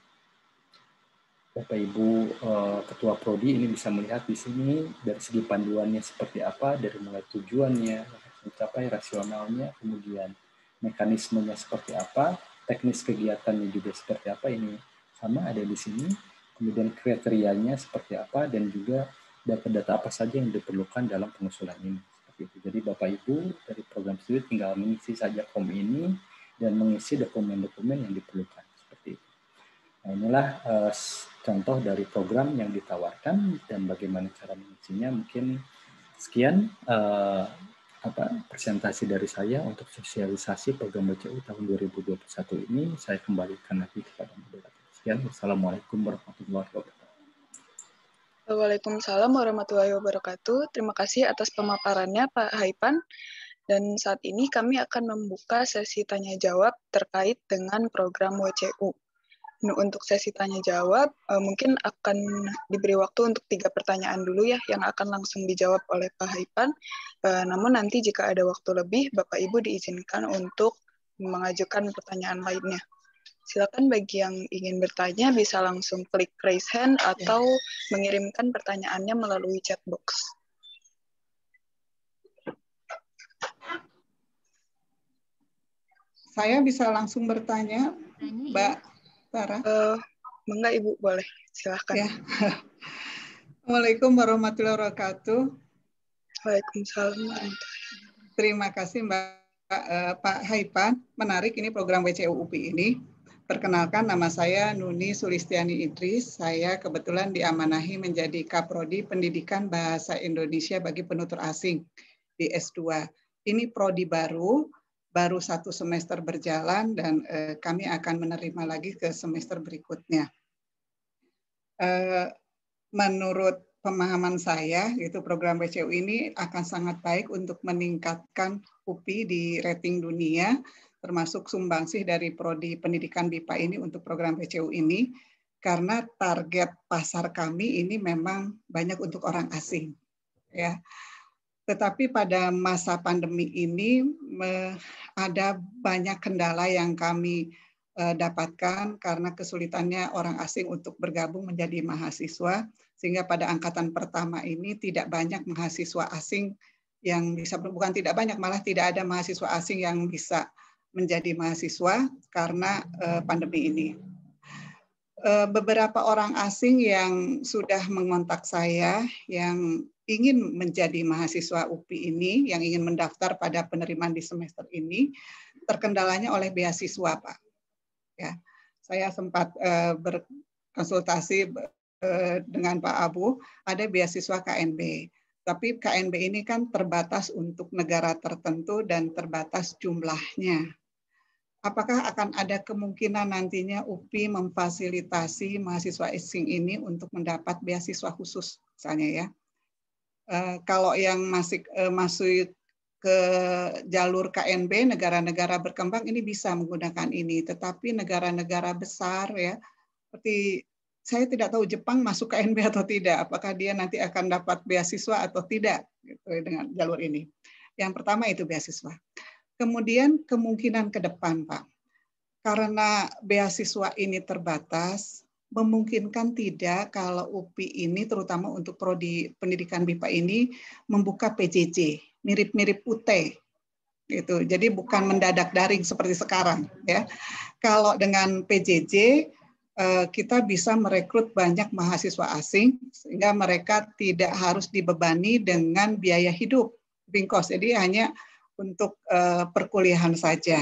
Bapak Ibu eh, Ketua Prodi ini bisa melihat di sini dari segi panduannya seperti apa, dari mulai tujuannya, mencapai rasionalnya, kemudian mekanismenya seperti apa, teknis kegiatannya juga seperti apa, ini sama ada di sini, kemudian kriterianya seperti apa, dan juga data-data apa saja yang diperlukan dalam pengusulan ini. Seperti itu. Jadi Bapak Ibu dari program studi tinggal mengisi saja form ini dan mengisi dokumen-dokumen yang diperlukan. Seperti itu. Nah, inilah uh, contoh dari program yang ditawarkan dan bagaimana cara mengisinya. Mungkin sekian uh, apa presentasi dari saya untuk sosialisasi program B C U tahun dua ribu dua puluh satu ini. Saya kembalikan lagi kepada moderator. Sekian. Wassalamualaikum warahmatullahi wabarakatuh. Waalaikumsalam warahmatullahi wabarakatuh. Terima kasih atas pemaparannya Pak Haipan. Dan saat ini kami akan membuka sesi tanya jawab terkait dengan program W C U. Untuk sesi tanya jawab, mungkin akan diberi waktu untuk tiga pertanyaan dulu ya, yang akan langsung dijawab oleh Pak Haipan. Namun nanti jika ada waktu lebih, Bapak Ibu diizinkan untuk mengajukan pertanyaan lainnya. Silakan bagi yang ingin bertanya bisa langsung klik raise hand atau mengirimkan pertanyaannya melalui chat box. Saya bisa langsung bertanya, Mbak Sarah? Uh, enggak Ibu, boleh. Silahkan. Ya. Assalamualaikum warahmatullahi wabarakatuh. Waalaikumsalam. Terima kasih Mbak uh, Pak Haipan. Menarik ini program W C U U P I ini. Perkenalkan, nama saya Nuni Sulistiani Idris. Saya kebetulan diamanahi menjadi Kaprodi Pendidikan Bahasa Indonesia bagi Penutur Asing di S dua. Ini prodi baru. Baru satu semester berjalan dan eh, kami akan menerima lagi ke semester berikutnya. Eh, menurut pemahaman saya, itu program W C U ini akan sangat baik untuk meningkatkan U P I di rating dunia, termasuk sumbangsih dari Prodi Pendidikan B I P A ini untuk program W C U ini, karena target pasar kami ini memang banyak untuk orang asing, ya. Tetapi pada masa pandemi ini ada banyak kendala yang kami uh, dapatkan karena kesulitannya orang asing untuk bergabung menjadi mahasiswa, sehingga pada angkatan pertama ini tidak banyak mahasiswa asing yang bisa, bukan tidak banyak, malah tidak ada mahasiswa asing yang bisa menjadi mahasiswa karena uh, pandemi ini. Uh, beberapa orang asing yang sudah mengontak saya yang ingin menjadi mahasiswa U P I ini, yang ingin mendaftar pada penerimaan di semester ini, terkendalanya oleh beasiswa, Pak. Ya, saya sempat uh, berkonsultasi uh, dengan Pak Abu, ada beasiswa K N B. Tapi K N B ini kan terbatas untuk negara tertentu dan terbatas jumlahnya. Apakah akan ada kemungkinan nantinya U P I memfasilitasi mahasiswa asing ini untuk mendapat beasiswa khusus, misalnya ya? Uh, kalau yang masih uh, masuk ke jalur K N B, negara-negara berkembang ini bisa menggunakan ini, tetapi negara-negara besar ya, seperti saya tidak tahu Jepang masuk K N B atau tidak, apakah dia nanti akan dapat beasiswa atau tidak gitu, dengan jalur ini. Yang pertama itu beasiswa. Kemudian kemungkinan ke depan, Pak, karena beasiswa ini terbatas, memungkinkan tidak kalau U P I ini, terutama untuk prodi pendidikan B I P A ini, membuka P J J, mirip-mirip U T, gitu. Jadi bukan mendadak daring seperti sekarang, ya. Kalau dengan P J J, kita bisa merekrut banyak mahasiswa asing, sehingga mereka tidak harus dibebani dengan biaya hidup, living cost. Jadi hanya untuk uh, perkuliahan saja.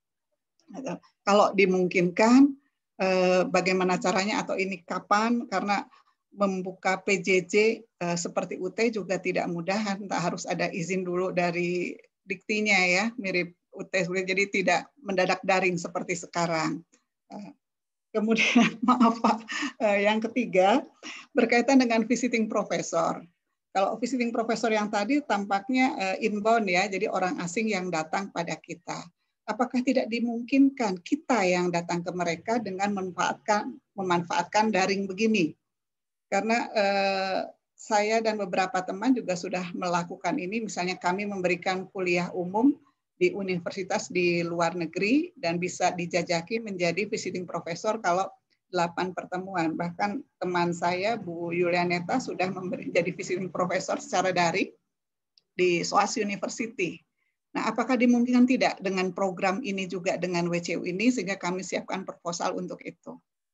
Kalau dimungkinkan, uh, bagaimana caranya atau ini kapan? Karena membuka P J J uh, seperti U T juga tidak mudah, tak harus ada izin dulu dari diktinya ya, mirip U T, jadi tidak mendadak daring seperti sekarang. Uh, kemudian maaf Pak, uh, yang ketiga berkaitan dengan visiting professor. Kalau visiting professor yang tadi tampaknya uh, inbound ya, jadi orang asing yang datang pada kita. Apakah tidak dimungkinkan kita yang datang ke mereka dengan memanfaatkan memanfaatkan daring begini? Karena uh, saya dan beberapa teman juga sudah melakukan ini, misalnya kami memberikan kuliah umum di universitas di luar negeri dan bisa dijajaki menjadi visiting professor kalau delapan pertemuan. Bahkan teman saya, Bu Yulianeta, sudah menjadi visiting professor secara daring di S O A S University. Nah, apakah dimungkinkan tidak dengan program ini juga dengan W C U ini, sehingga kami siapkan proposal untuk itu.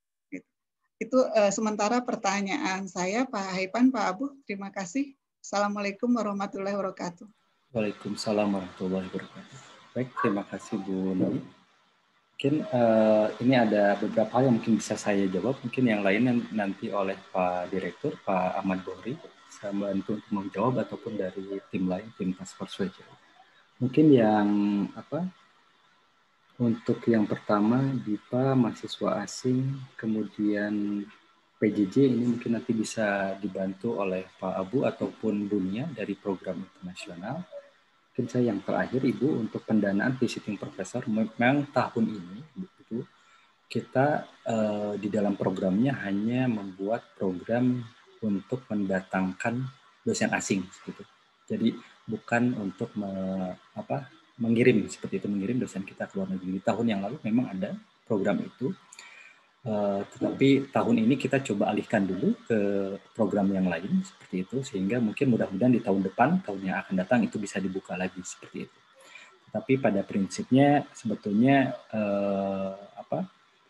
Itu uh, sementara pertanyaan saya, Pak Haipan, Pak Abu. Terima kasih. Assalamualaikum warahmatullahi wabarakatuh. Waalaikumsalam warahmatullahi wabarakatuh. Baik, terima kasih Bu Nuri. Mungkin uh, ini ada beberapa hal yang mungkin bisa saya jawab, mungkin yang lain nanti oleh Pak Direktur, Pak Ahmad Bohri, saya bantu untuk menjawab, ataupun dari tim lain, tim Task Force W C U. Mungkin yang apa? Untuk yang pertama, B I P A, mahasiswa asing, kemudian P J J ini mungkin nanti bisa dibantu oleh Pak Abu ataupun Bunia dari program internasional. Mungkin saya yang terakhir, Ibu, untuk pendanaan visiting professor, memang tahun ini itu kita eh, di dalam programnya hanya membuat program untuk mendatangkan dosen asing, gitu. Jadi bukan untuk me, apa, mengirim seperti itu, mengirim dosen kita ke luar negeri. Di tahun yang lalu memang ada program itu, uh, tetapi tahun ini kita coba alihkan dulu ke program yang lain seperti itu, sehingga mungkin mudah-mudahan di tahun depan, tahun yang akan datang itu bisa dibuka lagi seperti itu. Tapi pada prinsipnya sebetulnya uh, apa?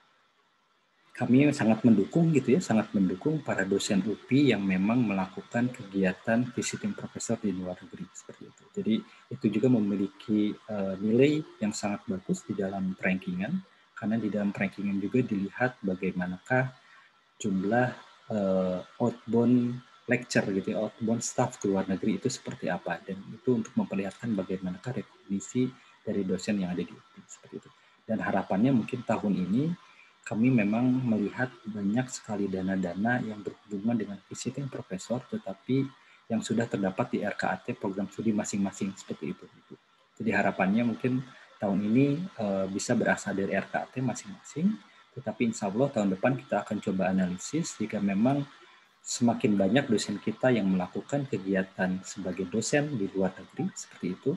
Kami sangat mendukung gitu ya, sangat mendukung para dosen U P I yang memang melakukan kegiatan visiting professor di luar negeri seperti itu. Jadi itu juga memiliki uh, nilai yang sangat bagus di dalam rankingan, karena di dalam rankingan juga dilihat bagaimanakah jumlah uh, outbound lecture gitu ya, outbound staff ke luar negeri itu seperti apa, dan itu untuk memperlihatkan bagaimanakah rekognisi dari dosen yang ada di U P I seperti itu. Dan harapannya mungkin tahun ini kami memang melihat banyak sekali dana-dana yang berhubungan dengan visiting professor, tetapi yang sudah terdapat di R K A T program studi masing-masing seperti itu. Jadi harapannya mungkin tahun ini uh, bisa berasal dari R K A T masing-masing, tetapi insya Allah tahun depan kita akan coba analisis jika memang semakin banyak dosen kita yang melakukan kegiatan sebagai dosen di luar negeri seperti itu,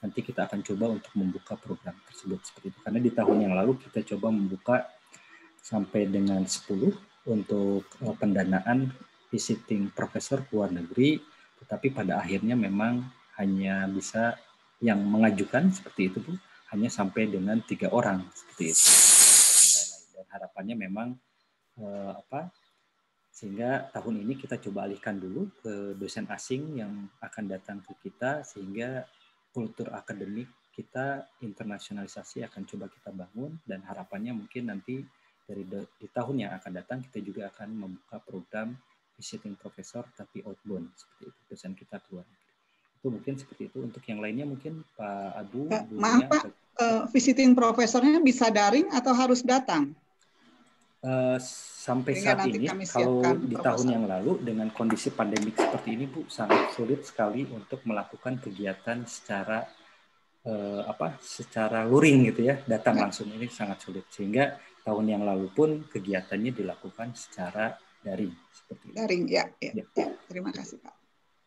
nanti kita akan coba untuk membuka program tersebut seperti itu. Karena di tahun yang lalu kita coba membuka sampai dengan sepuluh untuk uh, pendanaan visiting profesor ke luar negeri, tetapi pada akhirnya memang hanya bisa yang mengajukan seperti itu Bu, hanya sampai dengan tiga orang seperti itu. Dan harapannya memang uh, apa? Sehingga tahun ini kita coba alihkan dulu ke dosen asing yang akan datang ke kita, sehingga kultur akademik kita internasionalisasi akan coba kita bangun, dan harapannya mungkin nanti dari di tahun yang akan datang kita juga akan membuka program visiting professor tapi outbound seperti itu, dosen kita keluar negeri. Itu mungkin seperti itu. Untuk yang lainnya mungkin Pak Abu. Uh, maaf Pak, uh, visiting professornya bisa daring atau harus datang? Uh, sampai Sehingga saat ini kalau di proposal. Tahun yang lalu dengan kondisi pandemik seperti ini Bu, sangat sulit sekali untuk melakukan kegiatan secara uh, apa secara luring gitu ya, datang ya. Langsung ini sangat sulit, sehingga tahun yang lalu pun kegiatannya dilakukan secara daring seperti itu. Daring ya, ya, ya. ya. Terima kasih Pak.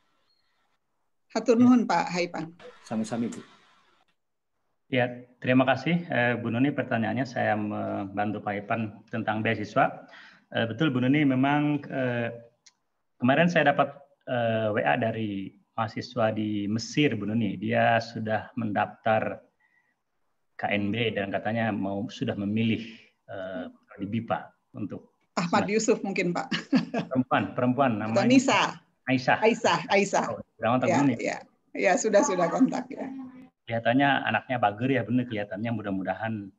Hatur nuhun Pak Haipan. Sami-sami Bu. Ya, terima kasih eh, Bu Nuni, pertanyaannya saya membantu Pak Haipan tentang beasiswa. Eh, betul Bu Nuni, memang eh, kemarin saya dapat eh, W A dari mahasiswa di Mesir Bu Nuni. Dia sudah mendaftar K N B dan katanya mau sudah memilih eh, di B I P A untuk Ahmad Yusuf mungkin Pak. Perempuan, perempuan namanya. Atau Nisa. Aisyah. Aisyah, Aisyah. Oh, ya, ya, ya, sudah sudah kontak ya. Kelihatannya anaknya bager ya, benar kelihatannya, mudah-mudahan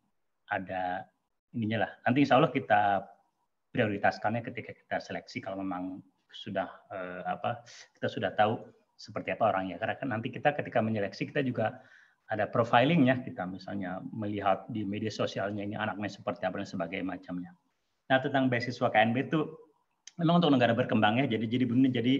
ada ininya lah. Nanti insya Allah kita prioritaskannya ketika kita seleksi kalau memang sudah eh, apa kita sudah tahu seperti apa orangnya. Karena kan nanti kita ketika menyeleksi kita juga ada profilingnya, kita misalnya melihat di media sosialnya ini anaknya seperti apa dan sebagainya macamnya. Nah tentang beasiswa K N B itu memang untuk negara berkembang ya, jadi jadi benar jadi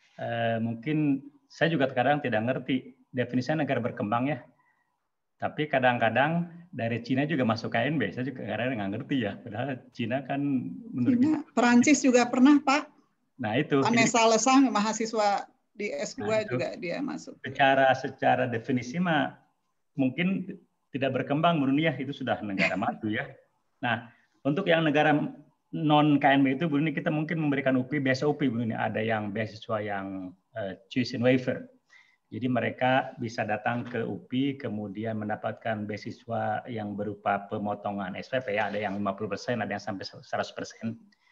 eh, mungkin saya juga kadang tidak ngerti definisinya negara berkembang ya. Tapi kadang-kadang dari Cina juga masuk K N B, saya juga kadang nggak ngerti ya. Padahal Cina kan menurut Cina, kita, Perancis juga pernah Pak. Nah itu. Vanessa Lesang mahasiswa di S dua nah, juga dia masuk. Secara secara definisi mah mungkin tidak berkembang menurut ya, itu sudah negara maju ya. Nah untuk yang negara non K N B itu, Bu ini kita mungkin memberikan U P I, biasa U P I, Bu ini ada yang beasiswa yang uh, tuition waiver. Jadi mereka bisa datang ke U P I, kemudian mendapatkan beasiswa yang berupa pemotongan S P P, ya, ada yang lima puluh persen, ada yang sampai seratus persen.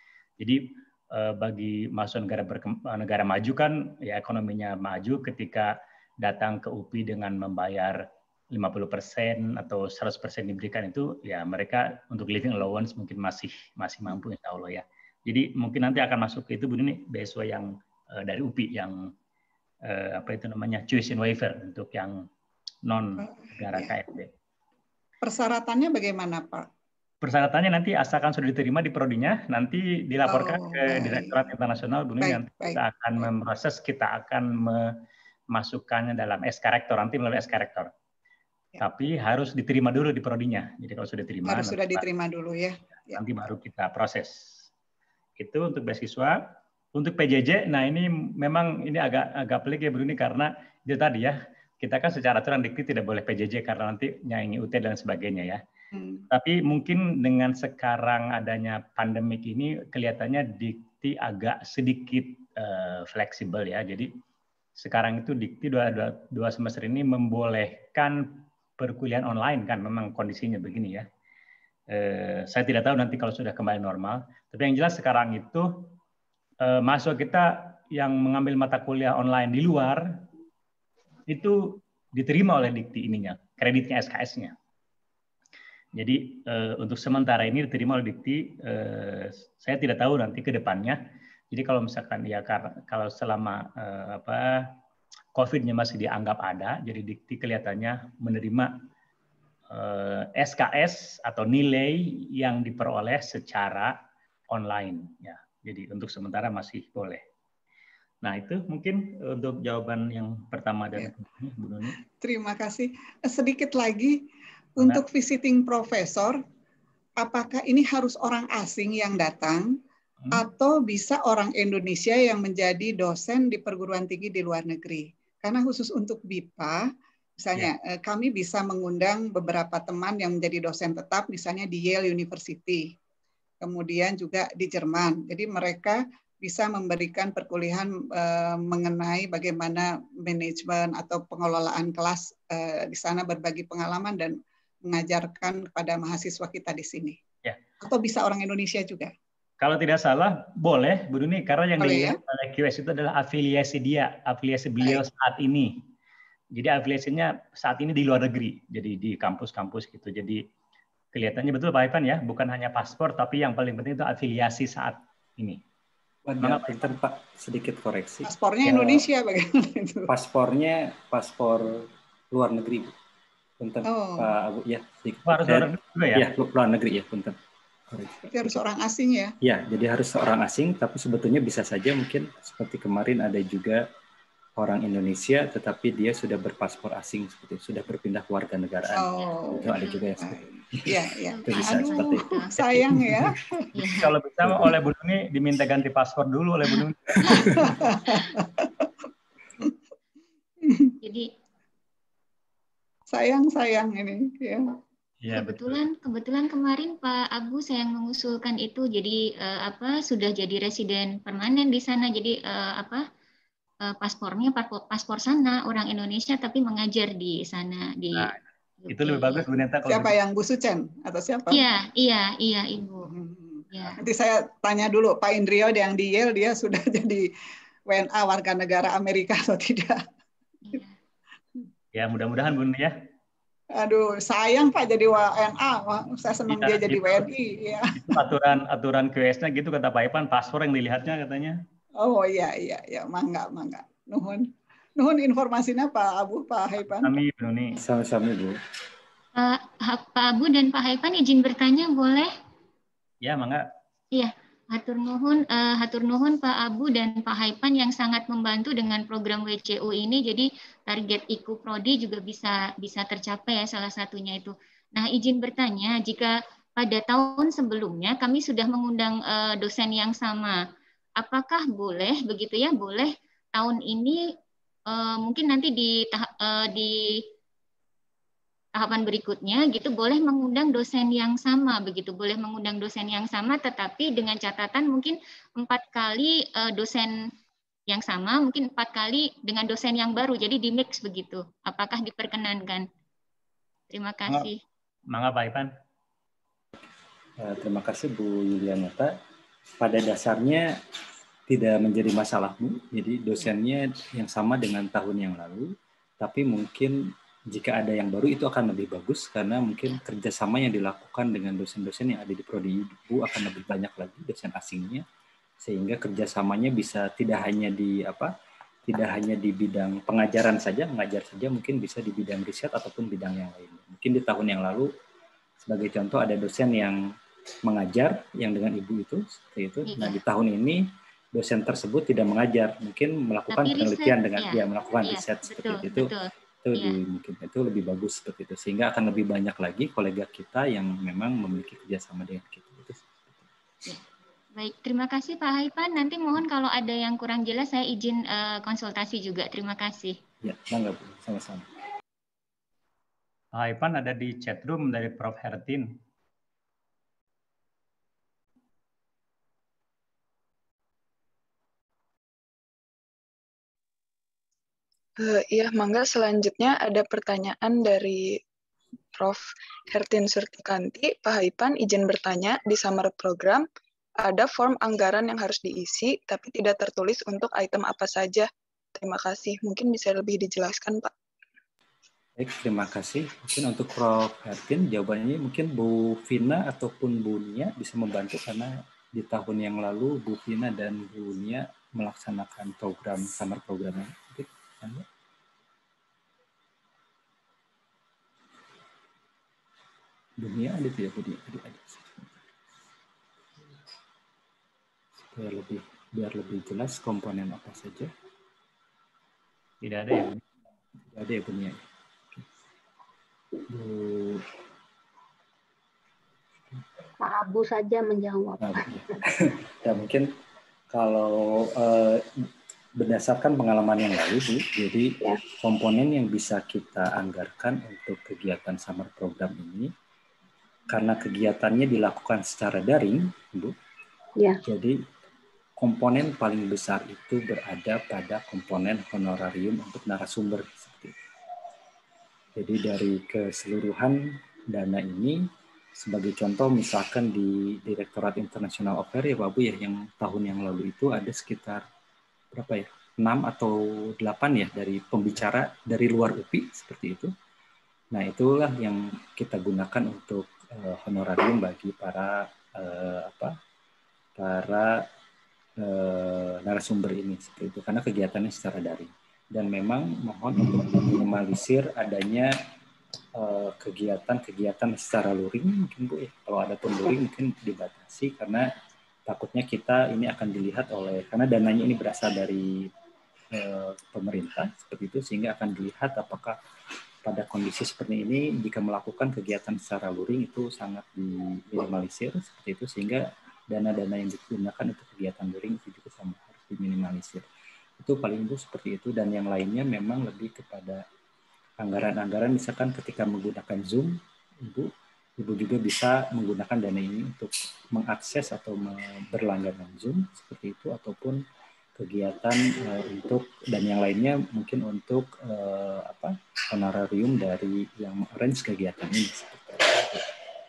Jadi uh, bagi masuk negara negara maju kan, ya ekonominya maju ketika datang ke U P I dengan membayar lima puluh persen atau seratus persen diberikan itu, ya mereka untuk living allowance mungkin masih masih mampu insya Allah ya. Jadi mungkin nanti akan masuk ke itu Bu ini beasiswa yang uh, dari U P I yang uh, apa itu namanya tuition waiver untuk yang non negara K N B. Persyaratannya bagaimana Pak? Persyaratannya nanti asalkan sudah diterima di prodinya, nanti dilaporkan oh, ke Direktorat Internasional Bu ini, nanti kita akan baik. memproses, kita akan memasukkannya dalam S K Rektor, nanti melalui S K Rektor. Tapi harus diterima dulu di prodinya. Jadi kalau sudah diterima, harus sudah diterima dulu ya. Nanti ya. baru kita proses. Itu untuk beasiswa. Untuk P J J, nah ini memang ini agak agak pelik ya Bu ini, karena itu tadi ya, kita kan secara aturan Dikti tidak boleh P J J karena nanti nyaingi U T dan sebagainya ya. Hmm. Tapi mungkin dengan sekarang adanya pandemik ini kelihatannya Dikti agak sedikit uh, fleksibel ya. Jadi sekarang itu Dikti dua, dua, dua semester ini membolehkan perkuliahan online kan, memang kondisinya begini ya. Eh, saya tidak tahu nanti kalau sudah kembali normal. Tapi yang jelas sekarang itu eh, mahasiswa kita yang mengambil mata kuliah online di luar itu diterima oleh Dikti ininya, kreditnya S K S-nya. Jadi eh, untuk sementara ini diterima oleh Dikti. Eh, saya tidak tahu nanti ke depannya. Jadi kalau misalkan ya kalau selama eh, apa COVID-nya masih dianggap ada, jadi Dikti kelihatannya menerima eh, S K S atau nilai yang diperoleh secara online. Ya, jadi untuk sementara masih boleh. Nah itu mungkin untuk jawaban yang pertama dari ya. Bu Nuni. Terima kasih. Sedikit lagi Benar. Untuk visiting profesor, apakah ini harus orang asing yang datang hmm. atau bisa orang Indonesia yang menjadi dosen di perguruan tinggi di luar negeri? Karena khusus untuk B I P A Misalnya, ya. kami bisa mengundang beberapa teman yang menjadi dosen tetap, misalnya di Yale University, kemudian juga di Jerman. Jadi mereka bisa memberikan perkuliahan eh, mengenai bagaimana manajemen atau pengelolaan kelas eh, di sana, berbagi pengalaman dan mengajarkan kepada mahasiswa kita di sini. Ya. Atau bisa orang Indonesia juga. Kalau tidak salah, boleh, Bu Nuni, karena yang boleh, dilihat ya? oleh Q S itu adalah afiliasi dia, afiliasi beliau Baik. saat ini. Jadi afiliasinya saat ini di luar negeri, jadi di kampus-kampus gitu. Jadi kelihatannya betul Pak Ivan ya, bukan hanya paspor, tapi yang paling penting itu afiliasi saat ini. Wadah, bentar Pak, sedikit koreksi. Paspornya Indonesia bagaimana itu? Paspornya paspor luar negeri. Bentar oh. Pak Abu, ya. Harus luar negeri juga ya? Ya, luar negeri ya, bentar. Berarti harus orang asing ya? Ya, jadi harus orang asing, tapi sebetulnya bisa saja mungkin seperti kemarin ada juga orang Indonesia, tetapi dia sudah berpaspor asing seperti itu, sudah berpindah keluarga negaraan. Oh, itu ada juga yang seperti itu. Iya, iya. Itu bisa Aduh, seperti itu. sayang ya. Kalau bisa oleh Bu Nuni diminta ganti paspor dulu oleh Bu Nuni. Jadi sayang-sayang ini. Ya. Ya, kebetulan betul. kebetulan kemarin Pak Abu saya mengusulkan itu, jadi eh, apa sudah jadi residen permanen di sana, jadi eh, apa paspornya paspor, paspor sana orang Indonesia tapi mengajar di sana di nah, itu lebih bagus Bu Neta. Kalau siapa yang Bu Sucen atau siapa? Iya iya iya Ibu. Hmm. Ya. Nanti saya tanya dulu Pak Indrio yang di Yale, dia sudah jadi W N A warga negara Amerika atau tidak? Ya, ya mudah-mudahan Bu ya. Aduh sayang Pak jadi W N A, saya senang ya, dia jadi itu, W N I. Ya. Itu aturan aturan Q S-nya gitu kata Pak Ivan, paspor yang dilihatnya katanya. Oh iya iya ya, mangga mangga. Nuhun. Nuhun informasinya Pak Abu, Pak Haipan. Kami Bruni. Sama-sama Bu. Pak Pak Abu dan Pak Haipan izin bertanya boleh? Ya, mangga. Iya, hatur nuhun uh, hatur nuhun Pak Abu dan Pak Haipan yang sangat membantu dengan program W C U ini. Jadi target I K U Prodi juga bisa bisa tercapai ya, salah satunya itu. Nah, izin bertanya, jika pada tahun sebelumnya kami sudah mengundang uh, dosen yang sama, apakah boleh begitu ya, boleh tahun ini uh, mungkin nanti di tahap uh, di tahapan berikutnya gitu boleh mengundang dosen yang sama begitu, boleh mengundang dosen yang sama tetapi dengan catatan mungkin empat kali uh, dosen yang sama, mungkin empat kali dengan dosen yang baru, jadi di mix begitu. Apakah diperkenankan? Terima kasih. Mangga Pak Ivan. Uh, terima kasih Bu Yulianata. Pada dasarnya tidak menjadi masalah Bu, jadi dosennya yang sama dengan tahun yang lalu, tapi mungkin jika ada yang baru itu akan lebih bagus karena mungkin kerjasama yang dilakukan dengan dosen-dosen yang ada di prodi Ibu akan lebih banyak lagi dosen asingnya, sehingga kerjasamanya bisa tidak hanya di apa, tidak hanya di bidang pengajaran saja, mengajar saja, mungkin bisa di bidang riset ataupun bidang yang lainnya. Mungkin di tahun yang lalu sebagai contoh ada dosen yang mengajar yang dengan Ibu itu seperti itu. Nah di tahun ini dosen tersebut tidak mengajar, mungkin melakukan Tapi penelitian riset, dengan ya, dia melakukan ya, riset betul, seperti itu. Betul. Itu ya. di, mungkin itu lebih bagus seperti itu, sehingga akan lebih banyak lagi kolega kita yang memang memiliki kerjasama dengan kita. Itu. Ya. Baik, terima kasih Pak Haipan. Nanti mohon kalau ada yang kurang jelas saya izin uh, konsultasi juga. Terima kasih. Ya, enggak Bu, sama-sama. Pak Haipan ada di chat room dari Prof Hertin. Uh, iya, mangga selanjutnya ada pertanyaan dari Prof Hertin Surtikanti. Pak Haipan izin bertanya, di summary program ada form anggaran yang harus diisi, tapi tidak tertulis untuk item apa saja. Terima kasih. Mungkin bisa lebih dijelaskan, Pak. Baik, terima kasih. Mungkin untuk Prof Hertin, jawabannya mungkin Bu Vina ataupun Bu Nia bisa membantu, karena di tahun yang lalu Bu Vina dan Bu Nia melaksanakan program summer programnya. Dunia ada tidak Bu Nia? Supaya lebih biar lebih jelas komponen apa saja. Tidak ada ya? Tidak ada ya Bu Nia. Bu Pak Abu saja menjawab. Nah, ya. Ya, mungkin kalau uh, berdasarkan pengalaman yang lalu, Bu, jadi ya. komponen yang bisa kita anggarkan untuk kegiatan summer program ini, karena kegiatannya dilakukan secara daring, Bu, ya. jadi komponen paling besar itu berada pada komponen honorarium untuk narasumber. Seperti itu. Jadi dari keseluruhan dana ini, sebagai contoh misalkan di Direktorat International Affairs ya Pak Bu ya, yang tahun yang lalu itu ada sekitar berapa ya, enam atau delapan ya dari pembicara dari luar U P I seperti itu. Nah itulah yang kita gunakan untuk uh, honorarium bagi para uh, apa para uh, narasumber ini seperti itu, karena kegiatannya secara daring. Dan memang mohon untuk meminimalisir adanya kegiatan-kegiatan uh, secara luring mungkin Bu ya. Kalau ada pun luring mungkin dibatasi, karena takutnya kita ini akan dilihat oleh, karena dananya ini berasal dari uh, pemerintah seperti itu, sehingga akan dilihat apakah pada kondisi seperti ini jika melakukan kegiatan secara luring itu sangat diminimalisir seperti itu, sehingga dana-dana yang digunakan untuk kegiatan luring itu juga sama harus diminimalisir. Itu paling Bu seperti itu, dan yang lainnya memang lebih kepada anggaran-anggaran, misalkan ketika menggunakan Zoom, Ibu, Ibu juga bisa menggunakan dana ini untuk mengakses atau berlangganan Zoom seperti itu, ataupun kegiatan uh, untuk, dan yang lainnya mungkin untuk uh, apa honorarium dari yang arrange kegiatan ini. Seperti itu.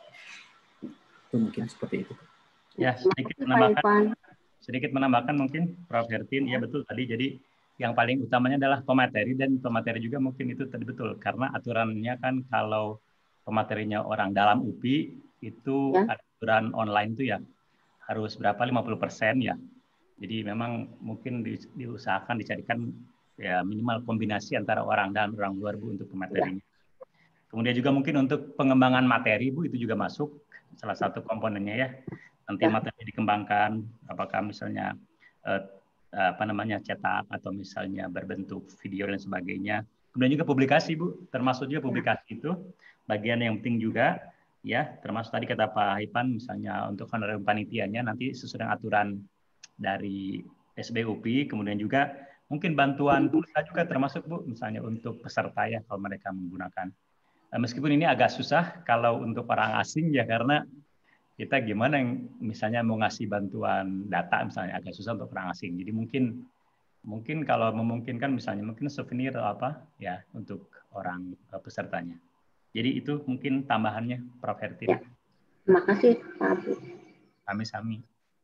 Itu mungkin seperti itu. Ya, sedikit menambahkan. Sedikit menambahkan mungkin Prof Hertin, ya betul tadi. Jadi yang paling utamanya adalah pemateri, dan pemateri juga mungkin itu tadi betul, karena aturannya kan kalau pematerinya orang dalam U P I itu ya. Aturan online itu ya harus berapa lima puluh persen ya. Jadi memang mungkin di, diusahakan dicarikan ya minimal kombinasi antara orang dalam dan orang luar Bu untuk pematerinya. Ya. Kemudian juga mungkin untuk pengembangan materi Bu itu juga masuk salah satu komponennya ya. Nanti ya. Materi dikembangkan, apakah misalnya eh, apa namanya cetak atau misalnya berbentuk video dan sebagainya. Kemudian juga publikasi Bu, termasuk juga publikasi ya. Itu bagian yang penting juga ya, termasuk tadi kata Pak Haipan misalnya untuk honorarium panitianya nanti sesuai dengan aturan dari S B U P I, kemudian juga mungkin bantuan pulsa juga termasuk Bu, misalnya untuk peserta ya kalau mereka menggunakan. Meskipun ini agak susah kalau untuk orang asing ya, karena kita gimana yang misalnya mau ngasih bantuan data misalnya agak susah untuk orang asing. Jadi mungkin mungkin kalau memungkinkan misalnya mungkin souvenir atau apa ya untuk orang pesertanya. Jadi itu mungkin tambahannya Prof Hertin. Ya. Terima kasih Pak Abu. Sami-sami.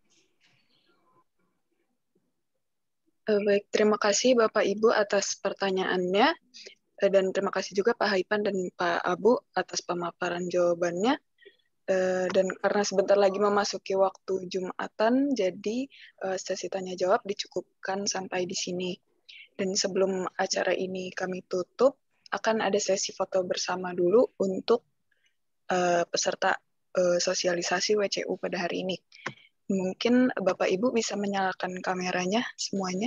Baik, terima kasih Bapak Ibu atas pertanyaannya, dan terima kasih juga Pak Haipan dan Pak Abu atas pemaparan jawabannya. Dan karena sebentar lagi memasuki waktu Jumatan, jadi sesi tanya jawab dicukupkan sampai di sini. Dan sebelum acara ini kami tutup, akan ada sesi foto bersama dulu untuk peserta sosialisasi W C U pada hari ini. Mungkin Bapak Ibu bisa menyalakan kameranya semuanya.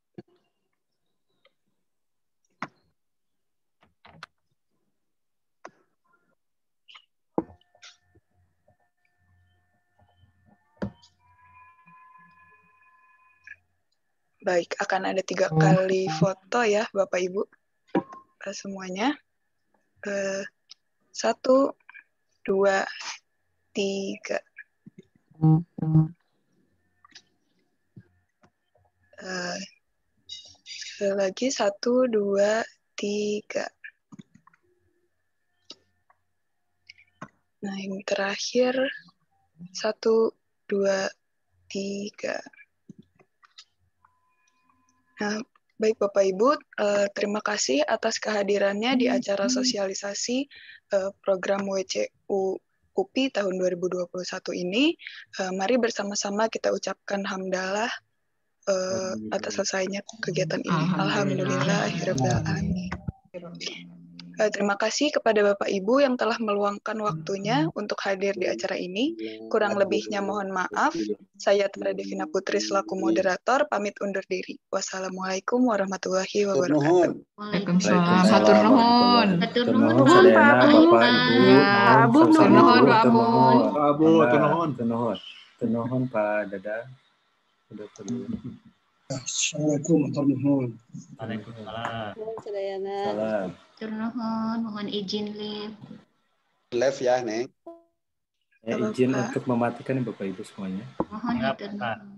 Baik, akan ada tiga kali foto ya Bapak Ibu semuanya. Satu, dua, tiga. Uh, sekali lagi satu, dua, tiga. Nah yang terakhir satu, dua, tiga. Nah, baik Bapak Ibu, uh, terima kasih atas kehadirannya di acara sosialisasi uh, program W C U U P I tahun dua ribu dua puluh satu ini. Uh, mari bersama-sama kita ucapkan hamdalah uh, atas selesainya kegiatan ini. Alhamdulillahirabbil alamin. Uh, terima kasih kepada Bapak Ibu yang telah meluangkan waktunya untuk hadir di acara ini. Kurang lebihnya mohon maaf. Saya Tara Devina Putri selaku moderator pamit undur diri. Wassalamualaikum warahmatullahi wabarakatuh. Waalaikumsalam. Hatur nuhun. Hatur nuhun Pak Abu. Bapak Ibu. Abu Hatur nuhun Pak Abu. Pak Abu, hatur nuhun. Hatur nuhun Pak Dada. Udah perlu. wabarakatuh. Assalamualaikum warahmatullahi wabarakatuh. Waalaikumsalam. Salam. Hatur nuhun, mohon izin live. Live ya, Neng. Saya izin untuk mematikan Bapak Ibu semuanya. Mohon hatur nuhun.